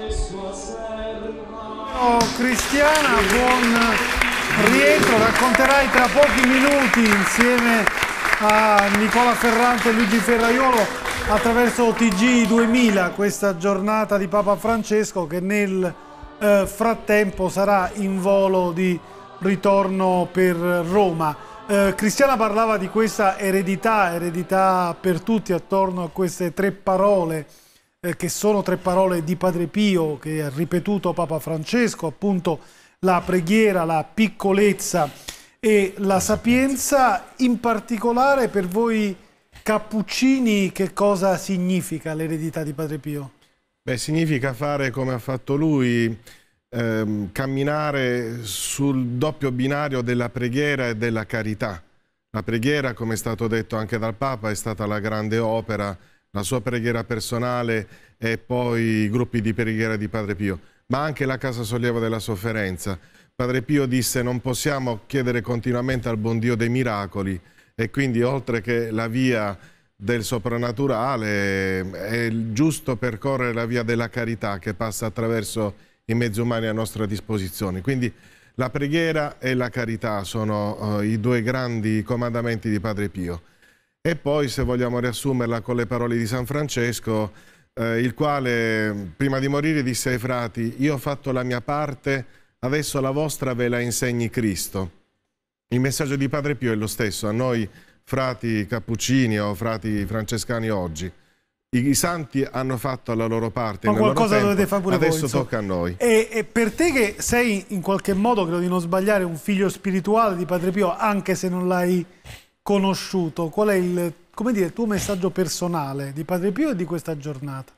Oh, Cristiana, buon rientro, racconterai tra pochi minuti insieme a Nicola Ferrante e Luigi Ferraiolo attraverso O T G duemila questa giornata di Papa Francesco, che nel eh, frattempo sarà in volo di ritorno per Roma. Eh, Cristiana parlava di questa eredità, eredità per tutti attorno a queste tre parole, eh, che sono tre parole di Padre Pio, che ha ripetuto Papa Francesco, appunto la preghiera, la piccolezza e la sapienza. In particolare per voi cappuccini che cosa significa l'eredità di Padre Pio? Beh, significa fare come ha fatto lui, ehm, camminare sul doppio binario della preghiera e della carità. La preghiera, come è stato detto anche dal Papa, è stata la grande opera, la sua preghiera personale e poi i gruppi di preghiera di Padre Pio, ma anche la Casa Sollievo della Sofferenza. Padre Pio disse: non possiamo chiedere continuamente al buon Dio dei miracoli, e quindi oltre che la via del soprannaturale è giusto percorrere la via della carità che passa attraverso i mezzi umani a nostra disposizione. Quindi la preghiera e la carità sono uh, i due grandi comandamenti di Padre Pio. E poi, se vogliamo riassumerla con le parole di San Francesco, eh, il quale prima di morire disse ai frati: io ho fatto la mia parte, adesso la vostra ve la insegni Cristo. Il messaggio di Padre Pio è lo stesso a noi frati cappuccini o frati francescani oggi. I, i santi hanno fatto la loro parte, ma nel qualcosa loro tempo, dovete fare pure adesso voi, tocca a noi. E, e per te, che sei in qualche modo, credo di non sbagliare, un figlio spirituale di Padre Pio, anche se non l'hai conosciuto, qual è il, come dire, il tuo messaggio personale di Padre Pio e di questa giornata?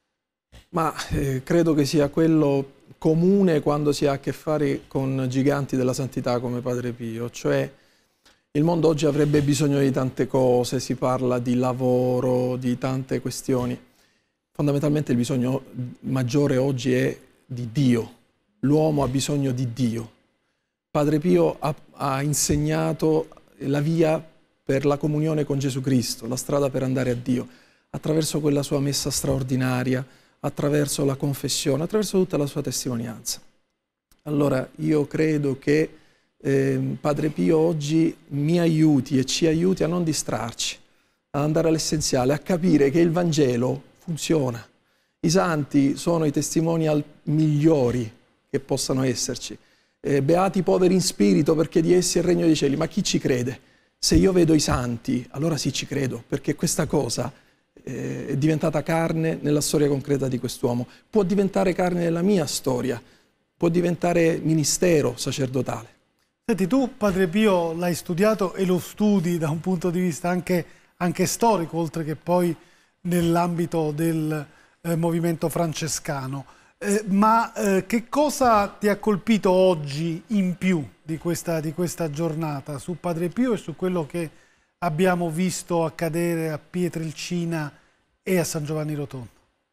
Ma eh, credo che sia quello comune quando si ha a che fare con giganti della santità come Padre Pio, cioè il mondo oggi avrebbe bisogno di tante cose, si parla di lavoro, di tante questioni. Fondamentalmente il bisogno maggiore oggi è di Dio. L'uomo ha bisogno di Dio. Padre Pio ha, ha insegnato la via per la comunione con Gesù Cristo, la strada per andare a Dio, attraverso quella sua messa straordinaria, attraverso la confessione, attraverso tutta la sua testimonianza. Allora io credo che Eh, Padre Pio oggi mi aiuti e ci aiuti a non distrarci, ad andare all'essenziale, a capire che il Vangelo funziona. I santi sono i testimoni migliori che possano esserci. Eh, beati i poveri in spirito, perché di essi è il regno dei cieli. Ma chi ci crede? Se io vedo i santi, allora sì ci credo, perché questa cosa eh, è diventata carne nella storia concreta di quest'uomo. Può diventare carne nella mia storia, può diventare ministero sacerdotale. Senti, tu Padre Pio l'hai studiato e lo studi da un punto di vista anche, anche storico, oltre che poi nell'ambito del eh, movimento francescano. Eh, ma eh, che cosa ti ha colpito oggi in più di questa, di questa giornata su Padre Pio e su quello che abbiamo visto accadere a Pietrelcina e a San Giovanni Rotondo?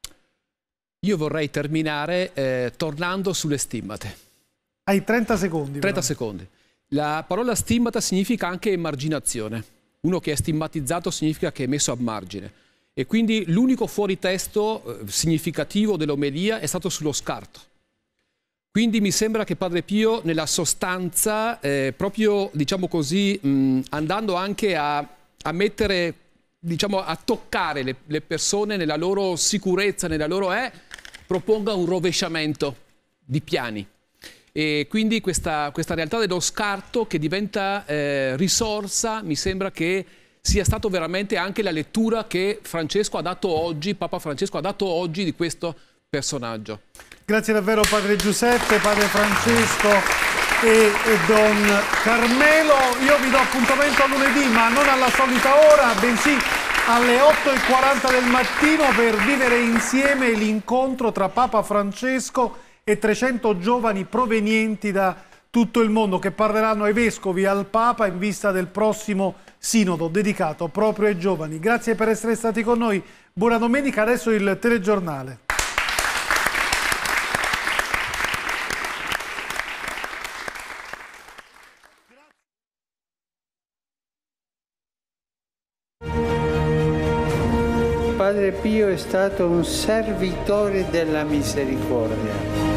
Io vorrei terminare eh, tornando sulle stimmate. Hai trenta secondi. trenta però. secondi. La parola stimmata significa anche emarginazione. Uno che è stigmatizzato significa che è messo a margine. E quindi l'unico fuoritesto eh, significativo dell'omelia è stato sullo scarto. Quindi mi sembra che Padre Pio nella sostanza, eh, proprio diciamo così, mh, andando anche a, a mettere, diciamo a toccare le, le persone nella loro sicurezza, nella loro è, proponga un rovesciamento di piani. E quindi questa, questa realtà dello scarto che diventa eh, risorsa, mi sembra che sia stato veramente anche la lettura che Francesco ha dato oggi, Papa Francesco ha dato oggi di questo personaggio. Grazie davvero Padre Giuseppe, Padre Francesco e, e Don Carmelo. Io vi do appuntamento a lunedì, ma non alla solita ora, bensì alle otto e quaranta del mattino, per vivere insieme l'incontro tra Papa Francesco e trecento giovani provenienti da tutto il mondo, che parleranno ai vescovi e al Papa in vista del prossimo sinodo dedicato proprio ai giovani. Grazie per essere stati con noi, buona domenica, adesso il telegiornale. Padre Pio è stato un servitore della misericordia.